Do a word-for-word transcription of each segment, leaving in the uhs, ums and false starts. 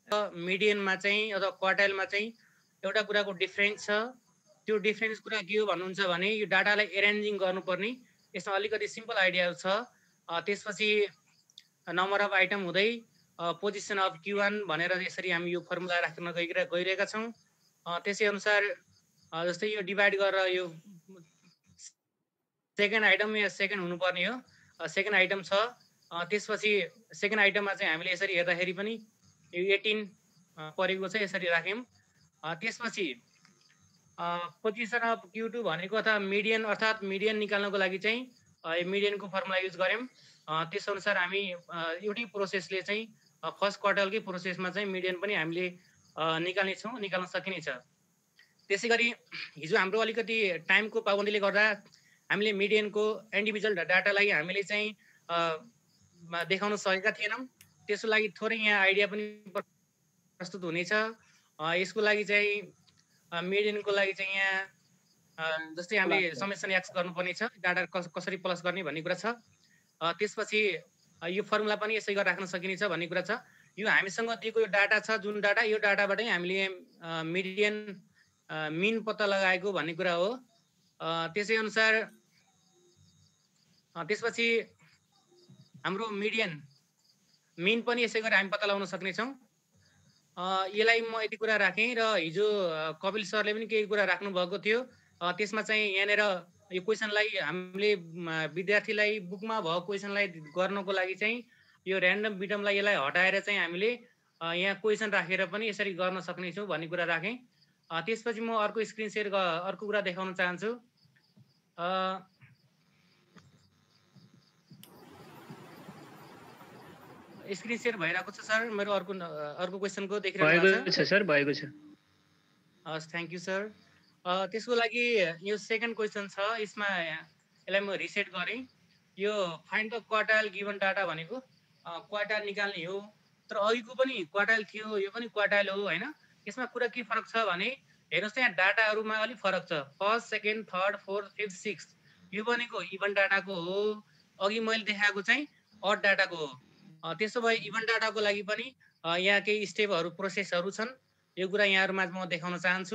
मिडियनमा चाहिँ अथवा क्वार्टाइलमा चाहिँ एउटा कुराको डिफरेन्स छ। त्यो डिफरेन्स कुरा के हो भन्नुहुन्छ भने यो डाटालाई एरेन्जिङ गर्नुपर्ने, यसमा अलिकति सिम्पल आइडिया छ। त्यसपछि नम्बर अफ आइटम हुँदै पोजिसन अफ क्यु वान भनेर यसरी हामी यो फर्मुला राख्न गइरहेका गइरहेका छौँ। त्यसै अनुसार जस्तै यो डिभाइड गरेर यो सेकेन्ड आइटम या सेकेन्ड हुनुपर्ने हो, सेकेन्ड आइटम छ। त्यसपछि सेकेन्ड आइटममा चाहिँ हामीले यसरी हेर्दाखेरि पनि यो एटिन परेको छ, यसरी राख्यौँ। त्यसपछि पोजिसन अफ क्यु टू भनेको अथवा मिडियन अर्थात् मिडियन निकाल्नको लागि चाहिँ मिडियनको फर्मुला युज गऱ्यौँ। त्यसअनुसार हामी एउटै प्रोसेसले चाहिँ फर्स्ट क्वार्टरकै प्रोसेसमा चाहिँ मिडियन पनि हामीले निकाल्ने छौँ, निकाल्न सकिनेछ। त्यसै गरी हिजो हाम्रो अलिकति टाइमको पाबन्दीले गर्दा हामीले मिडियनको इन्डिभिजुअल डाटालाई हामीले चाहिँ देखाउन सकेका थिएनौँ। त्यसको लागि थोरै यहाँ आइडिया पनि प्रस्तुत हुनेछ। यसको लागि चाहिँ मिडियनको लागि चाहिँ यहाँ जस्तै हामीले समेसन एक्स गर्नुपर्ने छ, डाटा कसरी प्लस गर्ने भन्ने कुरा छ। त्यसपछि यो फर्मुला पनि यसै गरेर राख्न सकिनेछ भन्ने कुरा छ। यो हामीसँग दिएको यो डाटा छ, जुन डाटा, यो डाटाबाटै हामीले मिडियन मिन पत्ता लगाएको भन्ने कुरा हो। त्यसै अनुसार त्यसपछि हाम्रो मिडियन मिन पनि यसै गरेर हामी पत्ता लगाउन सक्नेछौँ। यसलाई म यति कुरा राखेँ र हिजो कपिल सरले पनि केही कुरा राख्नु भएको थियो। त्यसमा चाहिँ यहाँनिर यो क्वेसनलाई हामीले विद्यार्थीलाई बुकमा भएको क्वेसनलाई गर्नको लागि चाहिँ यो ऱ्यान्डम बिटमलाई यसलाई हटाएर चाहिँ हामीले यहाँ क्वेसन राखेर पनि यसरी गर्न सक्नेछौँ भन्ने कुरा राखेँ। त्यसपछि म अर्को स्क्रिन सेयर अर्को कुरा देखाउन चाहन्छु। स्क्रिन सेयर भइरहेको छ सर? मेरो अर्को अर्को क्वेसनको देखिरहेको छ सर? भएको छ। हस्, थ्याङ्क यू सर। त्यसको लागि यो सेकेन्ड क्वेसन छ, यसमा यसलाई म रिसेट गरेँ। यो find the quartile given data भनेको क्वार्टाइल निकाल्ने हो, तर अघिको पनि क्वार्टाइल थियो, यो पनि क्वार्टाइल हो होइन। यसमा कुरा के फरक छ भने हेर्नुहोस्, यहाँ डाटाहरूमा अलिक फरक छ। First, second, third, fourth, fifth, six यो भनेको इभन डाटाको हो, अघि मैले देखाएको चाहिँ अड डाटाको हो। त्यसो भए इभन डाटाको लागि पनि यहाँ केही स्टेपहरू प्रोसेसहरू छन्, यो कुरा यहाँहरूमा म देखाउन चाहन्छु।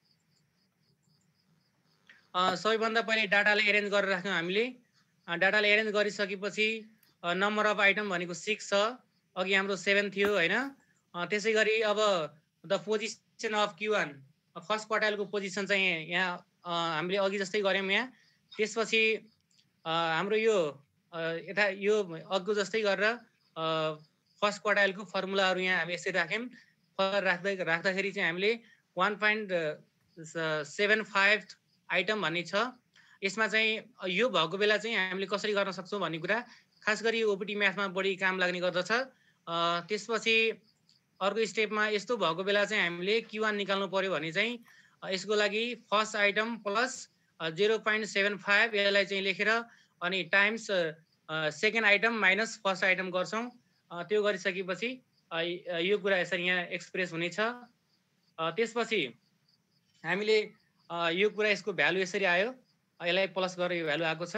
सबैभन्दा पहिले डाटालाई एरेन्ज गरेर राख्यौँ हामीले। डाटालाई एरेन्ज गरिसकेपछि नम्बर अफ आइटम भनेको सिक्स छ, अघि हाम्रो सेभेन थियो होइन। त्यसै गरी अब the position of Q one, first क्वार्टाइलको पोजिसन चाहिँ यहाँ हामीले अघि जस्तै गऱ्यौँ यहाँ। त्यसपछि हाम्रो यो यता यो अघिको जस्तै गरेर फर्स्ट क्वार्टाइलको फर्मुलाहरू यहाँ हामी यसरी राख्यौँ। राख्दै राख्दाखेरि चाहिँ हामीले one point seven five item भन्ने छ। यसमा चाहिँ यो भएको बेला चाहिँ हामीले कसरी गर्न सक्छौँ भन्ने कुरा, खास गरी ओपिटी म्याथमा बढी काम लाग्ने गर्दछ। त्यसपछि अर्को स्टेपमा यस्तो भएको बेला चाहिँ हामीले क्यु वान निकाल्नु पर्यो भने चाहिँ यसको लागि first item plus zero point seven five यसलाई चाहिँ लेखेर अनि times second item minus first item गर्छौँ। त्यो गरिसकेपछि यो कुरा यसरी यहाँ एक्सप्रेस हुनेछ। त्यसपछि हामीले यो कुरा यसको भ्यालु यसरी आयो, यसलाई प्लस गरेर यो भ्यालु आएको छ।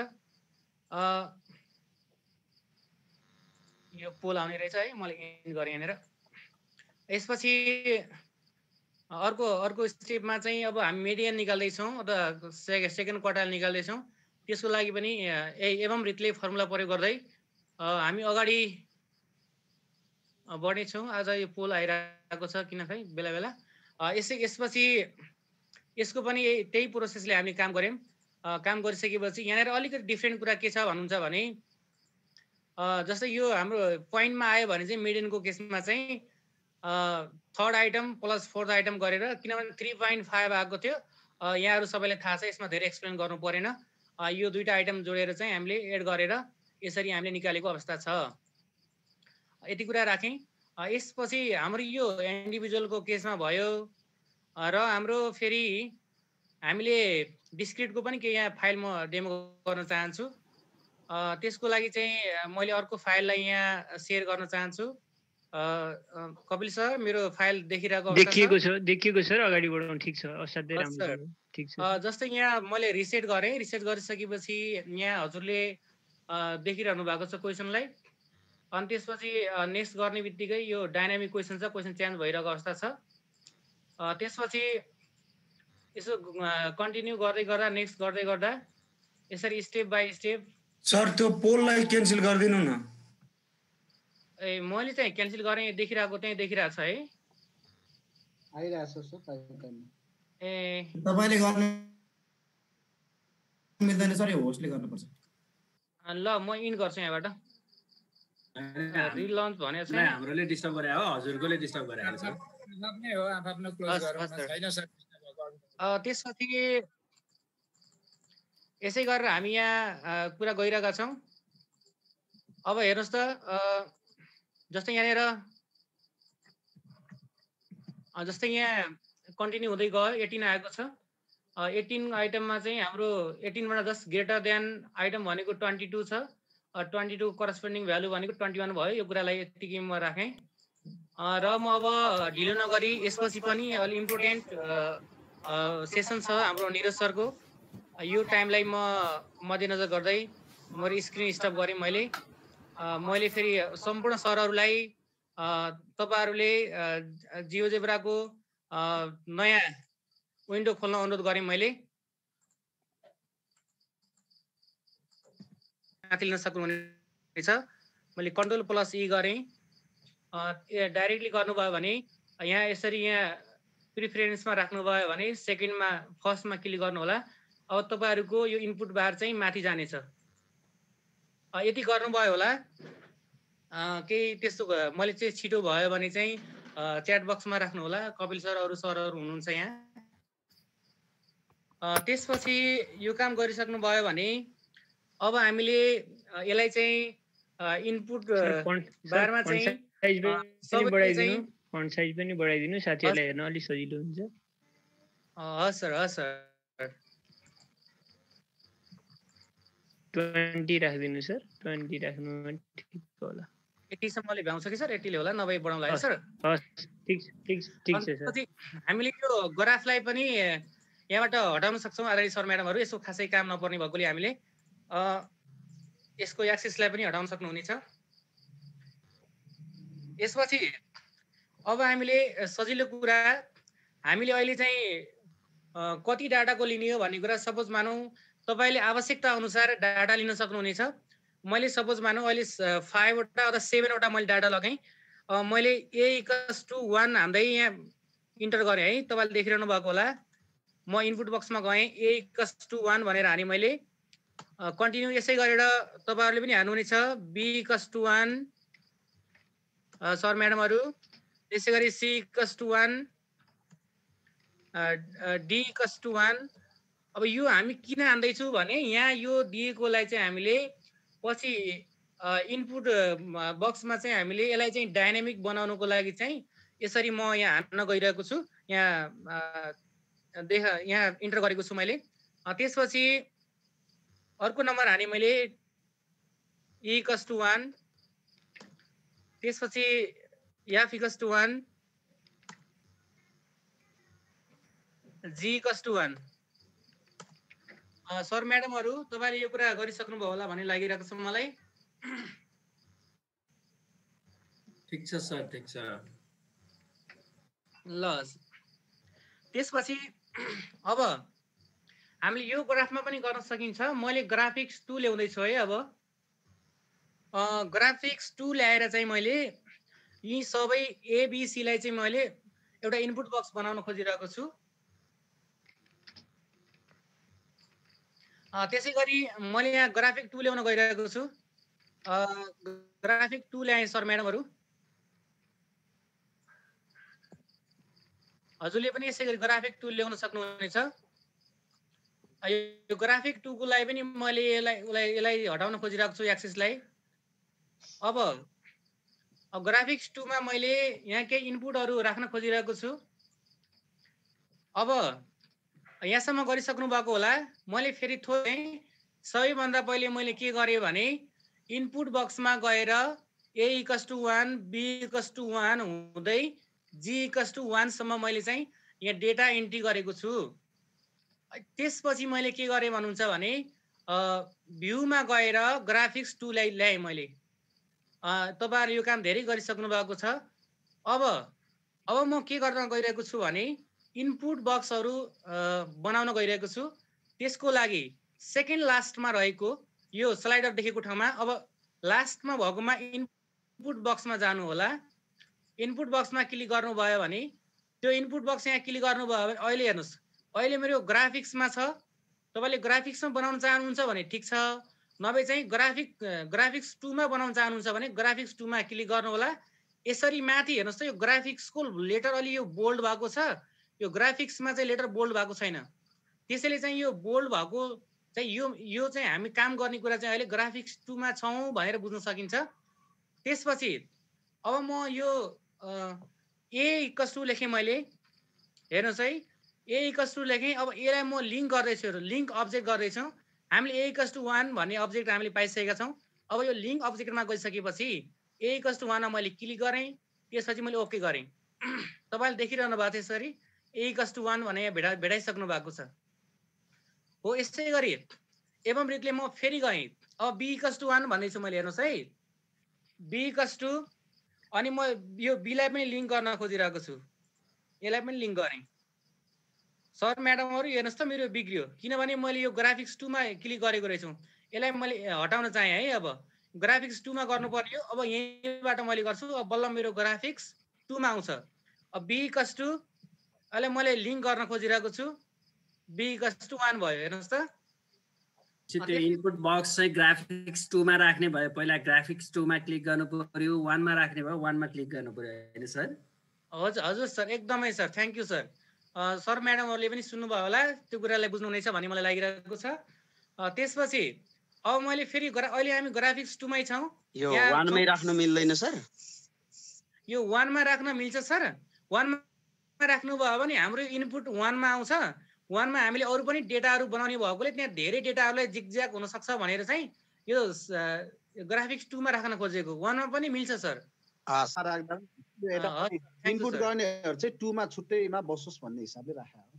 यो पोल आउने रहेछ है, मैले इन गरेँ यहाँनिर। यसपछि अर्को अर्को स्टेपमा चाहिँ अब हामी मिडियन निकाल्दैछौँ अथवा सेके सेकेन्ड क्वार्टाइल निकाल्दैछौँ। त्यसको लागि पनि एवं रीतिले फर्मुला प्रयोग गर्दै हामी अगाडि बढ्नेछौँ। आज यो पोल आइरहेको छ किन खै बेला बेला। यसै यसपछि यसको पनि त्यही प्रोसेसले हामी काम गऱ्यौँ। काम गरिसकेपछि यहाँनिर अलिकति डिफ्रेन्ट कुरा के छ भन्नुहुन्छ भने जस्तै यो हाम्रो पोइन्टमा आयो भने चाहिँ मिडियनको केसमा चाहिँ third item plus fourth item गरेर, किनभने थ्री पोइन्ट फाइभ आएको थियो। यहाँहरू सबैलाई थाहा छ, यसमा धेरै एक्सप्लेन गर्नु परेन। यो दुईवटा आइटम जोडेर चाहिँ हामीले एड गरेर यसरी हामीले निकालेको अवस्था छ। यति कुरा राखेँ। यसपछि हाम्रो यो इन्डिभिजुअलको केसमा भयो र हाम्रो फेरि हामीले डिस्क्रिटको पनि केही यहाँ फाइल म डेमो गर्न चाहन्छु। त्यसको लागि चाहिँ मैले अर्को फाइललाई यहाँ सेयर गर्न चाहन्छु। कपिल सर, मेरो फाइल देखिरहेको अवस्था छ? देखिएको छ, देखिएको सर, अगाडि बढाउनु। ठीक छ, असाध्यै राम्रो, ठीक छ। जस्तै यहाँ मैले रिसेट गरेँ, रिसेट गरिसकेपछि यहाँ हजुरले देखिरहनु भएको छ क्वेसनलाई। अनि त्यसपछि नेक्स्ट गर्ने बित्तिकै यो डाइनामिक क्वेसन छ, क्वेसन चेन्ज भइरहेको अवस्था छ। त्यसपछि यसो कन्टिन्यू गर्दै गर्दा नेक्स्ट गर्दै गर्दा यसरी स्टेप बाई स्टेप। सर त्यो पोललाई क्यान्सल गरिदिनु न। ए मैले चाहिँ क्यान्सल गरेँ, देखिरहेको त्यही देखिरहेको छ है, आइरहेको छ सर। ए तपाईले गर्न मिल्दैन सर, यो होस्टले गर्नुपर्छ। ल म इन गर्छु यहाँबाट। रिलन्च भनेको छ, हाम्रोले डिस्टर्ब गरे हो, हजुरकोले डिस्टर्ब गरे छ। आफ्नै हो, आफ्नो क्लोज गरौँ न, छैन सर। त्यसपछि यसै गरेर हामी यहाँ पुरा गइरहेका छौँ। अब हेर्नुहोस् त, जस्तै यहाँनिर जस्तै यहाँ कन्टिन्यू हुँदै गयो, एटिन आएको छ। एटिन आइटममा चाहिँ हाम्रो एटिनबाट दस ग्रेटर देन आइटम भनेको ट्वेन्टी टू छ, ट्वेन्टी टू करस्पोन्डिङ भ्यालु भनेको ट्वेन्टी वान भयो। यो कुरालाई यतिकै म राखेँ र म अब ढिलो नगरी यसपछि पनि अलि इम्पोर्टेन्ट सेसन छ हाम्रो निरज सरको। यो टाइमलाई म मध्यनजर गर्दै म स्क्रिन स्टप गरेँ मैले। मैले फेरि सम्पूर्ण सरहरूलाई तपाईँहरूले जियोजेब्राको नयाँ विन्डो खोल्न अनुरोध गरेँ मैले। माथि लिन सक्नुहुनेछ। मैले कन्ट्रोल प्लस ई गरेँ। डाइरेक्टली गर्नुभयो भने यहाँ यसरी यहाँ प्रिफरेन्समा राख्नुभयो भने सेकेन्डमा फर्स्टमा क्लिक गर्नु होला। अब तपाईँहरूको यो इनपुट बार चाहिँ माथि जानेछ। यति गर्नुभयो होला। केही त्यस्तो मैले चाहिँ छिटो भयो भने चाहिँ च्याट बक्समा राख्नु होला। कपिल सर अरू सरहरू हुनुहुन्छ यहाँ। त्यसपछि यो काम गरिसक्नु भयो भने अब हामीले यसलाई चाहिँ इनपुट बारमा चाहिँ साइज पनि बढाइदिनु, फन्ट साइज पनि बढाइदिनु, साथीहरूलाई हेर्न अलि सजिलो हुन्छ। हस् सर, हस् सर। ट्वेन्टी राखिदिनु सर, ट्वेन्टी राख्नु ठिक होला। एट्टीसम्मले भ्याउँछ कि सर? एट्टीले होला, नभए बढाउँला है सर? हस्, ठिक ठिक ठिक छ सर। हामीले यो ग्राफलाई पनि यहाँबाट हटाउन सक्छौँ। आदरणीय सर म्याडमहरू, यसो खासै काम नपर्ने भएकोले हामीले यसको एक्सिसलाई पनि हटाउन सक्नुहुनेछ। यसपछि अब हामीले सजिलो कुरा, हामीले अहिले चाहिँ कति डाटाको लिने हो भन्ने कुरा सपोज मानौँ तपाईँले आवश्यकता अनुसार डाटा लिन सक्नुहुनेछ। मैले सपोज मानौँ अहिले फाइभवटा अथवा सेभेनवटा मैले डाटा लगाएँ। मैले ए इक्वल्स टु वान हान्दै यहाँ इन्टर गरेँ है, तपाईँले देखिरहनु भएको होला। म इनपुट बक्समा गएँ, ए इक्वल्स टु वान भनेर हाने मैले। कन्टिन्यू यसै गरेर तपाईँहरूले पनि हान्नुहुनेछ, B equals to one sir म्याडमहरू। त्यसै गरी C equals to one, D equals to one. अब यो हामी किन हान्दैछौँ भने यहाँ यो दिएकोलाई चाहिँ हामीले पछि इनपुट बक्समा चाहिँ हामीले यसलाई चाहिँ डाइनामिक बनाउनुको लागि चाहिँ यसरी म यहाँ हान्न गइरहेको छु। यहाँ देख यहाँ इन्टर गरेको छु मैले। त्यसपछि अर्को नम्बर हाने मैले, ई इक्वल्स टु वान। त्यसपछि F equals to one, G equals to one. Sir म्याडमहरू, तपाईँले यो कुरा गरिसक्नुभयो होला भन्ने लागिरहेको छ मलाई। ठिक छ सर, ठिक छ। ल त्यसपछि अब हामीले यो ग्राफमा पनि गर्न सकिन्छ। मैले ग्राफिक्स टू ल्याउँदैछु है। अब ग्राफिक्स टू ल्याएर चाहिँ मैले यी सबै एबिसीलाई चाहिँ मैले एउटा इनपुट बक्स बनाउन खोजिरहेको छु। त्यसै गरी मैले यहाँ ग्राफिक टू ल्याउन गइरहेको छु। ग्राफिक टू ल्याएँ सर म्याडमहरू। हजुरले पनि यसै गरी ग्राफिक टू ल्याउन सक्नुहुनेछ। यो ग्राफिक टू को लागि पनि मैले यसलाई उसलाई यसलाई हटाउन खोजिरहेको छु, एक्सिसलाई। अब अब ग्राफिक्स टू मा मैले यहाँ केही इनपुटहरू राख्न खोजिरहेको छु। अब यहाँसम्म गरिसक्नु भएको होला। मैले फेरि थोरै सबैभन्दा पहिले मैले के गरेँ भने इनपुट बक्समा गएर A equals to one, B equals to one हुँदै जी इक्वल्स टु वानसम्म मैले चाहिँ यहाँ डेटा एन्ट्री गरेको छु। त्यसपछि मैले के गरेँ भन्नुहुन्छ भने भ्यूमा गएर ग्राफिक्स टूलाई ल्याएँ मैले। तपाईहरु यो काम धेरै गरिसक्नु भएको छ। अब अब म के गर्न गइरहेको छु भने इनपुट बक्सहरु बनाउन गइरहेको छु। त्यसको लागि सेकेन्ड लास्टमा रहेको यो स्लाइडर देखेको ठाउँमा अब लास्टमा भएकोमा इनपुट बक्समा जानु होला। इनपुट बक्समा क्लिक गर्नुभयो भने त्यो इनपुट बक्स यहाँ क्लिक गर्नुभयो भने अहिले हेर्नुस् अहिले मेरो ग्राफिक्समा छ। तपाईले ग्राफिक्समा बनाउन चाहनुहुन्छ भने ठीक छ, नभए चाहिँ ग्राफिक ग्राफिक्स टू मा बनाउन चाहनुहुन्छ भने ग्राफिक्स टू मा क्लिक गर्नु होला। यसरी माथि हेर्नुस् त यो ग्राफिक्सको लेटर अलि यो बोल्ड भएको छ, यो ग्राफिक्समा चाहिँ लेटर बोल्ड भएको छैन। त्यसैले चाहिँ यो बोल्ड भएको चाहिँ यो यो चाहिँ हामी काम गर्ने कुरा चाहिँ अहिले ग्राफिक्स टू मा छौं भनेर बुझ्न सकिन्छ। त्यसपछि अब म यो ए इक्वल्स टु लेखेँ मैले, हेर्नुस् है ए इक्वल्स टु लेखेँ। अब एलाई म लिङ्क गर्दैछु, लिङ्क अब्जेक्ट गर्दैछु। हामीले ए इक्वल्स टु वान भन्ने अब्जेक्ट हामीले पाइसकेका छौँ। अब यो लिङ्क अब्जेक्टमा गइसकेपछि ए इक्वल्स टु वानमा मैले क्लिक गरेँ, त्यसपछि मैले ओके गरेँ। तपाईँले देखिरहनु भएको छ यसरी ए इक्वल्स टु वान भने भेटा भेटाइसक्नु भएको छ हो। यसै गरी एवं रीतिले म फेरि गएँ। अब बी इक्वल्स टु वान भन्दैछु मैले, हेर्नुहोस् है बी इक्वल्स टु, अनि म यो बीलाई पनि लिङ्क गर्न खोजिरहेको छु, यसलाई पनि लिङ्क गरेँ। सर म्याडमहरु हेर्नुहोस् त मेरो बिग्रियो, किनभने मैले यो ग्राफिक्स टू मा क्लिक गरेको रहेछु। यसलाई मैले हटाउन चाहे है। अब ग्राफिक्स टू मा गर्नु पर्यो। अब यहीँबाट मैले गर्छु। अब बल्ल मेरो ग्राफिक्स टू मा आउँछ। अब बी इक्वल्स टु अहिले मैले लिङ्क गर्न खोजिरहेको छु, बी इक्वल्स टु वान भयो, हेर्नुहोस् त। त्यो इनपुट बक्स चाहिँ ग्राफिक्स टू मा राख्ने भयो, पहिला ग्राफिक्स टू मा क्लिक गर्नु पर्यो, वन मा राख्ने भयो वन मा क्लिक गर्नु पर्यो हैन सर? हजुर हजुर सर, एकदमै sir, thank you sir. Sir म्याडमहरुले पनि सुन्नुभयो होला, त्यो कुरालाई बुझ्नुहुनेछ भन्ने मलाई लागिरहेको छ। त्यसपछि अब मैले फेरि अहिले हामी ग्राफिक्स टू मै छौं। यो वन मै राख्न मिल्दैन सर? यो वन मा राख्न मिल्छ सर। वन मा राख्नु भयो भने हाम्रो इनपुट वन मा आउँछ। वन मा हामीले अरु पनि डेटाहरु बनाउने भएकोले त्यहाँ धेरै डेटाहरुलाई जिगज्याग हुन सक्छ भनेर चाहिँ यो ग्राफिक्स टू मा राख्न खोजेको। वन मा पनि मिल्छ सर। अ सर राख्दा इनपुट गर्नेहरु चाहिँ टू मा छुट्टैमा बसोस् भन्ने हिसाबले राखे हो।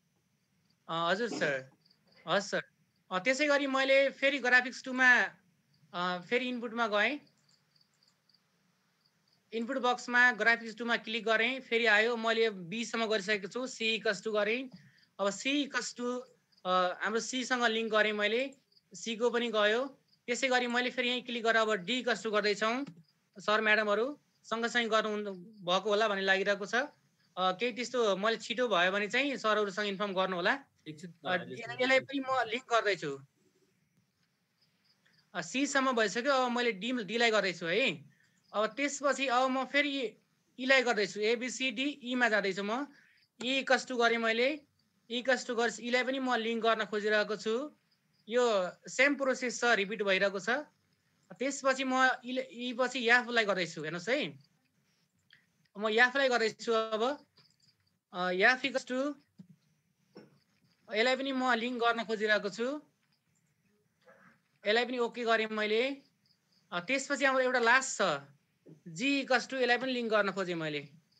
हजुर सर, हजुर सर। त्यसै गरी मैले फेरि ग्राफिक्स टू मा फेरि इनपुटमा गएँ। इनपुट बक्समा ग्राफिक्स टू मा क्लिक गरेँ, फेरि आयो। मैले बी सम्म गरिसकेको छु, सी इक्वल्स टु गरेँ। अब सी इक्वल्स टु हाम्रो सी सँग लिङ्क गरेँ मैले, सी को पनि गयो। त्यसै गरी मैले फेरि यहीँ क्लिक गरेर अब डी इक्वल्स टु गर्दै छौं। सर म्याडमहरु सँगसँगै गर्नु भएको होला भन्ने लागिरहेको छ। केही त्यस्तो मैले छिटो भयो भने चाहिँ सरहरुसँग इन्फर्म गर्नु होला। यसलाई पनि म लिङ्क गर्दै छु। सी सम्म भइसक्यो। अब मैले डी डी लाई गर्दै छु है। अब त्यसपछि अब म फेरि ई लाई गर्दै छु। A B C D E मा जाँदै छु म। ई इक्वल्स टु गरेँ मैले, ई इक्वल्स टु गरेर ई लाई पनि म लिङ्क गर्न खोजिरहेको छु। यो सेम प्रोसेस छ, रिपिट भइरहेको छ। त्यसपछि म ई पछि याफ लाई गर्दै छु, हेर्नुस् है। म याफ लाई गर्दै छु। अब याफ इक्वल्स टु यसलाई पनि म लिङ्क गर्न खोजिरहेको छु। यसलाई पनि ओके गरेँ मैले। त्यसपछि हाम्रो एउटा लास्ट छ जी इक्वल्स टु, यसलाई पनि लिङ्क गर्न खोजेँ मैले।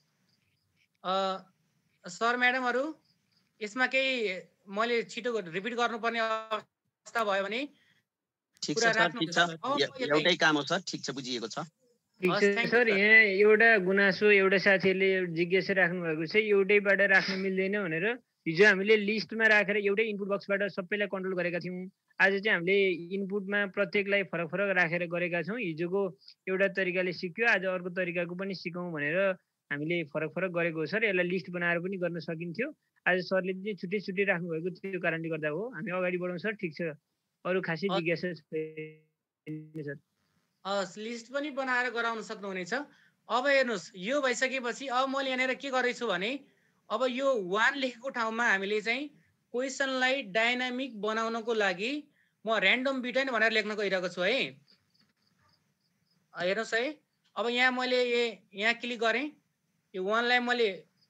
सर म्याडमहरु यसमा केही मैले छिटो रिपिट गर्नुपर्ने अवस्था भयो भने ठीक छ सर, ठीक छ, एउटै काम हो सर, ठीक छ, बुझिएको छ। ठीक छ सर। यहाँ एउटा गुनासो एउटा साथीले जिज्ञासा राख्नु भएको छ, एउटैबाट राख्न मिल्दैन भनेर। हिजो हामीले लिस्टमा राखेर एउटै इनपुट बक्सबाट सबैलाई कन्ट्रोल गरेका थियौं। आज चाहिँ हामीले इनपुटमा प्रत्येकलाई फरक फरक राखेर गरेका छौं। हिजोको एउटा तरिकाले सिक्यो, आज अर्को तरिकाको पनि सिकौं भनेर हामीले फरक फरक गरेको हो सर। यसलाई लिस्ट बनाएर पनि गर्न सकिन्थ्यो। आज सरले चाहिँ छुट्टै छुट्टै राख्नु भएको त्यो कारणले गर्दा हो। हामी अगाडि बढौं सर। ठीक छ, अरु खासै जिज्ञासा छैन सर। हस्, लिस्ट पनि बनाएर गराउन सक्नुहुनेछ। अब हेर्नुस्, यो भइसकेपछि अब मैले यहाँनिर के गर्दैछु भने अब यो वान लेखेको ठाउँमा हामीले चाहिँ क्वेसनलाई डायनामिक बनाउनको लागि म र्यान्डम बिटन भनेर लेख्न गइरहेको छु है। हेर्नुस् है। अब यहाँ मैले यहाँ क्लिक गरेँ, यो वान लाई मैले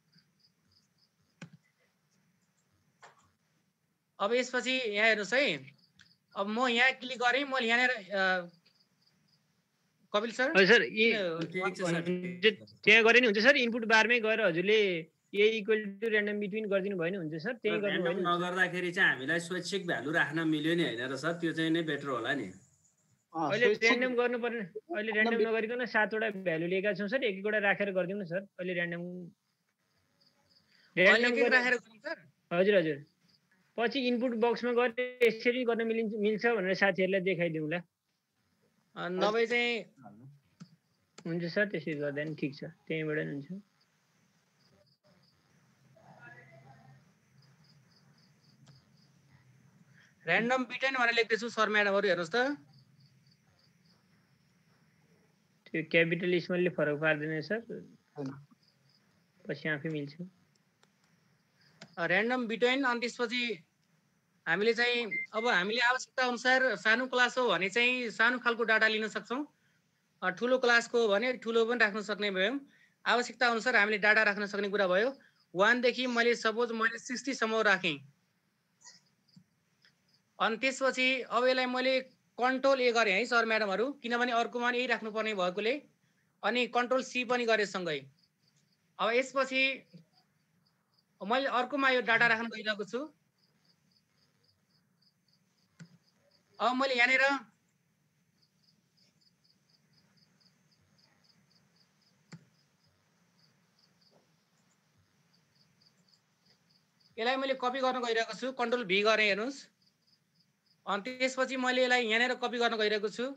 अब यसपछि यहाँ हेर्नुस् है। अब म यहाँ क्लिक गरेँ, मैले यहाँनिर कपिल सर सर त्यहाँ गरे नि हुन्छ सर। इनपुट बारमै गएर हजुरले A equal to random between गरिदिनु भयो नि हुन्छ सर। त्यही गर्नु भयो नगर्दाखेरि चाहिँ हामीलाई स्वैच्छिक भ्यालु राख्न मिल्यो नि हैन र सर? त्यो चाहिँ नै बेटर होला नि। अहिले र्यान्डम गर्नुपर्ने अहिले र्यान्डम नगरिकन सातवटा भ्यालु लिएका छौँ सर, एक एकवटा राखेर गरिदिउँ न सर। अहिले र्यान्डम र्यान्डम राखेर गरौँ सर। हजुर हजुर, पछि इनपुट बक्समा गरेर यसरी गर्न मिलिन्छ मिल्छ भनेर साथीहरूलाई देखाइदिउँला। नभए चाहिँ हुन्छ सर, त्यसै गर्दा नि ठिक छ, त्यहीँबाट हुन्छ। र्यान्डम बिटेन भनेर लेख्दैछु सर म्याडमहरु, हेर्नुहोस् त। त्यो क्यापिटल स्मलले फरक पार्दैन सर, पछि आफै मिल्छ। र्यान्डम बिटेन, अनि त्यसपछि हामीले चाहिँ अब हामीले आवश्यकता अनुसार सानो क्लास हो भने चाहिँ सानो खालको डाटा लिन सक्छौँ, ठुलो क्लासको हो भने ठुलो पनि राख्न सक्ने भयौँ। आवश्यकता अनुसार हामीले डाटा राख्न सक्ने कुरा भयो। वानदेखि मैले सपोज मैले सिक्सटीसम्म राखेँ, अनि त्यसपछि अब यसलाई मैले कन्ट्रोल ए गरेँ है सर म्याडमहरू, किनभने अर्कोमा यही राख्नुपर्ने भएकोले, अनि कन्ट्रोल सी पनि गरेँ सँगै। अब यसपछि मैले अर्कोमा यो डाटा राख्न गइरहेको छु। अब मैले यहाँनिर यसलाई मैले कपी गर्न गइरहेको छु, कन्ट्रोल भी गरेँ, हेर्नुहोस्। अनि त्यसपछि मैले यसलाई यहाँनिर कपी गर्न गइरहेको छु।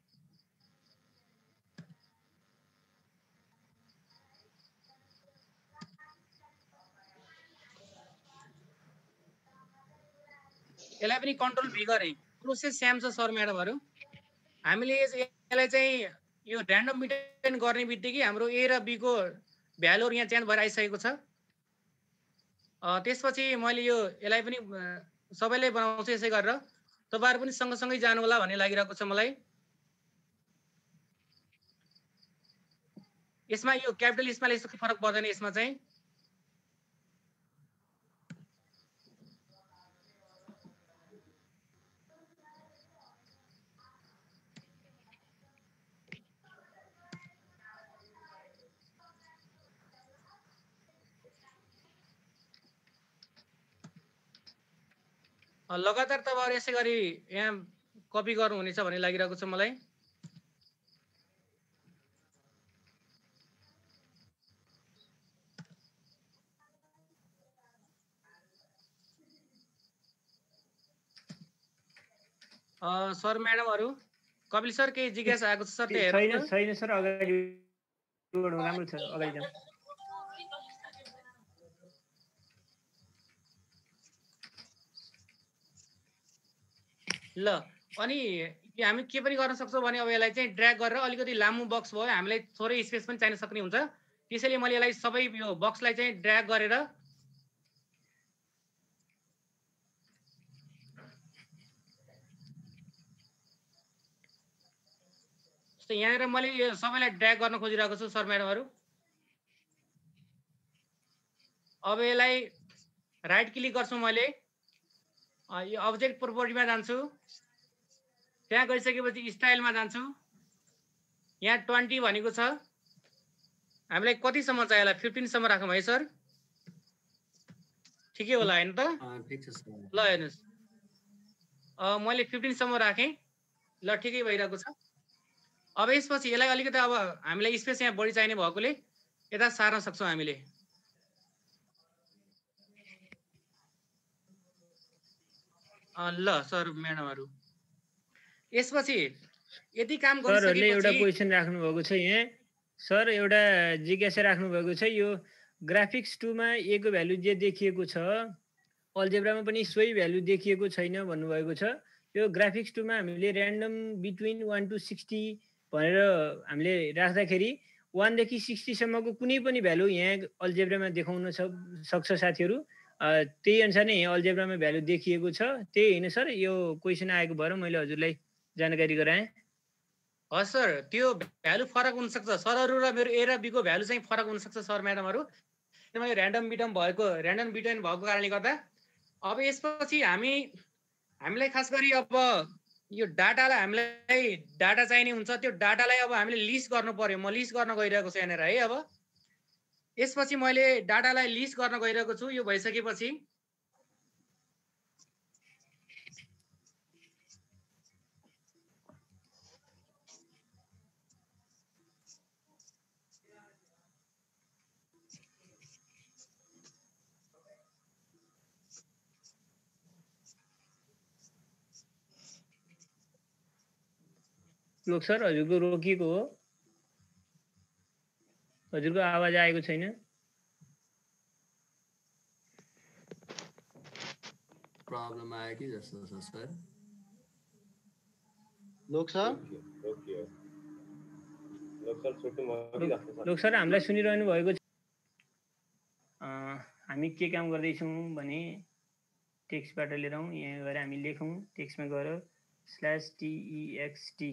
यसलाई पनि कन्ट्रोल भी गरेँ। प्रोसेस सेम छ सर म्याडमहरू। हामीले यसलाई चाहिँ यो र्यान्डम बिटेन गर्ने बित्तिकै हाम्रो ए र बी को भ्यालुहरू यहाँ चेन्ज भएर आइसकेको छ। त्यसपछि मैले यो यसलाई पनि सबैलाई बनाउँछु यसै गरेर, तपाईँहरू पनि सँगसँगै जानु होला भन्ने लागिरहेको छ मलाई। यसमा यो क्यापिटल स्मल यस्तो फरक पर्दैन यसमा चाहिँ। लगातार तपाईँहरू यसै गरी यहाँ कपी गर्नुहुनेछ भन्ने लागिरहेको छ मलाई। सर म्याडमहरू, कपिल सर केही जिज्ञासा आएको छ सर? छैन छैन सर, अगाडि बढौँ, राम्रो छ, अगाडि जाउँ। ल, अनि हामी के पनि गर्न सक्छौँ भने अब यसलाई चाहिँ ड्र्याग गरेर अलिकति लामो बक्स भयो, हामीलाई थोरै स्पेस पनि चाहिन सक्ने हुन्छ। त्यसैले मैले यसलाई सबै यो बक्सलाई चाहिँ ड्र्याग गरेर यहाँनिर मैले यो सबैलाई ड्र्याग गर्न खोजिरहेको छु सर म्याडमहरू। अब यसलाई राइट क्लिक गर्छु, मैले यो अब्जेक्ट प्रोपर्टीमा जान्छु, त्यहाँ गइसकेपछि स्टाइलमा जान्छु। यहाँ ट्वेन्टी भनेको छ, हामीलाई कतिसम्म चाहियो होला? फिफ्टिनसम्म राखौँ है सर, ठिकै होला होइन त? ल हेर्नुहोस्, मैले फिफ्टिनसम्म राखेँ। ल, ठिकै भइरहेको छ। अब यसपछि यसलाई अलिकति अब हामीलाई स्पेस यहाँ बढी चाहिने भएकोले यता सार्न सक्छौँ हामीले। ल सर म्याडमहरू, यसपछि यति काम गरिसकेपछि एउटा क्वेसन राख्नु भएको छ यहाँ सर, एउटा जिज्ञासा राख्नु भएको छ। यो ग्राफिक्स टूमा ए को भ्यालु जे देखिएको छ, अल्जेब्रामा पनि सोही भ्यालु देखिएको छैन भन्नुभएको छ। यो ग्राफिक्स टूमा हामीले random between one to sixty भनेर हामीले राख्दाखेरि वानदेखि सिक्सटीसम्मको कुनै पनि भ्यालु यहाँ अल्जेब्रामा देखाउन सक्छ साथीहरू। त्यही अनुसार नै यहाँ अल्जेब्रामा भ्यालु देखिएको छ, त्यही होइन सर? यो क्वेसन आएको भएर मैले हजुरलाई जानकारी गराएँ। हस् सर, त्यो भ्यालु फरक हुनसक्छ सरहरू र मेरो ए र बी को भ्यालु चाहिँ फरक हुनसक्छ सर म्याडमहरू, किनभने र्यान्डम बिटम भएको र्यान्डम बिटेन भएको कारणले गर्दा। अब यसपछि हामी हामीलाई खास गरी अब यो डाटालाई हामीलाई डाटा चाहिने हुन्छ, त्यो डाटालाई अब हामीले लिस्ट गर्नु पर्यो। म लिस्ट गर्न गइरहेको छु यहाँनिर है। अब यसपछि मैले डाटालाई लिस्ट गर्न गइरहेको छु। यो भइसकेपछि लोक सर हजुरको रोकिएको हो, हजुरको आवाज आएको छैन। प्रब्लम आयो कि जस्तो छ सर। लोक सर लोक सर हामीलाई सुनिरहनु भएको छ। हामी के काम गर्दैछौँ भने टेक्स्टबाट लिएर आउँ, यहाँ गएर हामी लेखौँ, टेक्स्टमा गएर slash T E X T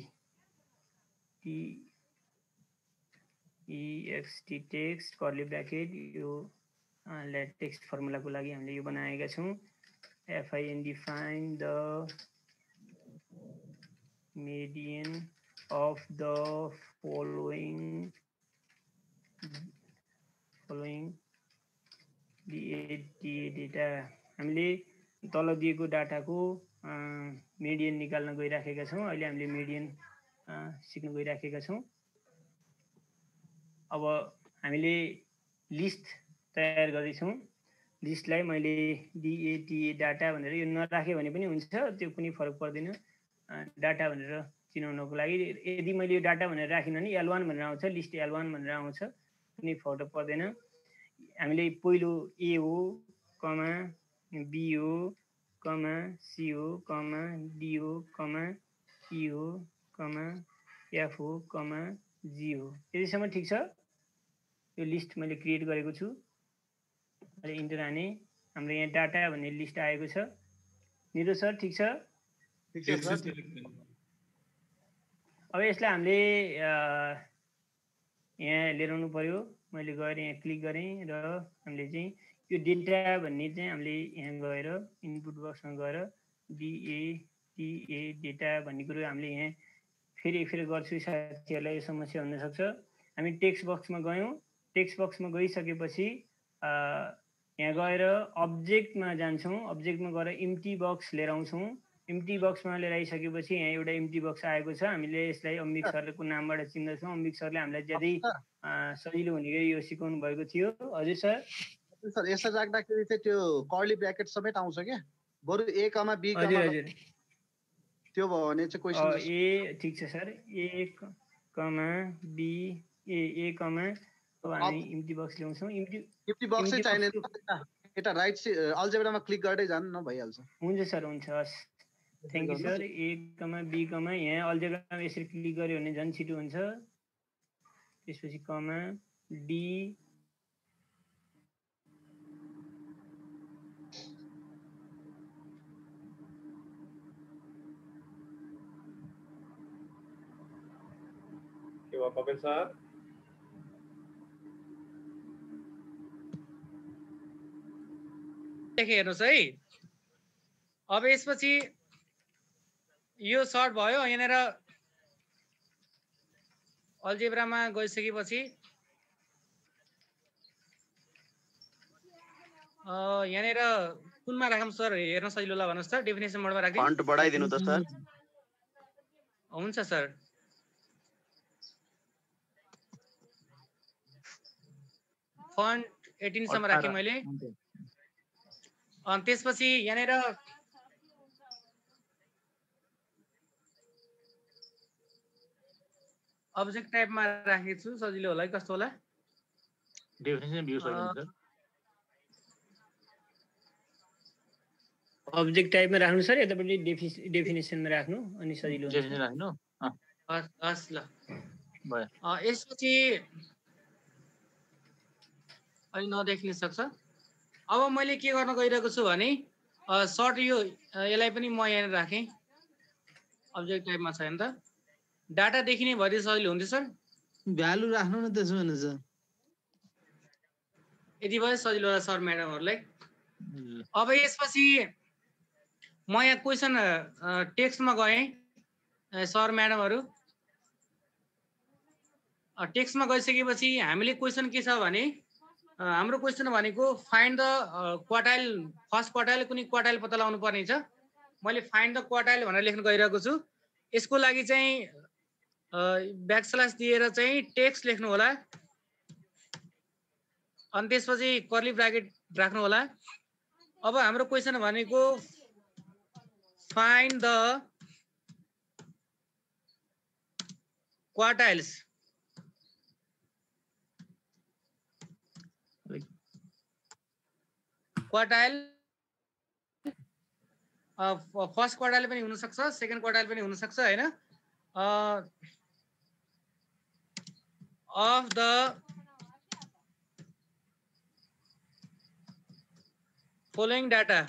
T E X T text curly bracket, यो टेक्स्ट फर्मुलाको लागि हामीले यो बनाएका छौँ। F I N D find the median of the following following data. हामीले तल दिएको डाटाको मिडियन निकाल्न गइराखेका छौँ। अहिले हामीले मिडियन सिक्न गइराखेका छौँ। अब हामीले लिस्ट तयार गर्दैछौँ। लिस्टलाई मैले डिएटिए डाटा भनेर यो नराखे भने पनि हुन्छ, त्यो कुनै फरक पर्दैन। डाटा भनेर चिनाउनको लागि यदि मैले यो डाटा भनेर राखिनँ भने एल वान भनेर आउँछ, लिस्ट एल वान भनेर आउँछ, कुनै फरक पर्दैन। हामीले पहिलो ए हो कमा बी हो कमा सी हो कमा डी हो कमा ई हो कमा एफ हो कमा जी हो, यतिसम्म ठिक छ। यो लिस्ट मैले क्रिएट गरेको छु। अहिले इन्टर हाने, हाम्रो यहाँ डाटा भन्ने लिस्ट आएको छ। निरो सर ठिक छ? अब यसलाई हामीले यहाँ लिएर आउनु पर्यो। मैले गएर यहाँ क्लिक गरेँ र हामीले चाहिँ यो डेटा भन्ने चाहिँ हामीले यहाँ गएर इनपुट बक्समा गएर डिएटिए डेटा भन्ने कुरो हामीले यहाँ फेरि फेरि गर्छु, साथीहरूलाई यो समस्या हुनसक्छ। हामी टेक्स्ट बक्समा गयौँ। टेक्स्ट बक्समा गइसकेपछि यहाँ गएर अब्जेक्टमा जान्छौँ। अब्जेक्टमा गएर इम्टी बक्स लिएर आउँछौँ। इम्टी बक्समा लिएर आइसकेपछि यहाँ एउटा इम्टी बक्स आएको छ। हामीले यसलाई अम्बिक सरको नामबाट चिन्दछौँ। अम्बिक सरले हामीलाई ज्यादै सजिलो हुने गरी यो सिकाउनु भएको थियो। हजुर सर। सर यसो राख्दाखेरि चाहिँ त्यो कर्ली ब्र्याकेट समेत आउँछ क्या, बरु ए कमा बी कमा। हजुर हजुर, त्यो भयो भने चाहिँ क्वेशन ए ठिक छ sir. A comma be A A comma, अब हामी इम्टी बक्स ल्याउँछौँ। इम्टी इम्टी बक्स चाहिँ चाहिने, एउटा राइट अल्जेब्रामा क्लिक गर्दै जानु न भइहाल्छ। हुन्छ सर, हुन्छ, हस्, thank you sir. A comma B comma, यहाँ अल्जेब्रामा यसरी क्लिक गर्यो भने झन् छिटो हुन्छ। त्यसपछि कमा डी के भयो कपिल सर? हेर्नुहोस् है, अब यसपछि यो सर्ट भयो। यहाँनिर अल्जेब्रामा गइसकेपछि यहाँनिर कुनमा राखौँ सर? हेर्न सजिलो होला भन्नुहोस् त। डेफिनेसन मोडमा राख्दिनु। फन्ट बढाइदिनु त सर। हुन्छ सर। फन्ट एटिन सम्म राखेँ मैले। अनि त्यसपछि यहाँनिर अब्जेक्ट टाइपमा राखेको छु, सजिलो होला कि कस्तो होला? Definition view sir. अब्जेक्ट टाइपमा राख्नु सर, यतापट्टि डेफिनेसनमा राख्नु, अनि सजिलो हुन्छ। डेफिनेसन राख्नु। हस् हस्, ल भयो। यसपछि अलि नदेखिन सक्छ। अब मैले के गर्न गइरहेको छु भने सर्ट यो यसलाई पनि म यहाँ राखेँ। अब्जेक्ट टाइपमा छ नि त, डाटा देखिने भरि सजिलो हुन्थ्यो सर। भ्यालु राख्नु न त्यसो भने सर। यति भयो सजिलो होला सर म्याडमहरूलाई। अब यसपछि म यहाँ क्वेसन टेक्स्टमा गएँ सर म्याडमहरू। टेक्स्टमा गइसकेपछि हामीले क्वेसन के छ भने हाम्रो क्वेसन भनेको find the quartile, first quartile कुनै क्वार्टाइल पत्ता लगाउनु पर्ने छ। मैले फाइन्ड द क्वार्टाइल भनेर लेख्न गइरहेको छु। यसको लागि चाहिँ ब्याकस्ल्यास दिएर चाहिँ टेक्स्ट लेख्नु होला, अनि त्यसपछि कर्ली ब्र्याकेट राख्नु होला। अब हाम्रो क्वेसन भनेको find the quartiles quartile first quartile पनि हुन सक्छ, सेकेन्ड क्वार्टाइल पनि हुन सक्छ हैन। अफ द following data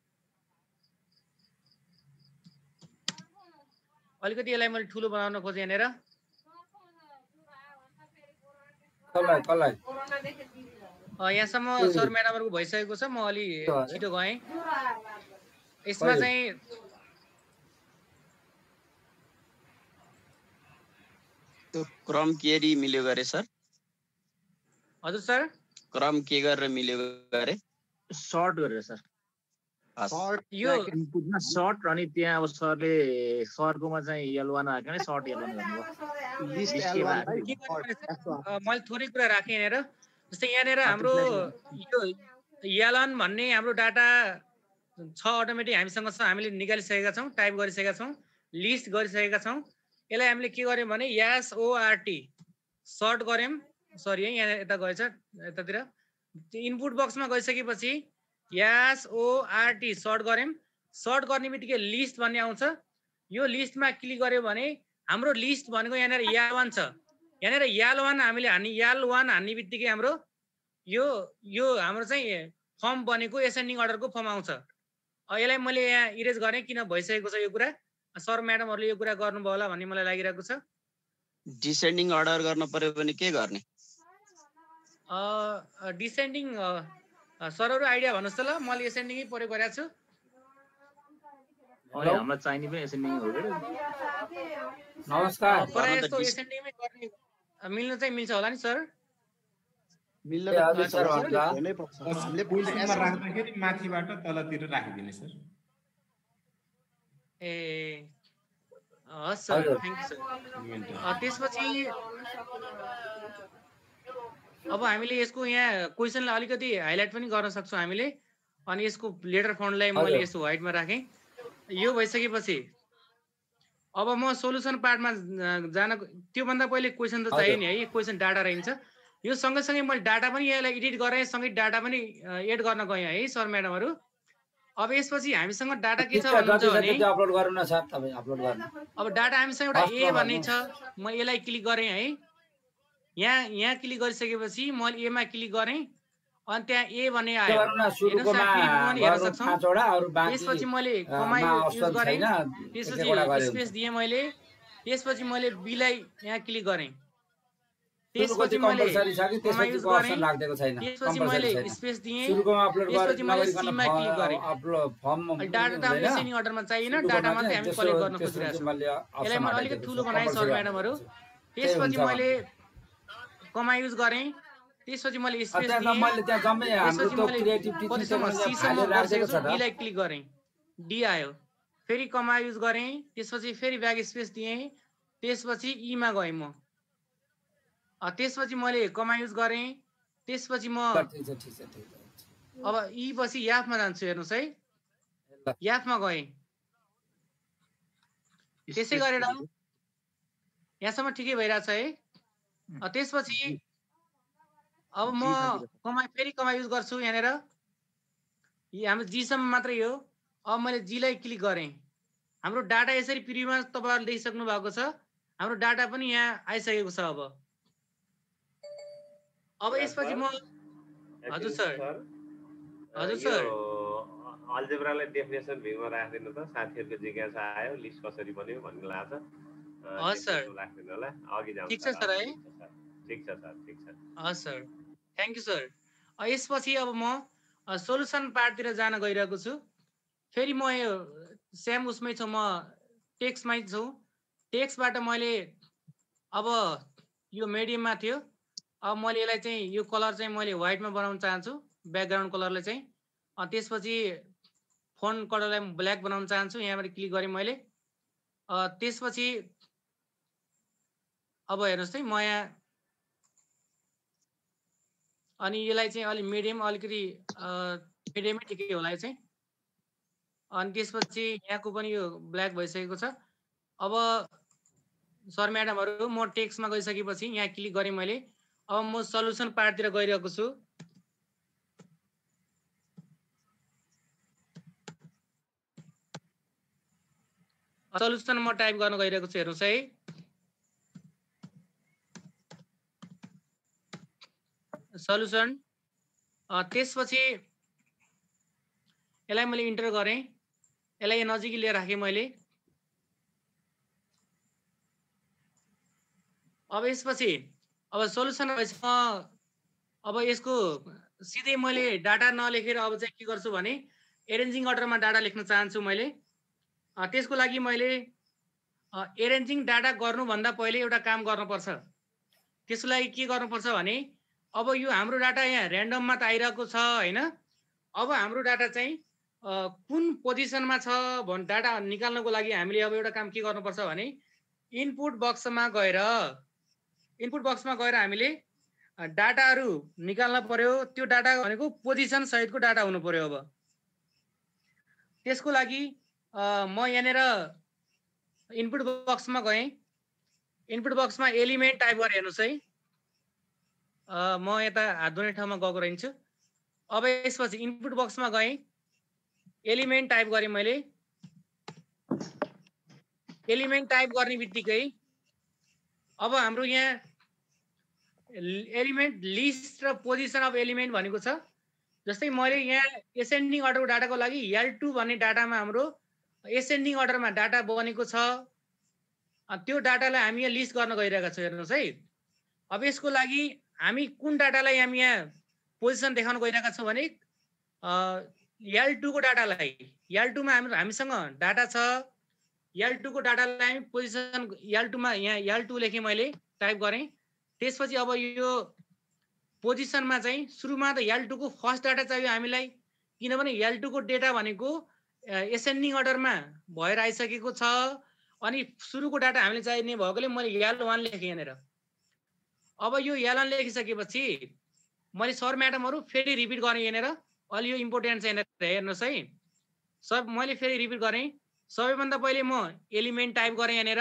अलिकति यसलाई मैले ठुलो बनाउन खोजेँ यहाँनिर। कसलाई कसलाई यहाँसम्म सर म्याडमहरुको भइसकेको छ, म अलि छिटो गएँ। यसमा चाहिँ त्यो क्रम केरी मिल्यो गरे सर? हजुर सर, क्रम के गरेर मिल्यो गरे? सर्ट गरेर सर। यो इनपुटमा सर्ट अनि त्यहाँ अब सरले सरकोमा चाहिँ एल वन आएको नै सर्ट एल वन गर्नुभयो। मैले थोरै कुरा राखेँ यहाँनिर। जस्तै यहाँनिर हाम्रो यो एलन भन्ने हाम्रो डाटा छ अटोमेटिक हामीसँग छ, हामीले निकालिसकेका छौँ, टाइप गरिसकेका छौँ, लिस्ट गरिसकेका छौँ। यसलाई हामीले के गर्यौँ भने एस ओआरटी सर्ट गर्यौँ। सरी है, यहाँ यता गएछ यतातिर। इनपुट बक्समा गइसकेपछि एस ओआरटी सर्ट गर्यौँ। सर्ट गर्ने बित्तिकै लिस्ट भन्ने आउँछ। यो लिस्टमा क्लिक गर्यो भने हाम्रो लिस्ट भनेको यहाँनिर याल वान छ। यहाँनिर याल वान हामीले हान्ने याल वान हान्ने बित्तिकै हाम्रो यो यो हाम्रो चाहिँ फर्म बनेको एसेन्डिङ अर्डरको फर्म आउँछ। यसलाई मैले यहाँ इरेज गरेँ किन भइसकेको छ यो कुरा। सर म्याडमहरूले यो कुरा गर्नुभयो होला भन्ने मलाई लागिरहेको छ। डिसेन्डिङ अर्डर गर्न पर्यो भने के गर्ने? डिसेन्डिङ सरहरू आइडिया भन्नुहोस् त ल, मैले एसेन्डिङै प्रयोग गरेको छु। हामीलाई चाहिने पनि एसेन्डिङ हो के? नमस्कार। प्रायः जस्तो एसेन्डिङमै गर्ने मिल्न चाहिँ मिल्छ होला नि सर? मिल्न हजुर सर हुन्छ। हुनै पर्छ। हामीले पोजिसनमा राख्दाखेरि माथिबाट तलतिर राखिदिने सर। ए हस् सर, थ्याङ्क यू सर। त्यसपछि अब हामीले यसको यहाँ क्वेसनलाई अलिकति हाइलाइट पनि गर्न सक्छौँ हामीले। अनि यसको लेटर फन्टलाई मैले यसो व्हाइटमा राखेँ। यो भइसकेपछि अब म सोलुसन पार्टमा जान, त्योभन्दा पहिले क्वेसन त चाहियो नि है, क्वेसन डाटा रहन्छ। यो सँगसँगै मैले डाटा पनि यसलाई एडिट गरेँ, सँगै डाटा पनि एड गर्न गएँ है सर म्याडमहरू। अब यसपछि हामीसँग डाटा के छ भन्नुहुन्छ भने अपलोड गर्नु न सर, तपाई अपलोड गर्नु। अब डाटा हामीसँग एउटा ए भन्ने छ, म यसलाई क्लिक गरेँ है। यहाँ यहाँ क्लिक गरिसकेपछि मैले एमा क्लिक गरेँ अनि त्यहाँ ए भन्ने आयो। त्यसपछि मैले कमाइ युज गरेँ, त्यसपछि स्पेस दिएँ मैले। त्यसपछि मैले बीलाई यहाँ क्लिक गरेँ। त्यसपछि मैले कमाइ युज गरेँ, त्यसपछि मैले स्पेस दिएँ, त्यसपछि मैले सीमा क्लिक गरेँ। डाटा त हामीले सेन्डिङ अर्डरमा चाहिएन, डाटा मात्रै हामी कलेक्ट गर्न खोजिरहेको छौँ। यसलाई मैले अलिकति ठुलो बनाएँ सर म्याडमहरू। त्यसपछि मैले कमाइ युज गरेँ, त्यसपछि मैले स्पेस दिएँ, त्यसपछि मैले कतिसम्म सीसम्म बसेको छु, बीलाई क्लिक गरेँ, डी आयो। फेरि कमाइ युज गरेँ, त्यसपछि फेरि ब्याक स्पेस दिएँ, त्यसपछि ईमा गएँ म। त्यसपछि मैले कमाइ युज गरेँ, त्यसपछि म अब ई पछि याफमा जान्छु, हेर्नुहोस् है। याफमा गएँ, त्यसै गरेर यहाँसम्म ठिकै भइरहेछ है। त्यसपछि अब म कमाइ फेरि कमाइ युज गर्छु यहाँनिर। हाम्रो जीसम्म मात्रै हो। अब मैले जीलाई क्लिक गरेँ। हाम्रो डाटा यसरी प्रिभ्यूमा तपाईँहरूले देखिसक्नु भएको छ। हाम्रो डाटा पनि यहाँ आइसकेको छ। अब अब यसपछि म हजुर सर हजुर सर अल्जेब्रालाई डेफिनेसन भ्यूमा राख्दिनु त, साथीहरुको जिज्ञासा आयो लिस्ट कसरी बन्यो भन्ने लाग्छ। हस् सर, राख्दिनु होला, अघि जाउँ। ठीक छ सर है? ठीक छ सर, ठीक छ। हस् सर, थ्याङ्क यू सर। यसपछि अब म सोलुसन पार्टतिर जान गइरहेको छु। फेरि म यो सेम उसमै छु, म टेक्स्टमै छु। टेक्स्टबाट मैले अब यो मिडियममा थियो, अब मैले यसलाई चाहिँ यो कलर चाहिँ मैले व्हाइटमा बनाउन चाहन्छु, ब्याकग्राउन्ड कलरलाई चाहिँ। त्यसपछि फोन्ट कलरलाई ब्ल्याक बनाउन चाहन्छु, यहाँबाट क्लिक गरेँ मैले। त्यसपछि अब हेर्नुहोस् है, म यहाँ अनि यसलाई चाहिँ अलि मिडियम, अलिकति मिडियमै ठिकै होला यो चाहिँ। अनि त्यसपछि यहाँको पनि यो ब्ल्याक भइसकेको छ। अब सर म्याडमहरू म टेक्स्टमा गइसकेपछि यहाँ क्लिक गरेँ मैले। अब म सल्युसन पार्टतिर गइरहेको छु। सल्युसन म टाइप गर्न गइरहेको छु, हेर्नुहोस् है। सल्युसन त्यसपछि यसलाई मैले इन्टर गरेँ, यसलाई नजिकै लिएर राखेँ मैले। अब यसपछि अब सल्युसन भएपछि म अब यसको सिधै मैले डाटा नलेखेर अब चाहिँ के गर्छु भने एरेन्जिङ अर्डरमा डाटा लेख्न चाहन्छु मैले। त्यसको लागि मैले एरेन्जिङ डाटा गर्नुभन्दा पहिले एउटा काम गर्नुपर्छ। त्यसको लागि के गर्नुपर्छ भने अब यो हाम्रो डाटा यहाँ ऱ्यान्डममा त आइरहेको छ हैन। अब हाम्रो डाटा चाहिँ कुन पोजिसनमा छ भन् डाटा निकाल्नको लागि हामीले अब एउटा काम के गर्नुपर्छ भने इनपुट बक्समा गएर इनपुट बक्समा गएर हामीले डाटाहरू निकाल्न पर्यो। त्यो डाटा भनेको पोजिसन सहितको डाटा हुनु पर्यो। अब त्यसको लागि म यहाँनिर इनपुट बक्समा गएँ। इनपुट बक्समा एलिमेन्ट टाइप गरेर हेर्नुहोस् है। म यता हात धुने ठाउँमा गएको रहन्छु। अब यसपछि इनपुट बक्समा गएँ, एलिमेन्ट टाइप गरेँ मैले। एलिमेन्ट टाइप गर्ने बित्तिकै अब हाम्रो यहाँ एलिमेन्ट लिस्ट र पोजिसन अफ एलिमेन्ट भनेको छ। जस्तै मैले यहाँ एसेन्डिङ अर्डरको डाटाको लागि एल टू भन्ने डाटामा हाम्रो एसेन्डिङ अर्डरमा डाटा बनेको छ। त्यो डाटालाई हामी यहाँ लिस्ट गर्न गइरहेका छौँ, हेर्नुहोस् है। अब यसको लागि हामी कुन डाटालाई हामी यहाँ पोजिसन देखाउन गइरहेका छौँ भने एल टू को डाटालाई एल टू मा हाम्रो हामीसँग डाटा छ। एल टू को डाटालाई हामी पोजिसन एल टू मा यहाँ एल टू लेखेँ मैले, टाइप गरेँ। त्यसपछि अब यो पोजिसनमा चाहिँ सुरुमा त एल टू को फर्स्ट डाटा चाहियो हामीलाई, किनभने एल टू को डेटा भनेको एसेन्डिङ अर्डरमा भएर आइसकेको छ। अनि सुरुको डाटा हामीले चाहिने भएकोले मैले एल वान लेखेँ यहाँनिर। अब यो एल वान लेखिसकेपछि मैले सर म्याडमहरू फेरि रिपिट गरेँ यहाँनिर। अलि यो इम्पोर्टेन्ट छ यहाँनिर, हेर्नुहोस् है। सब मैले फेरि रिपिट गरेँ। सबैभन्दा पहिले म एलिमेन्ट टाइप गरेँ यहाँनिर।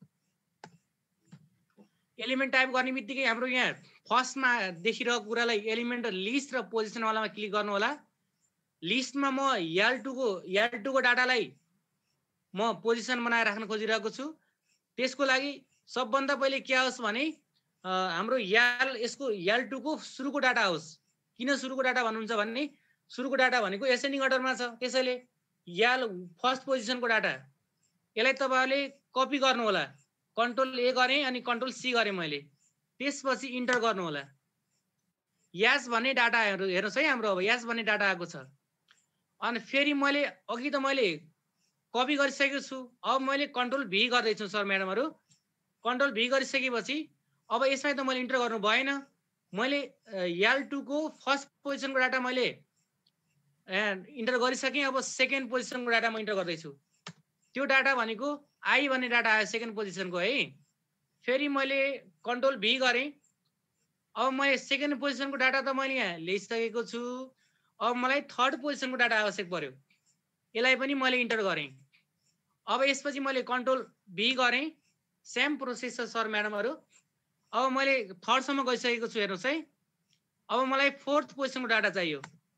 एलिमेन्ट टाइप गर्ने बित्तिकै हाम्रो यहाँ फर्स्टमा देखिरहेको कुरालाई एलिमेन्ट लिस्ट र पोजिसनवालामा क्लिक गर्नु होला। लिस्टमा म एल टू को एल टू को डाटालाई म पोजिसन बनाएर राख्न खोजिरहेको छु। त्यसको लागि सबभन्दा पहिले के आओस् भने हाम्रो एल यसको एल टू को सुरुको डाटा आओस्। किन सुरुको डाटा भन्नुहुन्छ भने सुरुको डाटा भनेको एसेन्डिङ अर्डरमा छ, त्यसैले एल फर्स्ट पोजिसनको डाटा यसलाई तपाईँहरूले कपी गर्नु होला। कन्ट्रोल ए गरेँ अनि कन्ट्रोल सी गरेँ मैले। त्यसपछि इन्टर गर्नु होला। यास भन्ने डाटा हेर्नुहोस् है, हाम्रो अब यास भन्ने डाटा आएको छ। अनि फेरि मैले अघि त मैले कपी गरिसकेको छु। अब मैले कन्ट्रोल भी गर्दैछु सर म्याडमहरू। कन्ट्रोल भी गरिसकेपछि अब यसमा त मैले इन्टर गर्नु भएन। मैले एल टू को फर्स्ट पोजिसनको डाटा मैले इन्टर गरिसकेँ। अब सेकेन्ड पोजिसनको डाटा म इन्टर गर्दैछु। त्यो डाटा भनेको आई भन्ने डाटा आयो सेकेन्ड पोजिसनको है। फेरि मैले कन्ट्रोल भी गरेँ। अब मैले सेकेन्ड पोजिसनको डाटा त मैले यहाँ ल्याइसकेको छु। अब मलाई थर्ड पोजिसनको डाटा आवश्यक पर्यो, यसलाई पनि मैले इन्टर गरेँ। अब यसपछि मैले कन्ट्रोल भी गरेँ। सेम प्रोसेस छ सर म्याडमहरू। अब मैले थर्डसम्म गइसकेको छु, हेर्नुहोस् है। अब मलाई फोर्थ पोजिसनको डाटा चाहियो।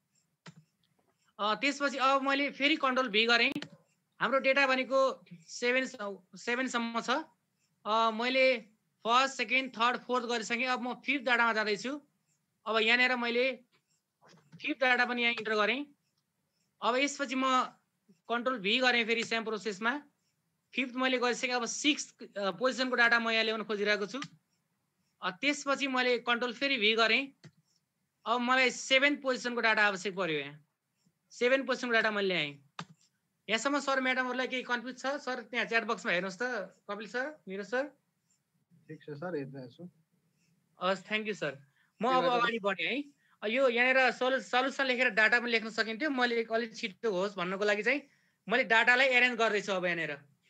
त्यसपछि अब मैले फेरि कन्ट्रोल भी गरेँ। हाम्रो डेटा भनेको सेभेन सेभेनसम्म छ। मैले फर्स्ट सेकेन्ड थर्ड फोर्थ गरिसकेँ। अब म फिफ्थ डाटामा जाँदैछु। अब यहाँनिर मैले फिफ्थ डाटा पनि यहाँ इन्टर गरेँ। अब यसपछि म कन्ट्रोल भी गरेँ फेरि सेम प्रोसेसमा। फिफ्थ मैले गरिसकेँ। अब सिक्स पोजिसनको डाटा म यहाँ ल्याउन खोजिरहेको छु। त्यसपछि मैले कन्ट्रोल फेरि भी गरेँ। अब मलाई सेभेन्थ पोजिसनको डाटा आवश्यक पर्यो। यहाँ सेभेन पोजिसनको डाटा मैले ल्याएँ। यहाँसम्म सर म्याडमहरूलाई केही कन्फ्युज छ सर? त्यहाँ च्याट बक्समा हेर्नुहोस् त कपिल सर, मेरो सर। ठिक छ सर, हेर्दै छु। हस्, थ्याङ्क यू सर। म अब अगाडि बढेँ है। यो यहाँनिर सल्यु सल्युसन लेखेर डाटा पनि लेख्न सकिन्थ्यो। मैले अलिक छिटो होस् भन्नको लागि चाहिँ मैले डाटालाई एरेन्ज गर्दैछु। अब यहाँनिर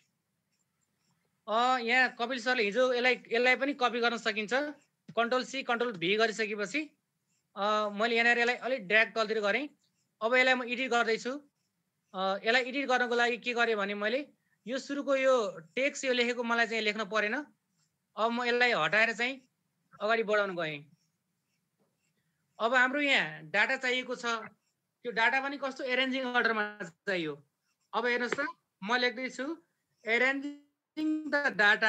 यहाँ कपिल सरले हिजो यसलाई यसलाई पनि कपी गर्न सकिन्छ। कन्ट्रोल सी कन्ट्रोल भी गरिसकेपछि मैले यहाँनिर यसलाई अलिक ड्र्याग तलतिर गरेँ। अब यसलाई म एडिट गर्दैछु। यसलाई एडिट गर्नको लागि के गरेँ भने मैले यो सुरुको यो टेक्स्ट यो लेखेको मलाई चाहिँ लेख्न परेन। अब म यसलाई हटाएर चाहिँ अगाडि बढाउन गएँ। अब हाम्रो यहाँ डाटा चाहिएको छ, त्यो डाटा पनि कस्तो एरेन्जिङ अर्डरमा चाहियो। अब हेर्नुहोस् त म लेख्दैछु एरेन्जिङ द डाटा।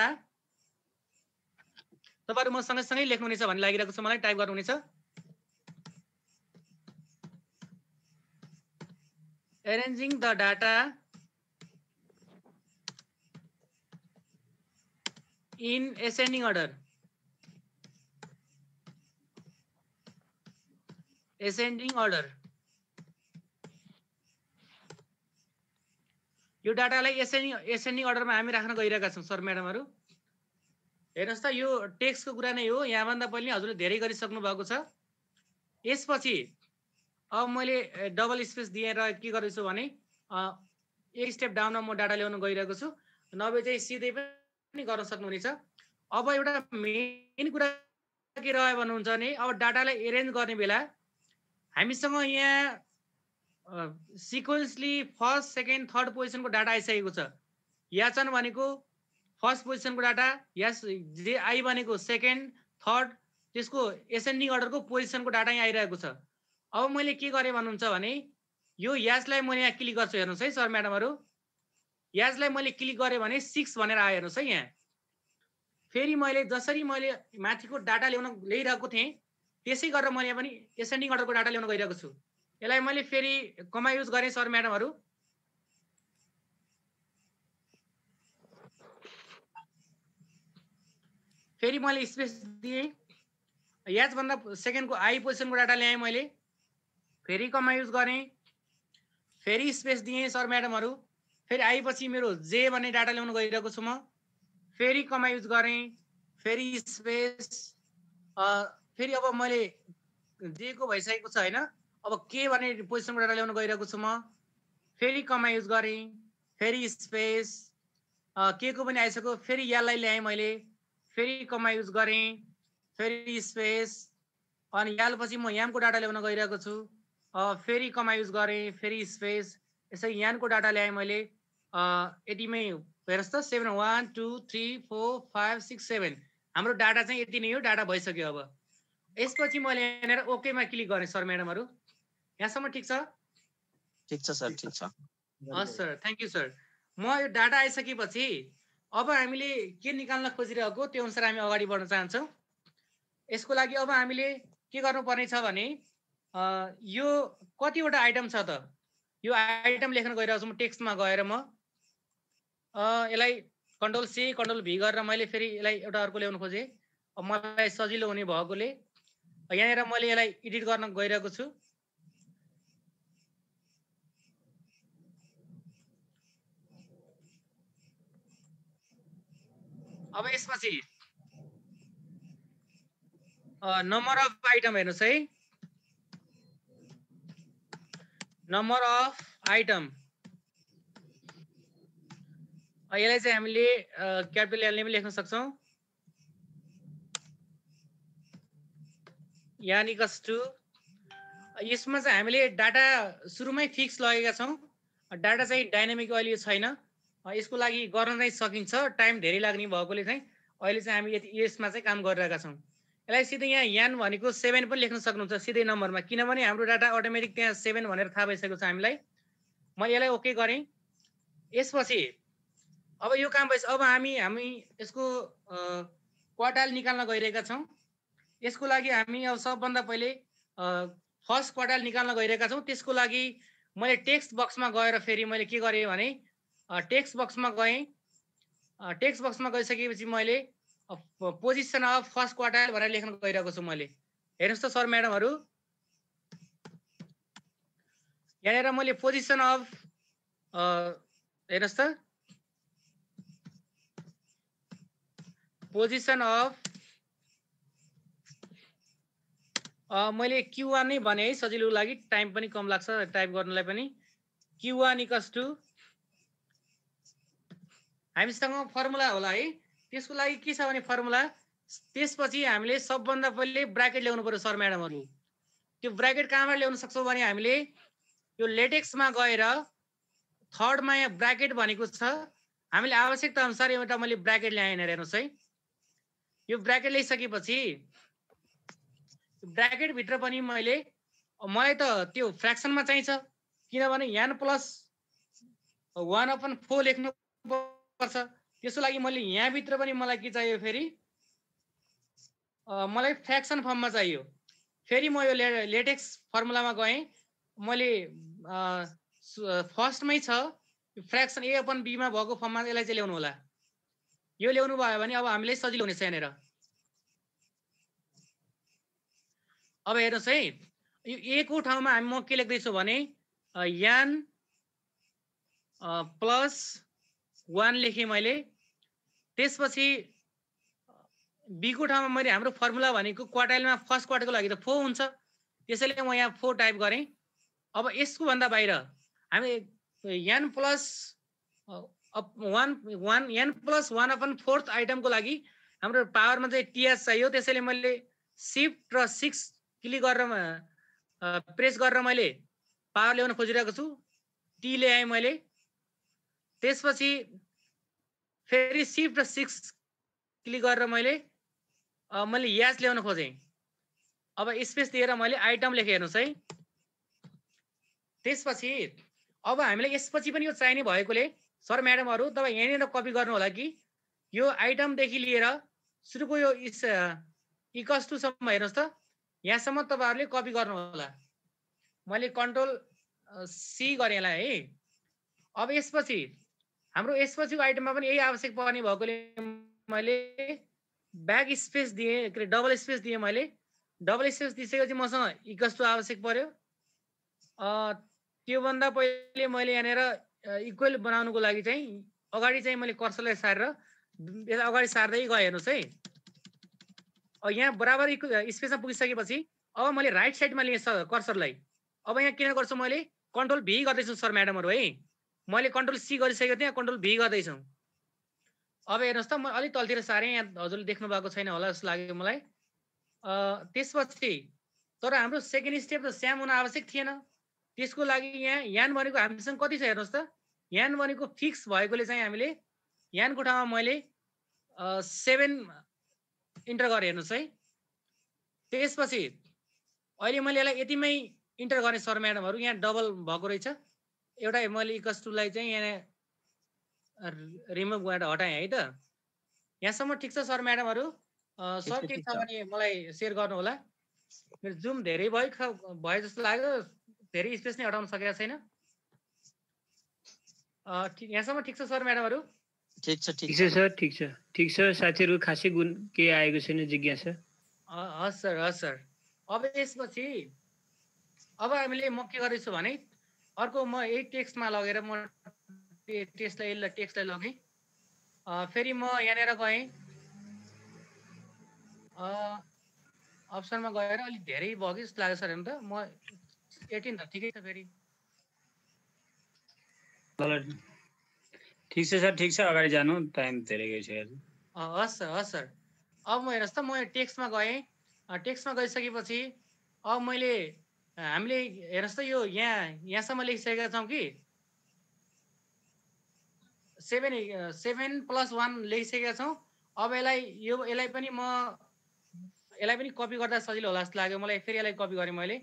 तपाईँहरू म सँगसँगै लेख्नुहुनेछ भन्ने लागिरहेको छ मलाई, टाइप गर्नुहुनेछ। arranging the data in ascending order. Ascending order. यो डाटालाई एसेन्डिङ एसेन्डिङ अर्डरमा हामी राख्न गइरहेका छौँ सर म्याडमहरू। हेर्नुहोस् त यो टेक्स्टको कुरा नै हो, यहाँभन्दा पहिले हजुरले धेरै गरिसक्नु भएको छ। यसपछि अब मैले डबल स्पेस दिएर के गर्दैछु भने एक स्टेप डाउनमा म डाटा ल्याउन गइरहेको छु, नभए चाहिँ सिधै पनि गर्न सक्नुहुनेछ। अब एउटा मेन कुरा के रह्यो भन्नुहुन्छ भने अब डाटालाई एरेन्ज गर्ने बेला हामीसँग यहाँ सिक्वेन्सली फर्स्ट सेकेन्ड थर्ड पोजिसनको डाटा आइसकेको छ। याचन भनेको फर्स्ट पोजिसनको डाटा, यस जे आई भनेको सेकेन्ड थर्ड, त्यसको एसेन्डिङ अर्डरको पोजिसनको डाटा यहाँ आइरहेको छ। अब मैले के गरेँ भन्नुहुन्छ भने यो याजलाई मैले यहाँ क्लिक गर्छु। हेर्नुहोस् है सर म्याडमहरू, याजलाई मैले क्लिक गरेँ भने सिक्स भनेर आयो। हेर्नुहोस् है यहाँ फेरि मैले जसरी मैले माथिको डाटा ल्याउन ल्याइरहेको थिएँ त्यसै गरेर मैले यहाँ पनि एसेन्डिङ अर्डरको डाटा ल्याउन गइरहेको छु। यसलाई मैले फेरि कमा युज गरेँ सर म्याडमहरू। फेरि मैले स्पेस दिएँ, याजभन्दा सेकेन्डको आई पोजिसनको डाटा ल्याएँ मैले, फेरि कमा युज गरेँ, फेरि स्पेस दिएँ सर म्याडमहरू। फेरि आएपछि मेरो जे भन्ने डाटा ल्याउन गइरहेको छु म, फेरि कमा युज गरेँ, फेरि स्पेस, फेरि अब मैले जे को भइसकेको छ होइन, अब के भन्ने पोजिसनको डाटा ल्याउन गइरहेको छु म, फेरि कमा युज गरेँ, फेरि स्पेस, के को पनि आइसक्यो, फेरि यसलाई ल्याएँ मैले, फेरि कमा युज गरेँ, फेरि स्पेस, अनि यालपछि म यामको डाटा ल्याउन गइरहेको छु, फेरि कमा युज गरेँ, फेरि स्पेस, यसरी यानको डाटा ल्याएँ मैले। यतिमै हेर्नुहोस् त seven one two three four five six seven हाम्रो डाटा चाहिँ यति नै हो, डाटा भइसक्यो। अब यसपछि मैले यहाँनिर ओकेमा क्लिक गरेँ सर म्याडमहरू। यहाँसम्म ठिक छ? ठिक छ सर, ठिक छ। हस् सर, थ्याङ्क यू सर। म यो डाटा आइसकेपछि अब हामीले के निकाल्न खोजिरहेको त्यो अनुसार हामी अगाडि बढ्न चाहन्छौँ। यसको लागि अब हामीले के गर्नुपर्ने छ भने यो कतिवटा आइटम छ त, यो आइटम लेख्न गइरहेको छु म टेक्स्टमा गएर। म यसलाई कन्ट्रोल सी कन्ट्रोल भी गरेर मैले फेरि यसलाई एउटा अर्को ल्याउन खोजेँ। अब मलाई सजिलो हुने भएकोले यहाँनिर मैले यसलाई एडिट गर्न गइरहेको छु। अब यसपछि नम्बर अफ आइटम हेर्नुहोस् है, नम्बर अफ आइटम यसलाई चाहिँ हामीले क्यापिटल एलले पनि लेख्न सक्छौँ। यानिकस टु यसमा चाहिँ हामीले डाटा सुरुमै फिक्स लगेका छौँ, डाटा चाहिँ डाइनामिक अहिले छैन। यसको लागि गर्न चाहिँ सकिन्छ, टाइम धेरै लाग्ने भएकोले चाहिँ अहिले चाहिँ हामी यति यसमा चाहिँ काम गरिरहेका छौँ। यसलाई सिधै यहाँ यान भनेको सेभेन पनि लेख्न सक्नुहुन्छ सिधै नम्बरमा, किनभने हाम्रो डाटा अटोमेटिक त्यहाँ सेभेन भनेर थाहा भइसकेको छ हामीलाई। म यसलाई ओके गरेँ। यसपछि अब यो काम भएपछि अब हामी हामी यसको क्वार्टाइल निकाल्न गइरहेका छौँ। यसको लागि हामी अब सबभन्दा पहिले फर्स्ट क्वार्टाइल निकाल्न गइरहेका छौँ। त्यसको लागि मैले टेक्स्ट बक्समा गएर फेरि मैले के गरेँ भने टेक्स्ट बक्समा गएँ। टेक्स्ट बक्समा गइसकेपछि मैले पोजिसन अफ फर्स्ट क्वार्टाइल भनेर लेख्न गइरहेको छु मैले। हेर्नुहोस् त सर म्याडमहरू, यहाँनिर मैले पोजिसन अफ हेर्नुहोस् त पोजिसन अफ मैले क्यू वान नै भने है सजिलोको लागि, टाइम पनि कम लाग्छ टाइप गर्नलाई पनि। क्यू वान इक्वल्स टु हामीसँग फर्मुला होला है, त्यसको लागि के छ भने फर्मुला, त्यसपछि हामीले सबभन्दा पहिले ब्राकेट ल्याउनु पर्यो सर म्याडमहरू। त्यो ब्राकेट कहाँबाट ल्याउन सक्छौँ भने हामीले यो लेटेक्समा गएर थर्डमा यहाँ ब्राकेट भनेको छ, हामीले आवश्यकता अनुसार एउटा मैले ब्राकेट ल्याएन। हेर्नुहोस् है, यो ब्राकेट ल्याइसकेपछि ब्राकेट भित्र पनि मैले मलाई त त्यो फ्र्याक्सनमा चाहिन्छ किनभने n plus one upon four लेख्नु पर्छ त्यसको लागि मैले यहाँ भित्र पनि मलाई के चाहियो फेरि मलाई फ्र्याक्सन फर्ममा चाहियो फेरि म यो लेटेक्स फर्मुलामा गएँ मैले फर्स्टमै छ फ्र्याक्सन ए अपन बी मा भएको फर्ममा यसलाई चाहिँ ल्याउनु होला यो ल्याउनु भयो भने अब हामीलाई सजिलो हुनेछ यहाँनिर अब हेर्नुहोस् है यो ए को ठाउँमा हामी म के लेख्दैछु भने n प्लस वन लेखेँ मैले त्यसपछि बी को ठाउँमा मैले हाम्रो फर्मुला भनेको क्वार्टाइलमा फर्स्ट क्वार्टरको लागि त फोर हुन्छ त्यसैले म यहाँ फोर टाइप गरेँ अब यसको भन्दा बाहिर हामी n plus one one n plus one upon fourth आइटमको लागि हाम्रो पावरमा चाहिँ टीएस चाहियो त्यसैले मैले शिफ्ट र सिक्स क्लिक गरेर प्रेस गरेर मैले पावर ल्याउन खोजिरहेको छु टी ल्याएँ मैले त्यसपछि फेरि शिफ्ट र सिक्स क्लिक गरेर मैले मैले यास ल्याउन खोजेँ अब स्पेस दिएर मैले आइटम लेखेँ हेर्नुहोस् है त्यसपछि अब हामीलाई यसपछि पनि यो चाहिने भएकोले सर म्याडमहरू तपाईँ यहाँनिर कपी गर्नु होला कि यो आइटमदेखि लिएर सुरुको यो इस इक्वल्स टु सम्म हेर्नुहोस् त यहाँसम्म तपाईँहरूले कपी गर्नु होला मैले कन्ट्रोल सी गरेँ यसलाई है अब यसपछि हाम्रो यसपछिको आइटममा पनि यही आवश्यक पर्ने भएकोले मैले ब्याक स्पेस दिएँ के अरे डबल स्पेस दिएँ मैले डबल स्पेस दिइसकेपछि मसँग इक्वल्स टु आवश्यक पर्यो त्योभन्दा पहिले मैले यहाँनिर इक्वल बनाउनुको लागि चाहिँ अगाडि चाहिँ मैले कर्सरलाई सारेर अगाडि सार्दै गएँ हेर्नुहोस् है यहाँ बराबर स्पेसमा पुगिसकेपछि अब मैले राइट साइडमा लिएँ कर्सरलाई अब यहाँ किन गर्छु मैले कन्ट्रोल भी गर्दैछु सर म्याडमहरू है मैले कन्ट्रोल सी गरिसकेको थिएँ कन्ट्रोल भी गर्दैछु अब हेर्नुहोस् त म अलिक तलतिर सारेँ यहाँ हजुरले देख्नु भएको छैन होला जस्तो लाग्यो मलाई त्यसपछि तर हाम्रो सेकेन्ड स्टेप त स्याम हुन आवश्यक थिएन त्यसको लागि यहाँ यान भनेको हामीसँग कति छ हेर्नुहोस् त यान भनेको फिक्स भएकोले चाहिँ हामीले यानको ठाउँमा मैले सेभेन इन्टर गरेँ हेर्नुहोस् है त्यसपछि अहिले मैले यसलाई यतिमै इन्टर गरेँ सर म्याडमहरू यहाँ डबल भएको रहेछ एउटा मैले इक्वल्स टुलाई चाहिँ यहाँ रिमुभ गरेर हटाएँ है त यहाँसम्म ठिक छ सर म्याडमहरू सर के छ भने मलाई सेयर गर्नु होला मेरो जुम धेरै भयो भयो जस्तो लाग्यो धेरै स्पेस नै हटाउन सकेको छैन यहाँसम्म ठिक छ सर म्याडमहरू ठीक छ ठीक छ सर ठीक छ ठीक छ साथीहरू खासै गुण के आएको छैन जिज्ञासा हस् सर हस् सर अब यसपछि अब हामीले म के गर्दैछु भने अर्को म यही टेक्स्टमा लगेर म टेक्स्टलाई यसलाई टेक्स्टलाई लगेँ फेरि म यहाँनिर गएँ अप्सनमा गएर अलिक धेरै भयो कि जस्तो लाग्यो सर हेर्नु त म एटिन त ठिकै छ फेरि ठिक छ सर ठिक छ अगाडि जानु टाइम धेरै गइसक्यो हस् सर हस् सर अब म हेर्नुहोस् त म टेक्स्टमा गएँ टेक्स्टमा गइसकेपछि अब मैले हामीले हेर्नुहोस् त यो यहाँ यहाँसम्म लेखिसकेका छौँ कि सेभेन सेभेन प्लस वान लेखिसकेका छौँ अब यसलाई यो यसलाई पनि म यसलाई पनि कपी गर्दा सजिलो होला जस्तो लाग्यो मलाई फेरि यसलाई कपी गरेँ मैले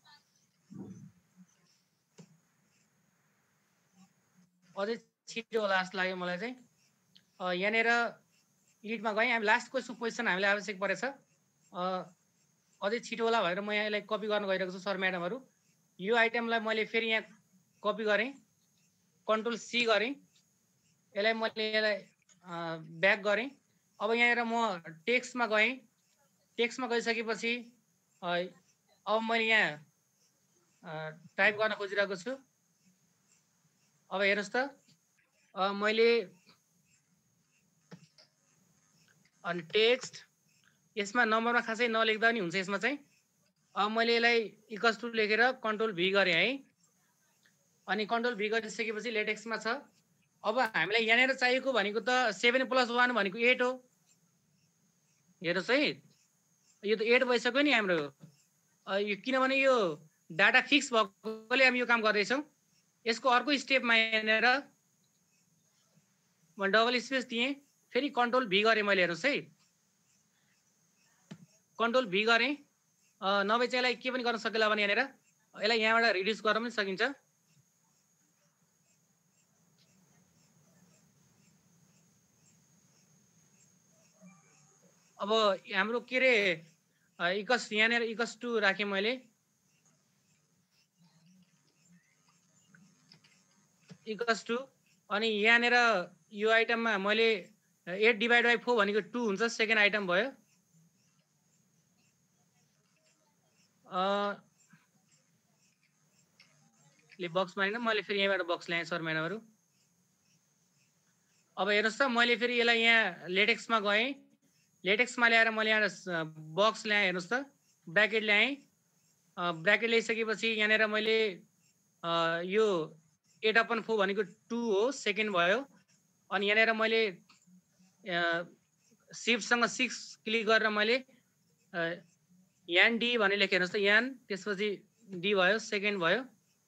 अझै छिटो होला जस्तो लाग्यो मलाई चाहिँ यहाँनिर एडिटमा गएँ हामी लास्टको पोजिसन हामीलाई आवश्यक परेछ अझै छिटो होला भनेर म यहाँ यसलाई कपी गर्न गइरहेको छु सर म्याडमहरू यो आइटमलाई मैले फेरि यहाँ कपी गरेँ कन्ट्रोल सी गरेँ यसलाई मैले यसलाई ब्याक गरेँ अब यहाँनिर म टेक्स्टमा गएँ टेक्स्टमा गइसकेपछि अब मैले यहाँ टाइप गर्न खोजिरहेको छु अब हेर्नुहोस् त मैले अनि टेक्स्ट यसमा नम्बरमा खासै नलेख्दा पनि हुन्छ यसमा चाहिँ अब मैले यसलाई इक्वल्स टु लेखेर कन्ट्रोल भी गरेँ है अनि कन्ट्रोल भी गरिसकेपछि लेटेक्समा छ अब हामीलाई यहाँनिर चाहिएको भनेको त सेभेन प्लस वान भनेको एट हो हेर्नुहोस् है यो त एट भइसक्यो नि हाम्रो यो किनभने यो डाटा फिक्स भएकोले हामी यो काम गर्दैछौँ यसको अर्को स्टेपमा यहाँनिर म डबल स्पेस दिएँ फेरि कन्ट्रोल भी गरेँ मैले हेर्नुहोस् है कन्ट्रोल भी गरेँ, नभए चाहिँ यसलाई के पनि गर्न सकिएला भने यहाँनिर यसलाई यहाँबाट रिड्युस गर्न पनि सकिन्छ। अब हाम्रो के अरे इक्वस यहाँनिर इक्वस टू राखेँ मैले, इक्वस टू अनि यहाँनिर यो आइटममा मैले एट डिभाइड बाई फोर भनेको टू हुन्छ, सेकेन्ड आइटम भयो। ले बक्स मानेन, मैले फेरि यहाँबाट बक्स ल्याएँ सर म्याडमहरू। अब हेर्नुहोस् त मैले फेरि यसलाई यहाँ लेटेक्समा गएँ, लेटेक्समा ल्याएर मैले यहाँ बक्स ल्याएँ, हेर्नुहोस् त ब्राकेट ल्याएँ, ब्राकेट ल्याइसकेपछि यहाँनिर मैले यो एट अपन फोर भनेको टू हो, सेकेन्ड भयो। अनि यहाँनिर मैले सिफ्टसँग सिक्स क्लिक गरेर मैले यान डी भने लेखेँ, हेर्नुहोस् त यान, त्यसपछि डी भयो, सेकेन्ड भयो।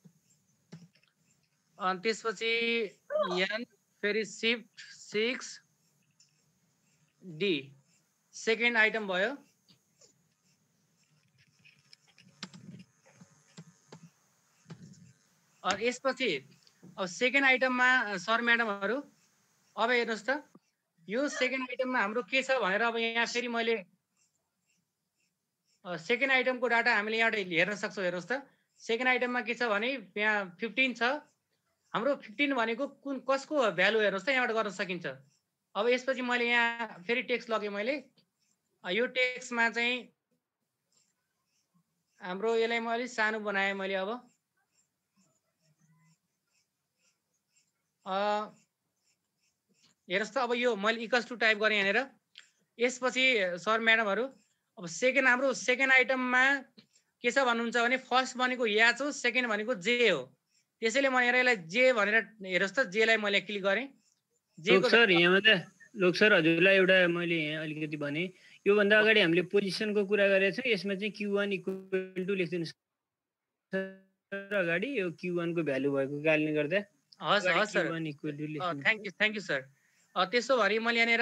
अनि त्यसपछि यान फेरि shift six D, second item भयो। अनि यसपछि अब सेकेन्ड आइटममा सर म्याडमहरू अब हेर्नुहोस् त यो सेकेन्ड आइटममा हाम्रो के छ भनेर अब यहाँ फेरि मैले सेकेन्ड आइटमको डाटा हामीले यहाँ हेर्न सक्छौँ। हेर्नुहोस् त सेकेन्ड आइटममा के छ भने यहाँ फिफ्टिन छ, हाम्रो फिफ्टिन भनेको कुन कसको भ्यालु हेर्नुहोस् त यहाँबाट गर्न सकिन्छ। अब यसपछि मैले यहाँ फेरि टेक्स्ट लगेँ, मैले यो टेक्स्टमा चाहिँ हाम्रो यसलाई म अलिक सानो बनाएँ मैले। अब हेर्नुहोस् त अब यो मैले इक्वल्स टू टाइप गरेँ यहाँनिर। यसपछि सर म्याडमहरू अब सेकेन्ड हाम्रो सेकेन्ड आइटममा के छ भन्नुहुन्छ भने फर्स्ट भनेको याच हो, सेकेन्ड भनेको जे हो, त्यसैले म यसलाई जे भनेर हेर्नुहोस् त जेलाई मैले क्लिक गरेँ। लोक सर यहाँ त लोक सर हजुरलाई एउटा मैले यहाँ अलिकति भने योभन्दा अगाडि हामीले पोजिसनको कुरा गरेका छौँ, यसमा चाहिँ क्यु वान इक्वल टू लेखिदिनुहोस् अगाडि, यो क्यु वान को भ्यालु भएको कारणले गर्दा। हस् हस् sir, thank you thank you sir. त्यसो भए मैले यहाँनिर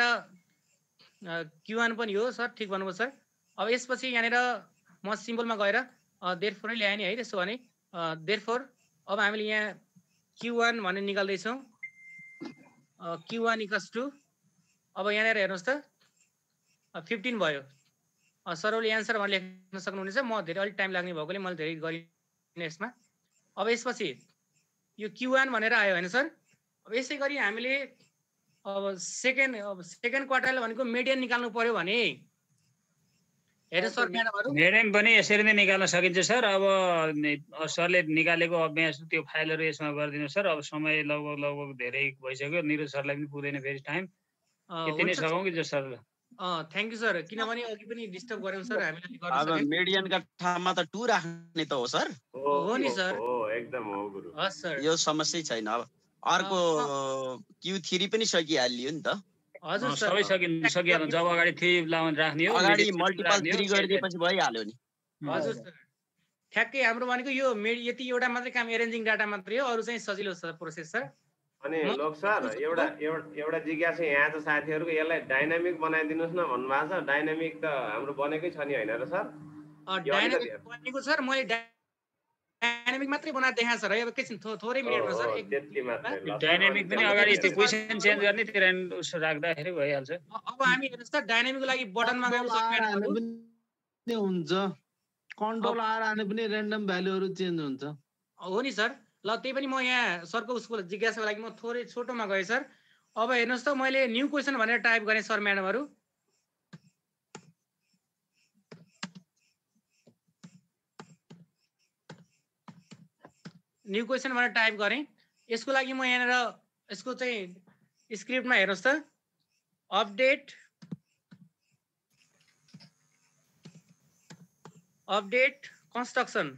क्यु वान पनि हो सर, ठिक भन्नुभयो सर। अब यसपछि यहाँनिर म सिम्बलमा गएर देयरफोर ल्याएँ नि है। त्यसो भने देयरफोर अब हामीले यहाँ क्यु वान भनेर निकाल्दैछौँ, क्यु वान इक्वल्स टू अब यहाँनिर हेर्नुहोस् त फिफ्टिन भयो। सरले एन्सर भनेर लेख्न सक्नुहुनेछ, म धेरै अलिक टाइम लाग्ने भएकोले मैले धेरै गरिनँ यसमा। अब यसपछि यो क्यु वान भनेर आयो होइन सर। अब यसै गरी हामीले अब सेकेन्ड अब सेकेन्ड क्वार्टाइल भनेको मिडियन निकाल्नु पर्यो भने हेर्नु सर म्याडमहरू मिडियन पनि यसरी नै निकाल्न सकिन्छ सर। अब सरले निकालेको अभ्यास त्यो फाइलहरू यसमा गरिदिनु सर। अब समय लगभग लगभग धेरै भइसक्यो, निरज सरलाई पनि पुग्दैन फेरि टाइम, यति नै सकौँ कि जो सर। थ्याङ्क यू सर, किनभने अघि पनि डिस्टर्ब गऱ्यौँ सर हामीले गर्न अब सकेन। मिडियनका ठाउँमा त टू राख्ने त हो सर। हो नि सर, हो एकदम हो गुरु। हस् सर, यो समस्या छैन। अब अर्को क्यु थ्री पनि सकिहालियो नि त। हजुर सर, सबै सकिन सकिहाल्नु। जब अगाडि थ्री राख्ने हो, अगाडि मल्टिपल थ्री गरिदिएपछि भइहाल्यो नि। हजुर सर, ठ्याक्कै हाम्रो भनेको यो यति एउटा मात्रै काम एरेन्जिङ डाटा मात्रै हो, अरू चाहिँ सजिलो छ प्रोसेस सर। अनि लोक सर एउटा एउटा जिज्ञासा यहाँ छ साथीहरूको, यसलाई डाइनामिक बनाइदिनुहोस् न भन्नुभएको छ। डाइनामिक त हाम्रो बनेकै छ नि होइन र सर? डाइनामिक बनेको सर, मैले डाइनामिक मात्रै बनाएर देखाएँ सर। अब एकैछिन थोरै मिनेटमा सर, डाइनामिक पनि अगाडि त्यो क्वेसन चेन्ज गर्ने त्यो उसो राख्दाखेरि भइहाल्छ। अब हामी हेर्नुहोस् त डाइनामिकको लागि बटनमा गयौँ सर म्याडमहरू हुन्छ, कन्ट्रोल आर हाने पनि र्यान्डम भ्यालुहरू चेन्ज हुन्छ। हो नि सर। ल त्यही पनि म यहाँ सरको उसको जिज्ञासाको लागि म थोरै छोटोमा गएँ सर। अब हेर्नुहोस् त मैले न्यू क्वेसन भनेर टाइप गरेँ सर म्याडमहरू। न्यू क्वेसन भनेर टाइप गरेँ। यसको लागि म यहाँनिर यसको चाहिँ स्क्रिप्टमा हेर्नुहोस् त अपडेट अपडेट कन्स्ट्रक्सन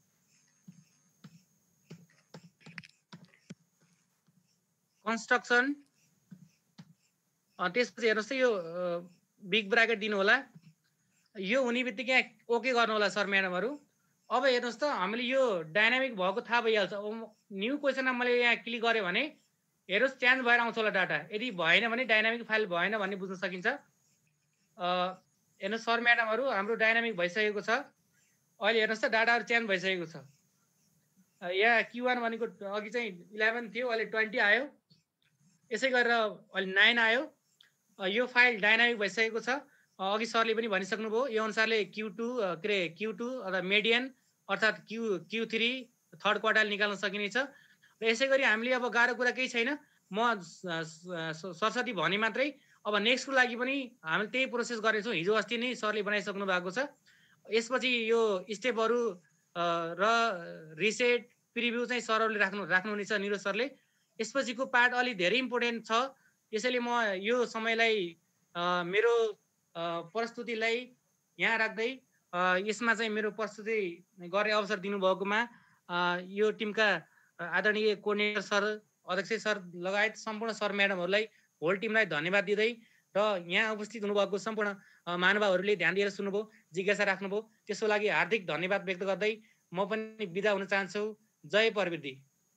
कन्स्ट्रक्सन त्यसपछि हेर्नुहोस् त यो बिग ब्राकेट दिनु होला। यो हुने बित्तिकै ओके गर्नु होला सर म्याडमहरू। अब हेर्नुहोस् त हामीले यो डाइनामिक भएको थाहा भइहाल्छ। न्यू क्वेसनमा मैले यहाँ क्लिक गरेँ भने हेर्नुहोस् चेन्ज भएर आउँछ होला डाटा। यदि भएन भने डाइनामिक फाइल भएन भन्ने बुझ्न सकिन्छ। हेर्नुहोस् सर म्याडमहरू हाम्रो डाइनामिक भइसकेको छ। अहिले हेर्नुहोस् त डाटाहरू चेन्ज भइसकेको छ। यहाँ क्यु वान भनेको अघि चाहिँ इलेभेन थियो, अहिले ट्वेन्टी आयो। यसै गरेर अहिले नाइन आयो। यो फाइल डाइनामिक भइसकेको छ। अघि सरले पनि भनिसक्नुभयो यो अनुसारले क्यु टू के अरे क्यु टू अथवा मेडियन अर्थात् Q Q three third quartile निकाल्न सकिनेछ। र यसै गरी हामीले अब गाह्रो कुरा केही छैन, म सरस्वती भने मात्रै। अब नेक्स्टको लागि पनि हामीले त्यही प्रोसेस गर्नेछौँ। हिजो अस्ति नै सरले बनाइसक्नु भएको छ। यसपछि यो स्टेपहरू र रिसेट प्रिभ्यू चाहिँ सरहरूले राख्नु राख्नुहुनेछ निरज सरले। यसपछिको पार्ट अलि धेरै इम्पोर्टेन्ट छ। यसैले म यो समयलाई मेरो प्रस्तुतिलाई यहाँ राख्दै यसमा चाहिँ मेरो प्रस्तुति गर्ने अवसर दिनुभएकोमा यो टिमका आदरणीय कोर्डिनेटर सर, अध्यक्ष सर लगायत सम्पूर्ण सर म्याडमहरूलाई, होल टिमलाई धन्यवाद दिँदै र यहाँ उपस्थित हुनुभएको सम्पूर्ण महानुभावहरूले ध्यान दिएर सुन्नुभयो, जिज्ञासा राख्नुभयो, त्यसको लागि हार्दिक धन्यवाद व्यक्त गर्दै म पनि बिदा हुन चाहन्छु। जय प्रवृत्ति।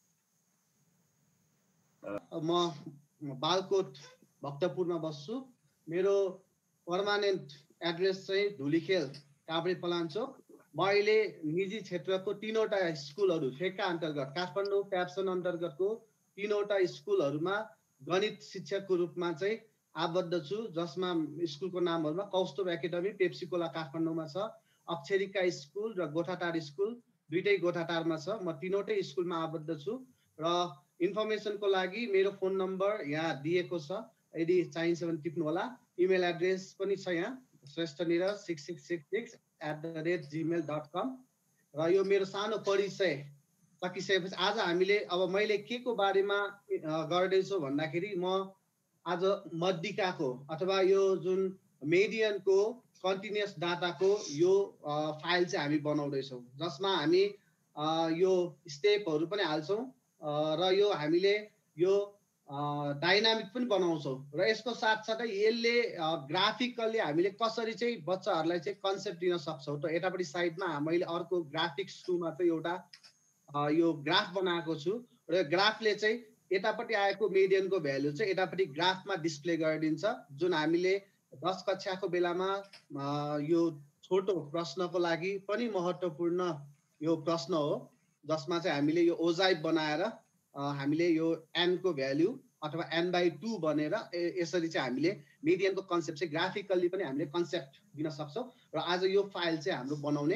म बालकोट भक्तपुरमा बस्छु। मेरो पर्मानेन्ट एड्रेस चाहिँ धुलीखेल काभ्रे पलाञ्चोक। म अहिले निजी क्षेत्रको तीनवटा स्कुलहरू फेका अन्तर्गत काठमाडौँ प्याप्सन अन्तर्गतको तीनवटा स्कुलहरूमा गणित शिक्षकको रूपमा चाहिँ आबद्ध छु, जसमा स्कुलको नामहरूमा कौस्तुभ एकाडेमी पेप्सीकोला काठमाडौँमा छ, अक्षरिका स्कुल र गोठाटार स्कुल दुईटै गोठाटारमा छ। म तीनवटै स्कुलमा आबद्ध छु। र इन्फर्मेसनको लागि मेरो फोन नम्बर यहाँ दिएको छ, यदि चाहिन्छ भने टिप्नु होला। इमेल एड्रेस पनि छ यहाँ, Shrestha Niraj six six six six at the rate Gmail dot com. र यो मेरो सानो परिचय सकिसकेपछि आज हामीले अब मैले के को बारेमा गर्दैछु भन्दाखेरि म आज मध्यिकाको अथवा यो जुन मेडियनको कन्टिन्युअस डाटाको यो फाइल चाहिँ हामी बनाउँदैछौँ, जसमा हामी यो स्टेपहरू पनि हाल्छौँ र यो हामीले यो डाइनामिक पनि बनाउँछौँ। र यसको साथसाथै यसले ग्राफिकल्ली हामीले कसरी चाहिँ बच्चाहरूलाई चाहिँ कन्सेप्ट दिन सक्छौँ। त यतापट्टि साइडमा मैले अर्को ग्राफिक्स टूमा चाहिँ एउटा यो ग्राफ बनाएको छु र ग्राफले चाहिँ यतापट्टि आएको मेडियनको भ्यालु चाहिँ यतापट्टि ग्राफमा डिस्प्ले गरिदिन्छ, जुन हामीले दस कक्षाको बेलामा यो छोटो प्रश्नको लागि पनि महत्त्वपूर्ण यो प्रश्न हो, जसमा चाहिँ हामीले यो ओजाइप बनाएर हामीले यो एनको भ्यालु अथवा एन बाई टू बनेर यसरी चाहिँ हामीले मेडियनको कन्सेप्ट चाहिँ ग्राफिकल्ली पनि हामीले कन्सेप्ट दिन सक्छौँ। र आज यो फाइल चाहिँ हाम्रो बनाउने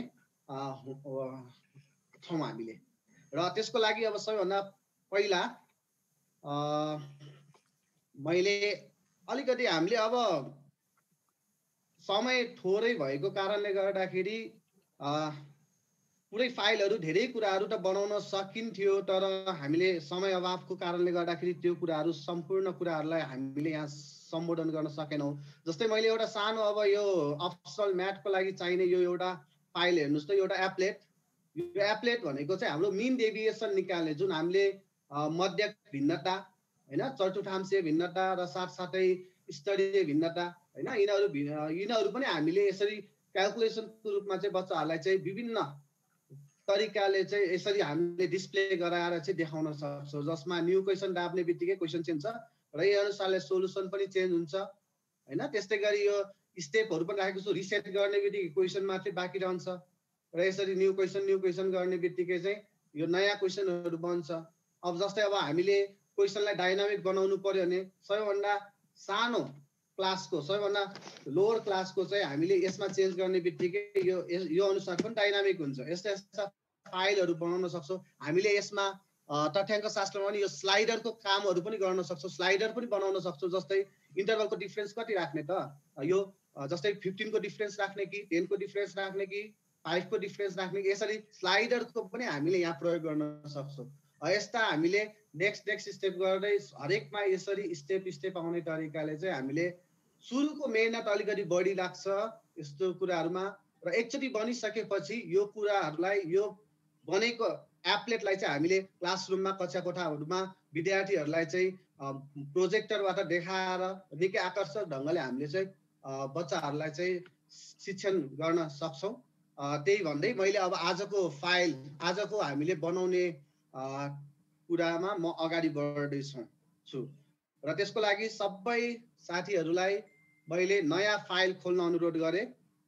छौँ हामीले। र त्यसको लागि अब सबैभन्दा पहिला मैले अलिकति हामीले अब समय थोरै भएको कारणले गर्दाखेरि पुरै फाइलहरू धेरै कुराहरू त बनाउन सकिन्थ्यो, तर हामीले समय अभावको कारणले गर्दाखेरि त्यो कुराहरू सम्पूर्ण कुराहरूलाई हामीले यहाँ सम्बोधन गर्न सकेनौँ। जस्तै मैले एउटा सानो अब यो अप्सनल म्याथको लागि चाहिने यो एउटा फाइल हेर्नुहोस् त, एउटा एप्लेट। यो एप्लेट भनेको चाहिँ हाम्रो मिन डेभिएसन निकाल्ने, जुन हामीले मध्य भिन्नता होइन, चतुर्थांशीय भिन्नता र साथसाथै स्तरीय भिन्नता होइन, यिनीहरू यिनीहरू पनि हामीले यसरी क्यालकुलेसनको रूपमा चाहिँ बच्चाहरूलाई चाहिँ विभिन्न तरिकाले चाहिँ यसरी हामीले डिस्प्ले गराएर चाहिँ देखाउन सक्छौँ, जसमा न्यू क्वेसन राख्ने बित्तिकै क्वेसन चेन्ज छ र यही अनुसारले सोलुसन पनि चेन्ज हुन्छ होइन। त्यस्तै गरी यो स्टेपहरू पनि राखेको छु, रिसेट गर्ने बित्तिकै क्वेसन मात्रै बाँकी रहन्छ र यसरी न्यू क्वेसन न्यू क्वेसन गर्ने बित्तिकै चाहिँ यो नयाँ क्वेसनहरू बन्छ। अब जस्तै अब हामीले क्वेसनलाई डाइनामिक बनाउनु पर्यो भने सबैभन्दा सानो क्लासको सबैभन्दा लोवर क्लासको चाहिँ हामीले यसमा चेन्ज गर्ने बित्तिकै यो यो अनुसार पनि डाइनामिक हुन्छ। यस्ता यस्ता फाइलहरू बनाउन सक्छौँ हामीले। यसमा तथ्याङ्क शास्त्रमा पनि यो स्लाइडरको कामहरू पनि गर्न सक्छौँ, स्लाइडर पनि बनाउन सक्छौँ। जस्तै इन्टरभलको डिफ्रेन्स कति राख्ने त, यो जस्तै फिफ्टिनको डिफ्रेन्स राख्ने कि टेनको डिफ्रेन्स राख्ने कि फाइभको डिफ्रेन्स राख्ने कि, यसरी स्लाइडरको पनि हामीले यहाँ प्रयोग गर्न सक्छौँ। यस्ता हामीले नेक्स्ट नेक्स्ट स्टेप गर्दै हरेकमा यसरी स्टेप स्टेप आउने तरिकाले चाहिँ हामीले सुरुको मेहनत अलिकति बढी लाग्छ यस्तो कुराहरूमा, र एकचोटि बनिसकेपछि यो कुराहरूलाई यो बनेको एप्लेटलाई चाहिँ हामीले क्लासरुममा कक्षा कोठाहरूमा विद्यार्थीहरूलाई चाहिँ प्रोजेक्टरबाट देखाएर निकै आकर्षक ढङ्गले हामीले चाहिँ बच्चाहरूलाई चाहिँ शिक्षण गर्न सक्छौँ। त्यही भन्दै मैले अब आजको फाइल आजको हामीले बनाउने कुरामा म अगाडि बढ्दैछु छु र त्यसको लागि सबै साथीहरूलाई मैले नयाँ फाइल खोल्न अनुरोध गरेँ।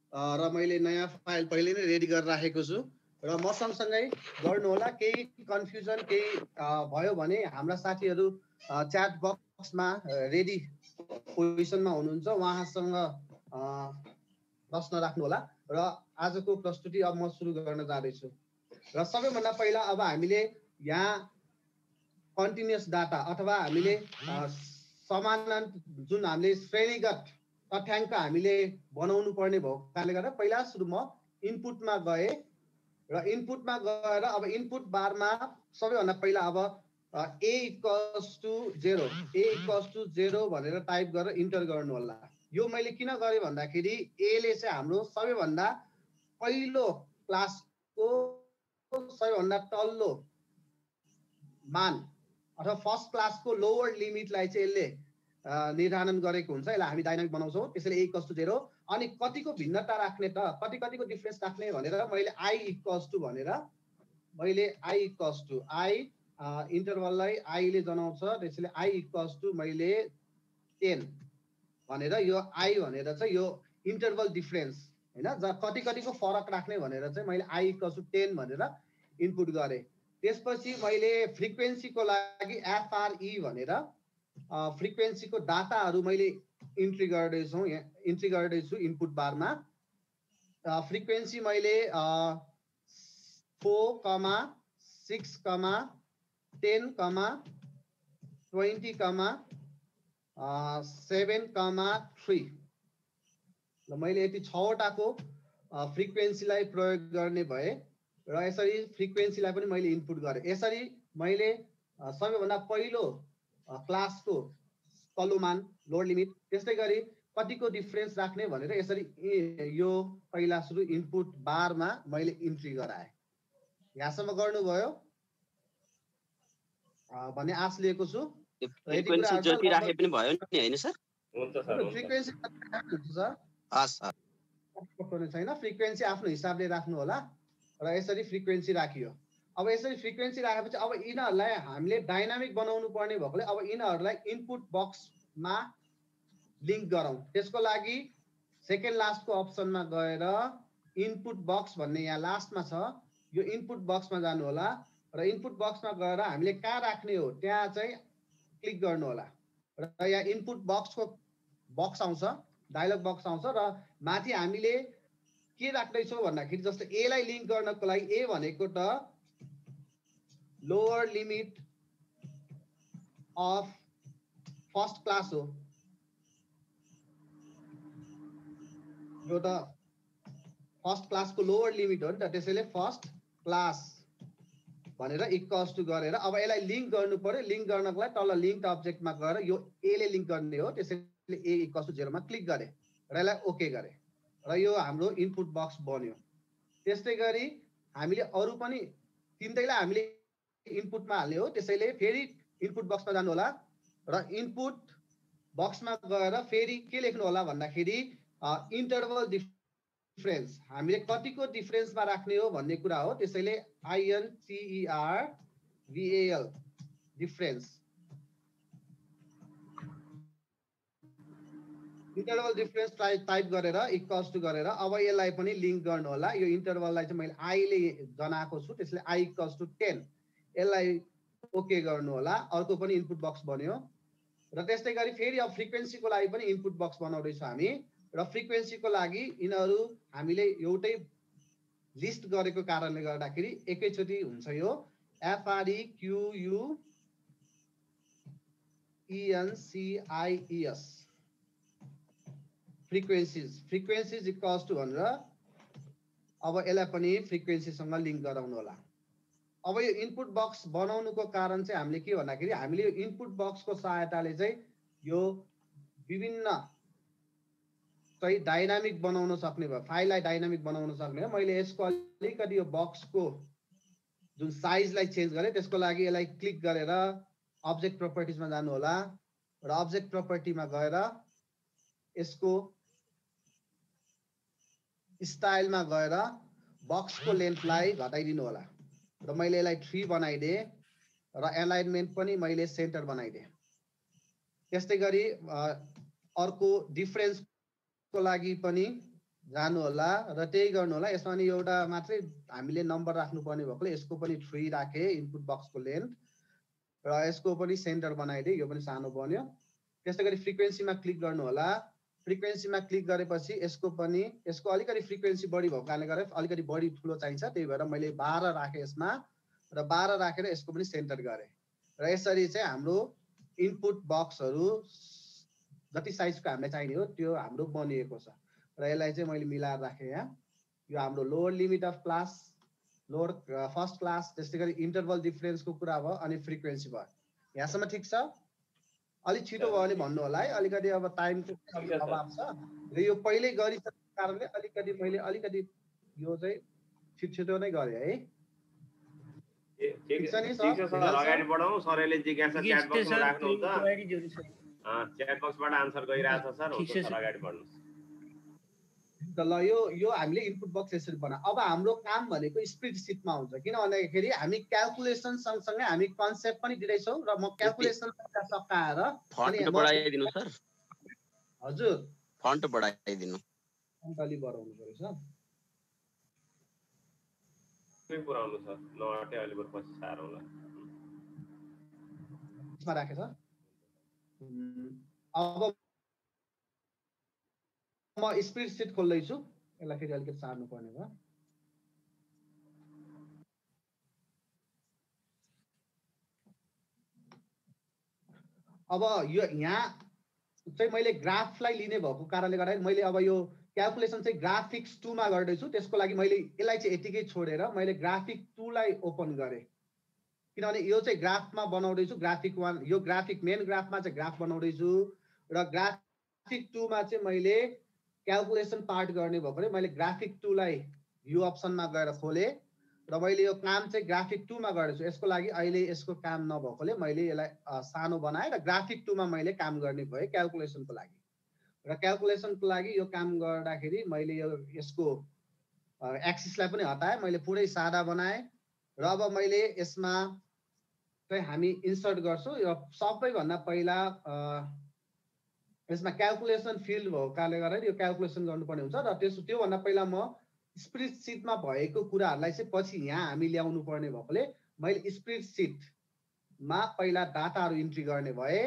र मैले नयाँ फाइल पहिले नै रेडी गरेर राखेको छु र म सँगसँगै गर्नु होला। केही कन्फ्युजन केही भयो भने हाम्रा साथीहरू च्याट बक्समा रेडी पोजिसनमा हुनुहुन्छ, उहाँसँग प्रश्न राख्नु होला। र आजको प्रस्तुति अब म सुरु गर्न जाँदैछु। र सबैभन्दा पहिला अब हामीले यहाँ कन्टिन्युअस डाटा अथवा हामीले समानान्तर जुन हामीले श्रेणीगत तथ्याङ्क हामीले बनाउनु पर्ने भएको कारणले गर्दा पहिला सुरु म इनपुटमा गए र इनपुटमा गएर अब इनपुट बारमा सबैभन्दा पहिला अब A equals to zero A equals to zero भनेर टाइप गरेर इन्टर गर्नु होला। यो मैले किन गरेँ भन्दाखेरि एले चाहिँ हाम्रो सबैभन्दा पहिलो क्लासको सबैभन्दा तल्लो मान अथवा फर्स्ट क्लासको लोवर लिमिटलाई चाहिँ यसले निर्धारण गरेको हुन्छ। यसलाई हामी डाइनामिक बनाउँछौँ। त्यसैले ए इक्वल्स टु जेरो अनि कतिको भिन्नता राख्ने त कति कतिको डिफ्रेन्स राख्ने भनेर मैले आई इक्वल्स टु भनेर मैले आई इक्वल्स टु आई इन्टरभललाई आईले जनाउँछ। त्यसैले आई इक्वल्स टु मैले टेन भनेर यो आई भनेर चाहिँ यो इन्टरभल डिफ्रेन्स होइन ज कति कतिको फरक राख्ने भनेर चाहिँ मैले आई इक्वल्स टु टेन भनेर इनपुट गरेँ। त्यसपछि मैले फ्रिक्वेन्सीको लागि एफआरई भनेर फ्रिक्वेन्सीको डाटाहरू मैले इन्ट्री गर्दैछु इन्ट्री गर्दैछु इनपुट बारमा। फ्रिक्वेन्सी मैले four comma six comma ten comma twenty comma seven comma three ल मैले यति छवटाको फ्रिक्वेन्सीलाई प्रयोग गर्ने भए र यसरी फ्रिक्वेन्सीलाई पनि मैले इनपुट गरेँ। यसरी मैले सबैभन्दा पहिलो क्लासको तल्लो मान लोअर लिमिट त्यस्तै गरी कतिको डिफ्रेन्स राख्ने भनेर यसरी यो पहिला सुरु इनपुट बारमा मैले इन्ट्री गराएँ। यहाँसम्म गर्नुभयो भन्ने आश लिएको छु। फ्रिक्वेन्सी जति राखे पनि भयो नि हैन सर? हुन्छ सर। फ्रिक्वेन्सी सर हस् हस् छैन, फ्रिक्वेन्सी आफ्नो हिसाबले राख्नु होला र यसरी फ्रिक्वेन्सी राखियो। अब यसरी फ्रिक्वेन्सी राखेपछि अब यिनीहरूलाई हामीले डाइनामिक बनाउनु पर्ने भएकोले अब यिनीहरूलाई इनपुट बक्समा लिङ्क गरौँ। त्यसको लागि सेकेन्ड लास्टको अप्सनमा गएर इनपुट बक्स भन्ने यहाँ लास्टमा छ, यो इनपुट बक्समा जानु होला र इनपुट बक्समा गएर हामीले कहाँ राख्ने हो त्यहाँ चाहिँ क्लिक गर्नु होला र यहाँ इनपुट बक्सको बक्स आउँछ, डायलग बक्स आउँछ र माथि हामीले के राख्दैछौँ भन्दाखेरि जस्तो एलाई लिङ्क गर्नको लागि ए भनेको त lower limit of first class हो, यो त फर्स्ट क्लासको लोअर लिमिट हो नि त। त्यसैले फर्स्ट क्लास भनेर इक्वल्स टु गरेर अब यसलाई लिङ्क गर्नु पर्यो। लिङ्क गर्नको लागि तल लिङ्क अब्जेक्टमा गएर यो एले लिङ्क गर्ने हो, त्यसैले ए इक्वल्स टु जेरोमा क्लिक गरेँ र यसलाई ओके गरेँ र यो हाम्रो इनपुट बक्स बन्यो। त्यस्तै गरी हामीले अरू पनि तिनटैलाई हामीले इनपुटमा हाल्ने हो, त्यसैले फेरि इनपुट बक्समा जानु होला र इनपुट बक्समा गएर फेरि के लेख्नु होला भन्दाखेरि इन्टरभल डिफ्रेन्स हामीले कतिको डिफ्रेन्समा राख्ने हो भन्ने कुरा हो। त्यसैले I N T E R V L difference interval difference type type गरेर इक्वल्स टु गरेर अब यसलाई पनि लिङ्क गर्नु होला। यो इन्टरभललाई चाहिँ मैले आईले जनाएको छु, त्यसले आई इक्वल्स टु टेन यसलाई ओके गर्नु होला। अर्को पनि इनपुट बक्स बन्यो र त्यस्तै गरी फेरि अब फ्रिक्वेन्सीको लागि पनि इनपुट बक्स बनाउँदैछौँ हामी र फ्रिक्वेन्सीको लागि यिनीहरू हामीले एउटै लिस्ट गरेको कारणले गर्दाखेरि एकैचोटि हुन्छ। यो एफआरई क्युयु इएनसिआइइएस फ्रिक्वेन्सिज फ्रिक्वेन्सिज इक्वल्स टु भनेर अब यसलाई पनि फ्रिक्वेन्सीसँग लिङ्क गराउनु होला। अब यो इनपुट बक्स बनाउनुको कारण चाहिँ हामीले के भन्दाखेरि हामीले यो इनपुट बक्सको सहायताले चाहिँ यो विभिन्न चाहिँ डाइनामिक बनाउन सक्ने भयो, फाइललाई डाइनामिक बनाउन सक्ने हो। मैले यसको अलिकति यो बक्सको जुन साइजलाई चेन्ज गरेँ त्यसको लागि यसलाई क्लिक गरेर अब्जेक्ट प्रपर्टिजमा जानु होला र अब्जेक्ट प्रपर्टीमा गएर यसको स्टाइलमा गएर बक्सको लेन्थलाई घटाइदिनु होला र मैले यसलाई थ्री बनाइदिएँ र एलाइनमेन्ट पनि मैले सेन्टर बनाइदिएँ। त्यस्तै गरी अर्को डिफ्रेन्सको लागि पनि जानु होला र त्यही गर्नु होला। यसमा नि एउटा मात्रै हामीले नम्बर राख्नुपर्ने भएकोले यसको पनि थ्री राखे इनपुट बक्सको लेन्थ र यसको पनि सेन्टर बनाइदिए, यो पनि सानो बन्यो। त्यस्तै गरी फ्रिक्वेन्सीमा क्लिक गर्नु होला। फ्रिक्वेन्सीमा क्लिक गरेपछि यसको पनि यसको अलिकति फ्रिक्वेन्सी बढी भएको कारणले गर्दा अलिकति बढी ठुलो चाहिन्छ, त्यही भएर मैले बाह्र राखेँ यसमा र बाह्र राखेर यसको पनि सेन्टर गरेँ र यसरी चाहिँ हाम्रो इनपुट बक्सहरू जति साइजको हामीलाई चाहिने हो त्यो हाम्रो बनिएको छ र यसलाई चाहिँ मैले मिलाएर राखेँ यहाँ। यो हाम्रो lower limit of class, lower first class, त्यस्तै गरी इन्टरभल डिफरेन्सको कुरा भयो अनि फ्रिक्वेन्सी भयो। यहाँसम्म ठिक छ? अलिक छिटो भयो भने भन्नु होला है, अलिकति अब टाइमको अभाव छ र यो पहिल्यै गरिसकेको कारणले अलिकति मैले अलिकति यो चाहिँ छिटो छिटो नै गरेँ है। ठिक छ नि सर, अगाडि बढाउँ। सरले जिज्ञासा च्याट बक्समा राख्नुहुन्छ, च्याट बक्सबाट आन्सर गइरहेछ सर, हुन्छ सर अगाडि बढ्नु। ल यो यो हामीले इनपुट बक्स यसरी बना। अब हाम्रो काम भनेको स्प्रेडसिटमा हुन्छ, किन भन्दाखेरि हामी क्याल्कुलेसन सँगसँगै हामी कन्सेप्ट पनि दिँदैछौँ र म क्याल्कुलेसन सकाएर फन्ट बढाइदिनु सर। हजुर फन्ट बढाइदिनु, फन्ट अलि बढाउनु पर्यो सर। कुन पुराउनु सर, नअटे अलि बरु पछि सारो होला। यसमा राखे सर। अब म स्प्रेडसिट खोल्दैछु, यसलाई फेरि अलिकति सार्नु पर्ने भयो। अब यो यहाँ चाहिँ मैले ग्राफलाई लिने भएको कारणले गर्दाखेरि मैले अब यो क्याल्कुलेसन चाहिँ ग्राफिक्स टूमा गर्दैछु, त्यसको लागि मैले यसलाई चाहिँ यतिकै छोडेर मैले ग्राफिक टूलाई ओपन गरेँ, किनभने यो चाहिँ ग्राफमा बनाउँदैछु। ग्राफिक वान यो ग्राफिक मेन ग्राफमा चाहिँ ग्राफ बनाउँदैछु र ग्राफिक टूमा चाहिँ मैले क्याल्कुलेसन पार्ट गर्ने भएकोले मैले ग्राफिक टूलाई यो अप्सनमा गएर खोलेँ र मैले यो काम चाहिँ ग्राफिक टूमा गर्दैछु। यसको लागि अहिले यसको काम नभएकोले मैले यसलाई सानो बनाएँ र ग्राफिक टूमा मैले काम गर्ने भएँ क्याल्कुलेसनको लागि। र क्याल्कुलेसनको लागि यो काम गर्दाखेरि मैले यो यसको एक्सिसलाई पनि हटाएँ, मैले पुरै सादा बनाएँ र अब मैले यसमा चाहिँ हामी इन्सर्ट गर्छौँ। यो सबैभन्दा पहिला यसमा क्याल्कुलेसन फिल्ड भएको कारणले गर्दा यो क्याल्कुलेसन गर्नुपर्ने हुन्छ र त्यस त्योभन्दा पहिला म स्प्रेडसिटमा भएको कुराहरूलाई चाहिँ पछि यहाँ हामी ल्याउनु पर्ने भएकोले मैले स्प्रेडसिटमा पहिला डाटाहरू इन्ट्री गर्ने भए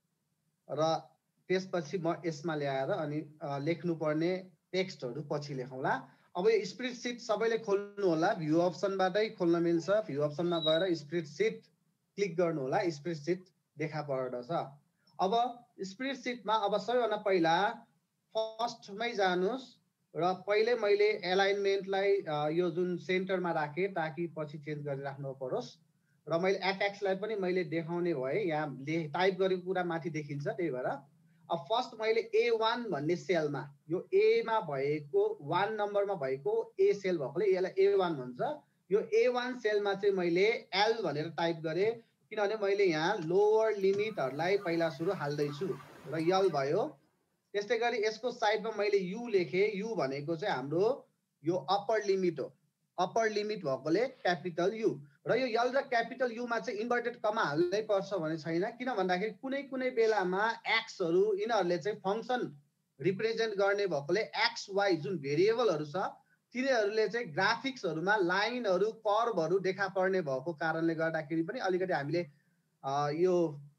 र त्यसपछि म यसमा ल्याएर अनि लेख्नुपर्ने टेक्स्टहरू पछि लेखौँला। अब यो स्प्रेडसिट सबैले खोल्नु होला, भ्यू अप्सनबाटै खोल्न मिल्छ। भ्यू अप्सनमा गएर स्प्रेडसिट क्लिक गर्नु होला, स्प्रेडसिट देखा पर्दछ। अब स्प्रेडसिटमा अब सबैभन्दा पहिला फर्स्टमै जानुहोस् र पहिले मैले एलाइनमेन्टलाई यो जुन सेन्टरमा राखेँ ताकि पछि चेन्ज गरिराख्नु परोस् र मैले एट्याक्सलाई पनि मैले देखाउने भएँ, यहाँ टाइप गरेको कुरा माथि देखिन्छ, त्यही भएर अब फर्स्ट मैले ए वान भन्ने सेलमा यो एमा भएको वान नम्बरमा भएको ए सेल भएकोले यसलाई ए वान भन्छ। यो ए वान सेलमा चाहिँ मैले एल भनेर टाइप गरेँ, किनभने मैले यहाँ लोवर लिमिटहरूलाई पहिला सुरु हाल्दैछु र यल भयो। त्यस्तै गरी यसको साइडमा मैले यु लेखेँ, यु भनेको चाहिँ हाम्रो यो अप्पर लिमिट हो, अप्पर लिमिट भएकोले क्यापिटल यु र यो यल र क्यापिटल युमा चाहिँ इन्भर्टेड कमा हाल्नै पर्छ भने छैन, किन भन्दाखेरि कुनै कुनै बेलामा एक्सहरू यिनीहरूले चाहिँ फङ्सन रिप्रेजेन्ट गर्ने भएकोले एक्स वाइ जुन भेरिएबलहरू छ तिनीहरूले चाहिँ ग्राफिक्सहरूमा लाइनहरू कर्भहरू देखा पर्ने भएको कारणले गर्दाखेरि पनि अलिकति हामीले यो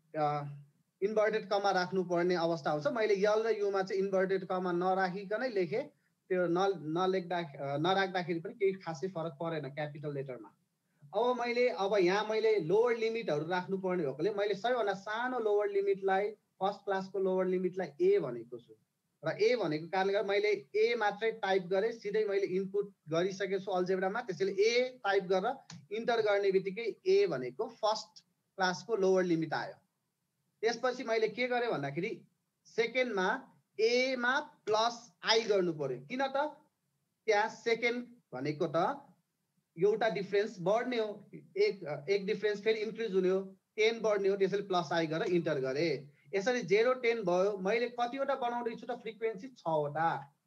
इन्भर्टेड कमा राख्नुपर्ने अवस्था हुन्छ। मैले यल र युमा चाहिँ इन्भर्टेड कमा नराखिकनै लेखेँ, त्यो न नलेख्दा नराख्दाखेरि पनि केही खासै फरक परेन क्यापिटल लेटरमा। अब मैले अब यहाँ मैले लोवर लिमिटहरू राख्नुपर्ने भएकोले मैले सबैभन्दा सानो लोवर लिमिटलाई फर्स्ट क्लासको लोवर लिमिटलाई ए भनेको छु र ए भनेको कारणले गर्दा मैले ए मात्रै टाइप गरेँ, सिधै मैले इनपुट गरिसकेको छु अल्जेब्रामा, त्यसैले ए टाइप गरेर इन्टर गर्ने बित्तिकै ए भनेको फर्स्ट क्लासको लोवर लिमिट आयो। त्यसपछि मैले के गरेँ भन्दाखेरि सेकेन्डमा एमा प्लस आई गर्नु पर्यो, किन त त्यहाँ सेकेन्ड भनेको त एउटा डिफरेन्स बढ्ने हो, एक एक डिफरेन्स फेरि इन्क्रिज हुने हो, टेन बढ्ने हो, त्यसैले प्लस आई गरेर इन्टर गरेँ। यसरी जेरो टेन भयो। मैले कतिवटा बनाउँदैछु त फ्रिक्वेन्सी छवटा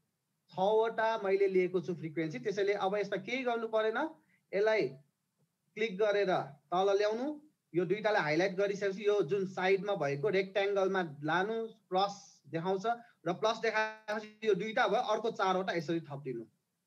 छवटा मैले लिएको छु फ्रिक्वेन्सी, त्यसैले अब यसमा केही गर्नु परेन, यसलाई क्लिक गरेर तल ल्याउनु, यो दुईटालाई हाइलाइट गरिसकेपछि यो जुन साइडमा भएको रेक्ट्याङ्गलमा लानु, प्लस देखाउँछ र प्लस देखाएपछि यो दुईटा भयो अर्को चारवटा यसरी थपिदिनु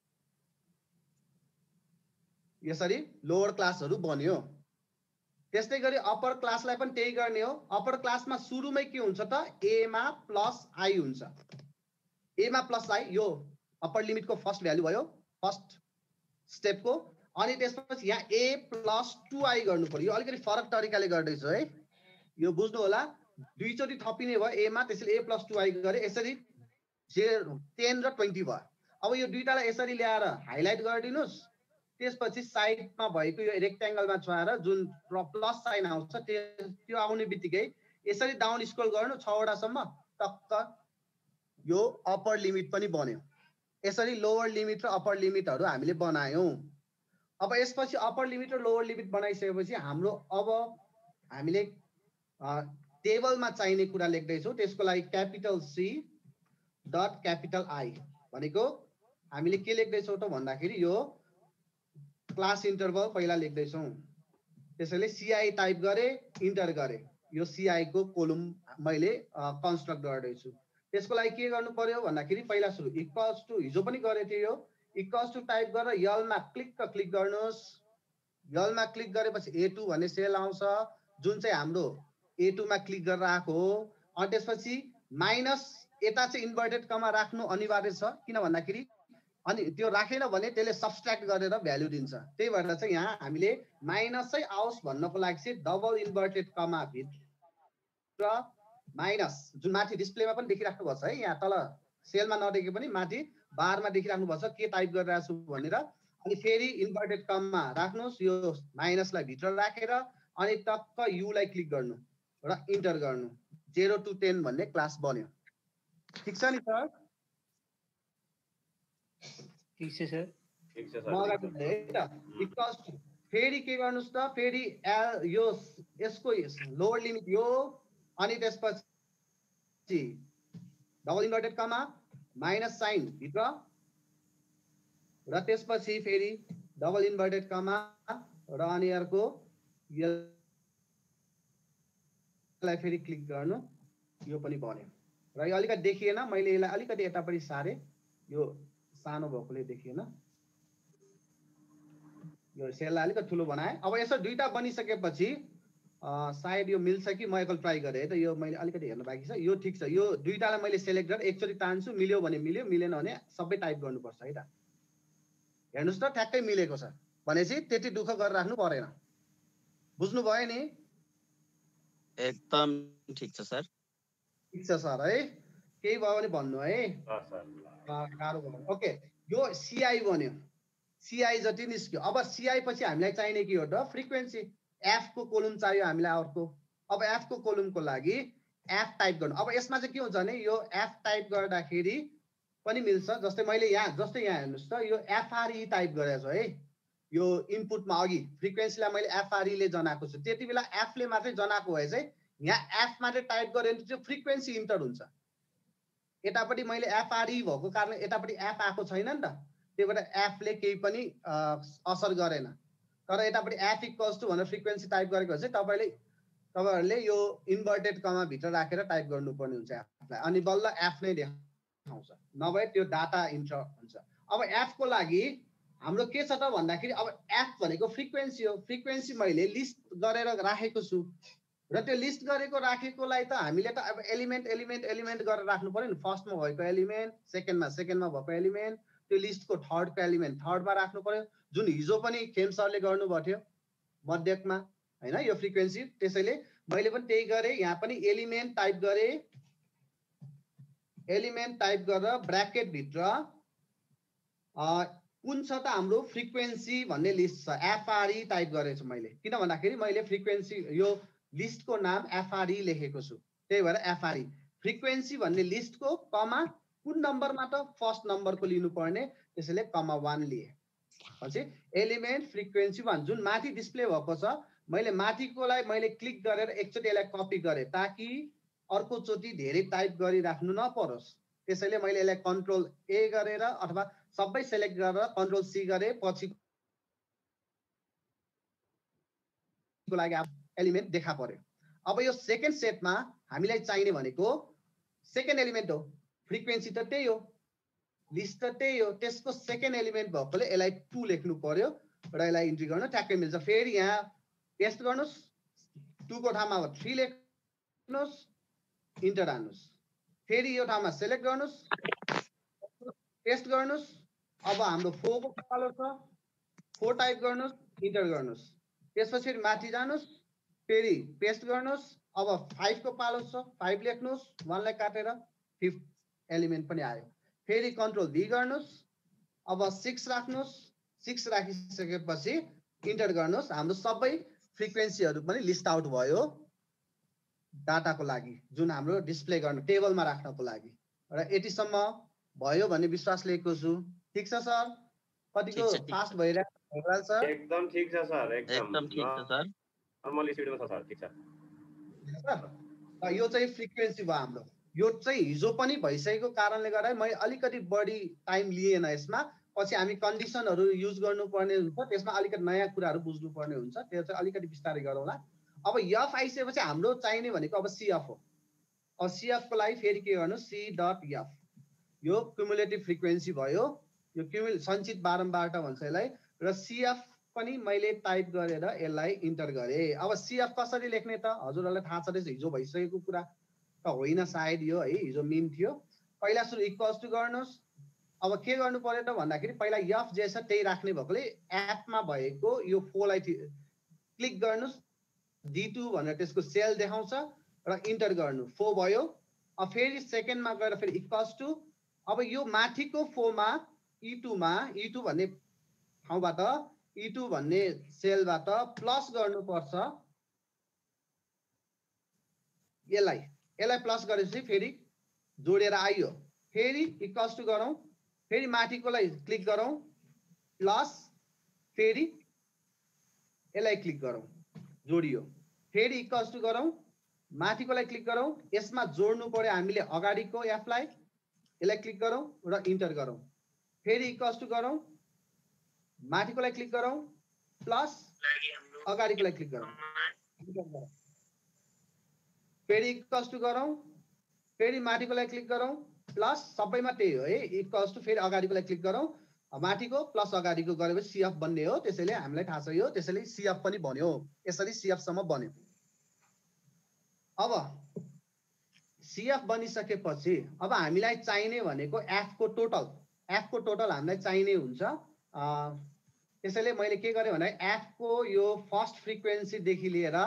यसरी लोअर क्लासहरु बन्यो त्यस्तै गरी अप्पर क्लासलाई पनि त्यही गर्ने हो अप्पर क्लासमा सुरुमै के हुन्छ त a मा प्लस i हुन्छ a मा प्लस i यो अप्पर लिमिटको फर्स्ट भ्यालु भयो फर्स्ट स्टेपको अनि त्यसपछि यहाँ a प्लस टू आई गर्नु पर्यो यो अलिकति फरक तरिकाले गर्दै छु है यो बुझ्नु होला दुई चोटी थपिने भयो a मा त्यसैले a प्लस टू आई गरे यसरी टेन र ट्वेन्टी भयो अब यो दुईटालाई यसरी ल्याएर हाइलाइट गरिदिनुस् त्यसपछि साइडमा भएको यो रेक्ट्याङ्गलमा छोएर जुन प्लस साइन आउँछ त्यो आउने बित्तिकै यसरी डाउन स्क्रोल गर्नु छ वटासम्म टक्क यो अप्पर लिमिट पनि बन्यो यसरी लोअर लिमिट र अप्पर लिमिटहरु हामीले बनायौं अब यसपछि अप्पर लिमिट र लोअर लिमिट बनाइसकेपछि हाम्रो अब हामीले टेबलमा चाहिने कुरा लेख्दै छौं त्यसको लागि capital C dot capital I भनेको हामीले के लेख्दै छौं त भन्दाखेरि यो क्लास इन्टरभल पहिला लेख्दै छौं त्यसैले सीआई टाइप गरे इन्टर गरे यो सीआई को कोलम मैले कन्स्ट्रक्ट गर्दै छु त्यसको लागि के गर्नु पर्यो भन्दाखेरि पहिला सुरु इक्वल्स टु हिजो पनि गरे थियो यो इक्वल्स टु टाइप गरेर यल मा क्लिक क्लिक गर्नुस् यल मा क्लिक गरेपछि ए टू भन्ने सेल आउँछ जुन चाहिँ हाम्रो ए टू मा क्लिक गरेर आएको हो अनि त्यसपछि माइनस यता चाहिँ इन्भर्टेड कमा राख्नु अनिवार्य छ किन भन्दाखेरि अनि त्यो राखेन भने त्यसले सबट्र्याक्ट गरेर भ्यालु दिन्छ त्यही भएर चाहिँ यहाँ हामीले माइनस चाहिँ आओस् भन्नको लागि चाहिँ डबल इन्भर्टेड कमा भित्र माइनस जुन माथि डिस्प्लेमा पनि देखिराख्नु भएको छ है यहाँ तल सेलमा नदेखे पनि माथि बारमा देखिराख्नु भएको छ के टाइप गरिरहेको छु भनेर अनि फेरि इन्भर्टेड कमा राख्नुस् यो माइनसलाई भित्र राखेर अनि टक्क यु लाई क्लिक गर्नु र इन्टर गर्नु zero to ten भन्ने क्लास बन्यो ठीक छ नि सर ठीक छ सर ठीक छ सर मलाई पनि है त इक्वल्स टु फेरि के गर्नुस् त फेरि यो यसको लोअर लिमिट यो अनि त्यसपछि double inverted comma minus sign भित्र र त्यसपछि फेरि डबल इन्भर्टेड कमा र अनि अर्को यसलाई फेरि क्लिक गर्नु यो पनि बन्यो र यो अलिकति देखिएन मैले यसलाई अलिकति यतापट्टि सारे यो सानो भएकोले देखिएन यो सेललाई अलिकति ठुलो बनाए अब यसो दुईटा बनिसकेपछि सायद यो मिल्छ कि म एकल ट्राई गरेँ है त यो मैले अलिकति हेर्नु बाँकी छ यो ठीक छ यो दुईटालाई मैले सेलेक्ट गरेर एकचोटि तान्छु मिल्यो भने मिल्यो मिलेन भने सबै टाइप गर्नुपर्छ है त हेर्नुस् त ठ्याक्कै मिलेको छ भनेपछि त्यति दुःख गरेर राख्नु परेन बुझ्नु भयो नि एकदम ठीक छ सर ठीक छ सर है केही भयो भने भन्नु है गाह्रो भयो ओके यो सीआई बन्यो सीआई जति निस्क्यो अब सीआई पछि हामीलाई चाहिने के हो त फ्रिक्वेन्सी एफ को कोलम चाहियो हामीलाई अर्को अब एफ को कोलमको लागि एफ टाइप गर्नु अब यसमा चाहिँ के हुन्छ भने यो एफ टाइप गर्दाखेरि पनि मिल्छ जस्तै मैले यहाँ जस्तै यहाँ हेर्नुस् त यो एफआरई टाइप गरेको छु है यो इनपुटमा अघि फ्रिक्वेन्सीलाई मैले एफआरई ले जनाएको छु त्यति बेला एफ ले मात्रै जनाएको भए चाहिँ यहाँ एफ मात्रै टाइप गरे भने चाहिँ फ्रिक्वेन्सी इन्टर हुन्छ यतापट्टि मैले एफआरई भएको कारणले यतापट्टि एफ आएको छैन नि त त्यही भएर एफ ले केही पनि असर गरेन तर यतापट्टि एफ इक्वल्स टु भनेर फ्रिक्वेन्सी टाइप गरेको चाहिँ तपाईले तपाईहरुले यो इन्भर्टेड कमा भित्र राखेर टाइप गर्नुपर्ने हुन्छ एफलाई अनि बल्ल एफ नै देखाउँछ नभए त्यो डाटा इन्टर हुन्छ अब एफ को लागि हाम्रो के छ त भन्दाखेरि अब एफ भनेको फ्रिक्वेन्सी हो फ्रिक्वेन्सी मैले लिस्ट गरेर राखेको छु र त्यो लिस्ट गरेको राखेकोलाई त हामीले त अब एलिमेन्ट एलिमेन्ट एलिमेन्ट गरेर राख्नु पर्यो नि फर्स्टमा भएको एलिमेन्ट सेकेन्डमा सेकेन्डमा भएको एलिमेन्ट त्यो लिस्टको थर्डको एलिमेन्ट थर्डमा राख्नु पर्यो जुन हिजो पनि खेम सरले गर्नुभएको थियो मध्यकमा हैन यो फ्रिक्वेन्सी त्यसैले मैले पनि त्यही गरे यहाँ पनि एलिमेन्ट टाइप गरे एलिमेन्ट टाइप गरेर ब्र्याकेट भित्र कुन छ त हाम्रो फ्रिक्वेन्सी भन्ने लिस्ट छ एफआरई टाइप गरेछु मैले किन भन्दाखेरि मैले फ्रिक्वेन्सी यो लिस्टको नाम एफआरई लेखेको छु त्यही भएर एफआरई फ्रिक्वेन्सी भन्ने लिस्टको कमा कुन नम्बरमा त फर्स्ट नम्बरको लिनु पर्ने त्यसैले कमा वन लिए पछि एलिमेन्ट फ्रिक्वेन्सी वन जुन माथि डिस्प्ले भएको छ मैले माथिकोलाई मैले क्लिक गरेर एकचोटि यसलाई कपी गरे ताकि अर्को चोटि धेरै टाइप गरिराख्नु नपरोस् त्यसैले मैले यसलाई कन्ट्रोल ए गरेर अथवा सबै सेलेक्ट गरेर कन्ट्रोल सी गरे पछि को लागि एलिमेन्ट देखा पर्यो अब यो सेकेन्ड सेटमा हामीलाई चाहिने भनेको सेकेन्ड एलिमेन्ट हो, फ्रिक्वेन्सी त त्यही हो, लिस्ट त त्यही हो, त्यसको सेकेन्ड एलिमेन्ट भएकोले यसलाई टू लेख्नु पर्यो र यसलाई इन्ट्री गर्न ट्याक्कै मिल्छ। फेरि यहाँ पेस्ट गर्नुहोस्, टू को ठाउँमा अब थ्री लेख्नुहोस्, इन्टर हान्नुहोस्, फेरि यो ठाउँमा सेलेक्ट गर्नुहोस्, पेस्ट गर्नुहोस्, अब हाम्रो फोर को पालो छ, फोर टाइप गर्नुहोस्, इन्टर गर्नुहोस्, त्यसपछि माथि जानुहोस्, फेरि पेस्ट गर्नुहोस्, अब फाइभ को पालो छ, फाइभ लेख्नुहोस्, वानलाई काटेर फिफ्थ एलिमेन्ट पनि आयो, फेरि कन्ट्रोल भी गर्नुहोस्, अब सिक्स राख्नुहोस्, सिक्स राखिसकेपछि इन्टर गर्नुहोस्, हाम्रो सबै फ्रिक्वेन्सीहरू पनि लिस्ट आउट भयो डाटाको लागि, जुन हाम्रो डिस्प्ले गर्न टेबलमा राख्नको लागि। र यतिसम्म भयो भन्ने विश्वास लिएको छु। ठिक छ सर? कतिको फास्ट भइरहेको छ सर? एकदम ठिक छ सर, एकदम ठिक छ सर, नर्मल स्पिडमा छ सर, ठिक छ सर। यो चाहिँ फ्रिक्वेन्सी भयो हाम्रो, यो चाहिँ हिजो पनि भइसकेको कारणले गर्दा मैले अलिकति बढी टाइम लिएन यसमा, पछि हामी कन्डिसनहरू युज गर्नुपर्ने हुन्छ, त्यसमा अलिकति नयाँ कुराहरू बुझ्नुपर्ने हुन्छ, त्यो चाहिँ अलिकति बिस्तारै गरौँला। अब यफ आइसकेपछि हाम्रो चाहिने भनेको अब सिएफ हो। अब सिएफ को लागि फेरि के गर्नु, सी डट एफ, यो क्युमुलेटिभ फ्रिक्वेन्सी भयो, यो क्युमुल सञ्चित बारम्बारता भन्छ यसलाई, र सिएफ पनि मैले टाइप गरेर यसलाई इन्टर गरेँ। अब सिएफ कसरी लेख्ने त हजुरहरूलाई थाहा छ, हिजो भइसकेको कुरा त होइन सायद यो है, हिजो मिन थियो। पहिला सुरु इक्वल्स टु गर्नुहोस्, अब के गर्नु पर्यो त भन्दाखेरि पहिला एफ जे छ त्यही राख्ने भएकोले एपमा भएको यो फोरलाई क्लिक गर्नुहोस्, डी टू भनेर त्यसको सेल देखाउँछ र इन्टर गर्नु, फोर भयो। अब फेरि सेकेन्डमा गएर फेरि इक्वल्स टु, अब यो माथिको फोरमा ई टू मा ई टू भन्ने ठाउँबाट ई टू भन्ने सेलबाट प्लस गर्नुपर्छ यसलाई, यसलाई प्लस गरेपछि फेरि जोडेर आइयो, फेरि इक्वल्स टु गरौँ, फेरि माथिकोलाई क्लिक गरौँ प्लस, फेरि यसलाई क्लिक गरौँ जोडियो, फेरि इक्वल्स टु गरौँ, माथिकोलाई क्लिक गरौँ, यसमा जोड्नु पर्यो हामीले अगाडिको एफलाई, यसलाई क्लिक गरौँ र इन्टर गरौँ, फेरि इक्वल्स टु गरौँ, माथिकोलाई क्लिक गरौँ प्लस अगाडिकोलाई क्लिक गरौँ, फेरि इक्वल्स टु गरौँ, फेरि माथिकोलाई क्लिक गरौँ प्लस, सबैमा त्यही हो है, इक्वल्स टु फेरि अगाडिकोलाई क्लिक गरौँ, माथिको प्लस अगाडिको गरेपछि सिएफ बन्ने हो, त्यसैले हामीलाई थाहा छ यो, त्यसैले सिएफ पनि बन्यो, यसरी सिएफ सम्म बन्यो। अब सिएफ बनिसकेपछि अब हामीलाई चाहिने भनेको एफ को टोटल, एफ को टोटल हामीलाई चाहिने हुन्छ। त्यसैले मैले के गरेँ भने एफ को यो फर्स्ट फ्रिक्वेन्सीदेखि लिएर